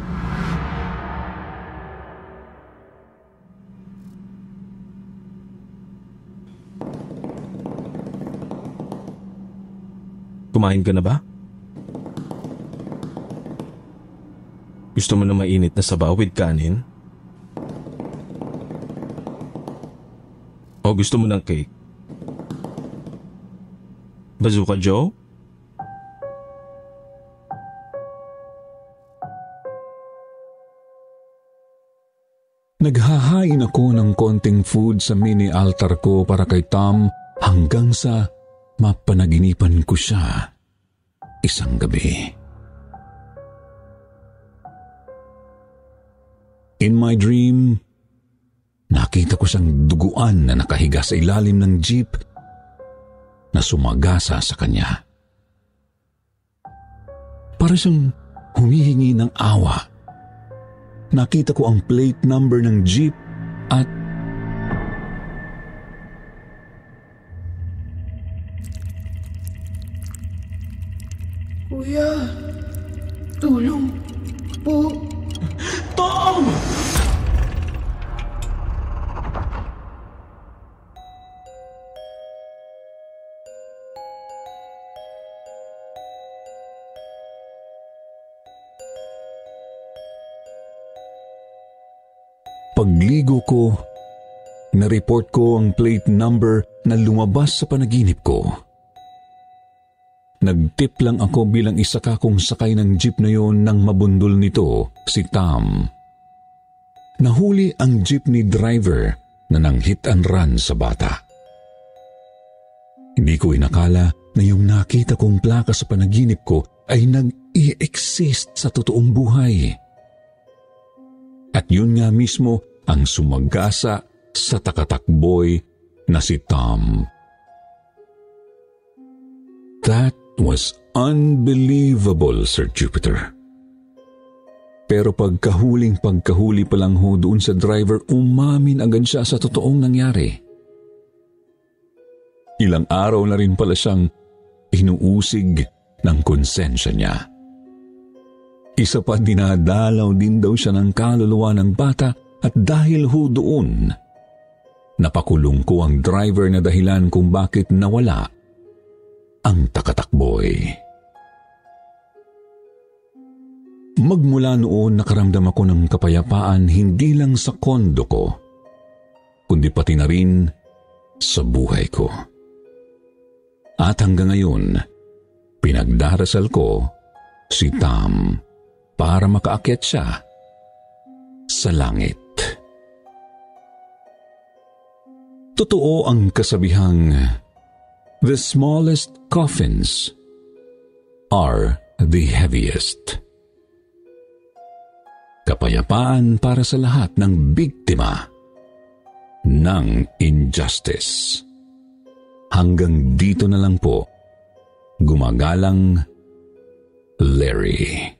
Speaker 9: Kumain ka na ba? Gusto mo na mainit na sabaw with kanin? O gusto mo ng cake? Bazooka Joe?
Speaker 4: Naghahain ako ng konting food sa mini altar ko para kay Tom hanggang sa mapanaginipan ko siya isang gabi. In my dream, nakita ko siyang duguan na nakahiga sa ilalim ng jeep na sumagasa sa kanya. Para siyang humihingi ng awa. Nakita ko ang plate number ng jeep at
Speaker 13: Kuya, tulong po. Tom!
Speaker 4: Pagligo ko, na-report ko ang plate number na lumabas sa panaginip ko. Nagtip lang ako bilang isa ka kong sakay ng jeep na yon nang mabundol nito si Tom. Nahuli ang jeepney driver na nang hit and run sa bata. Hindi ko inakala na yung nakita kong plaka sa panaginip ko ay nag-i-exist sa totoong buhay. At yun nga mismo ang sumagasa sa takatakboy na si Tom. That was unbelievable, Sir Jupiter. Pero pagkahuling pagkahuli pa lang ho doon sa driver, umamin agad siya sa totoong nangyari. Ilang araw na rin pala siyang inuusig ng konsensya niya. Isa pa, dinadalaw din daw siya ng kaluluwa ng bata at dahil ho doon, napakulong ko ang driver na dahilan kung bakit nawala ang takatakboy. Magmula noon, nakaramdam ako ng kapayapaan hindi lang sa kondo ko, kundi pati na rin sa buhay ko. At hanggang ngayon, pinagdarasal ko si Tom para makaakyat siya sa langit. Totoo ang kasabihang, the smallest coffins are the heaviest. Kapayapaan para sa lahat ng biktima ng injustice. Hanggang dito na lang po, gumagalang Larry.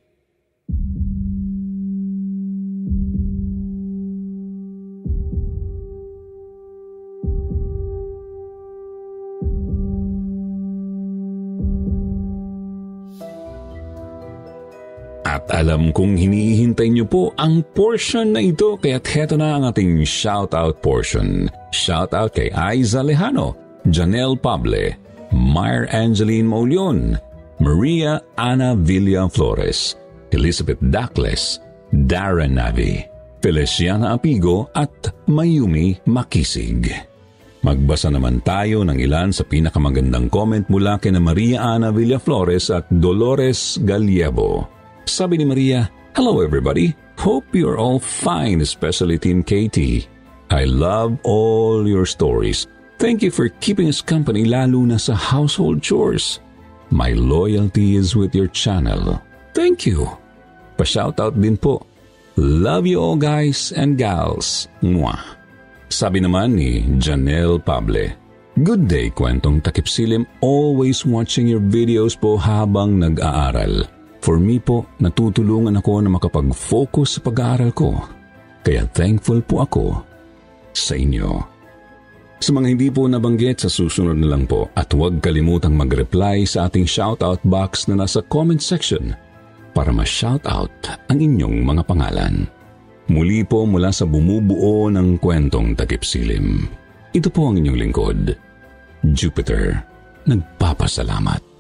Speaker 4: At alam kong hinihintay niyo po ang portion na ito, kaya't heto na ang ating shoutout portion. Shoutout kay Aiza Lejano, Janelle Pable, Myre Angeline Maulion, Maria Ana Villa Flores, Elizabeth Dacles, Darren Navi, Feliciana Apigo at Mayumi Makisig. Magbasa naman tayo ng ilan sa pinakamagandang comment mula kina Maria Ana Villa Flores at Dolores Gallievo. Sabi ni Maria, "Hello everybody. Hope you're all fine, especially Team K T. I love all your stories. Thank you for keeping us company lalo na sa household chores. My loyalty is with your channel. Thank you." Pa-shoutout din po. Love you all guys and gals. Mwah. Sabi naman ni Janelle Pable, "Good day, Kwentong Takipsilim. Always watching your videos po habang nag-aaral. For me po, natutulungan ako na makapag-focus sa pag-aaral ko. Kaya thankful po ako sa inyo." Sa mga hindi po nabanggit, sa susunod na lang po at huwag kalimutang mag-reply sa ating shoutout box na nasa comment section para ma-shoutout ang inyong mga pangalan. Muli po mula sa bumubuo ng Kwentong Takipsilim. Ito po ang inyong lingkod, Jupiter. Nagpapasalamat.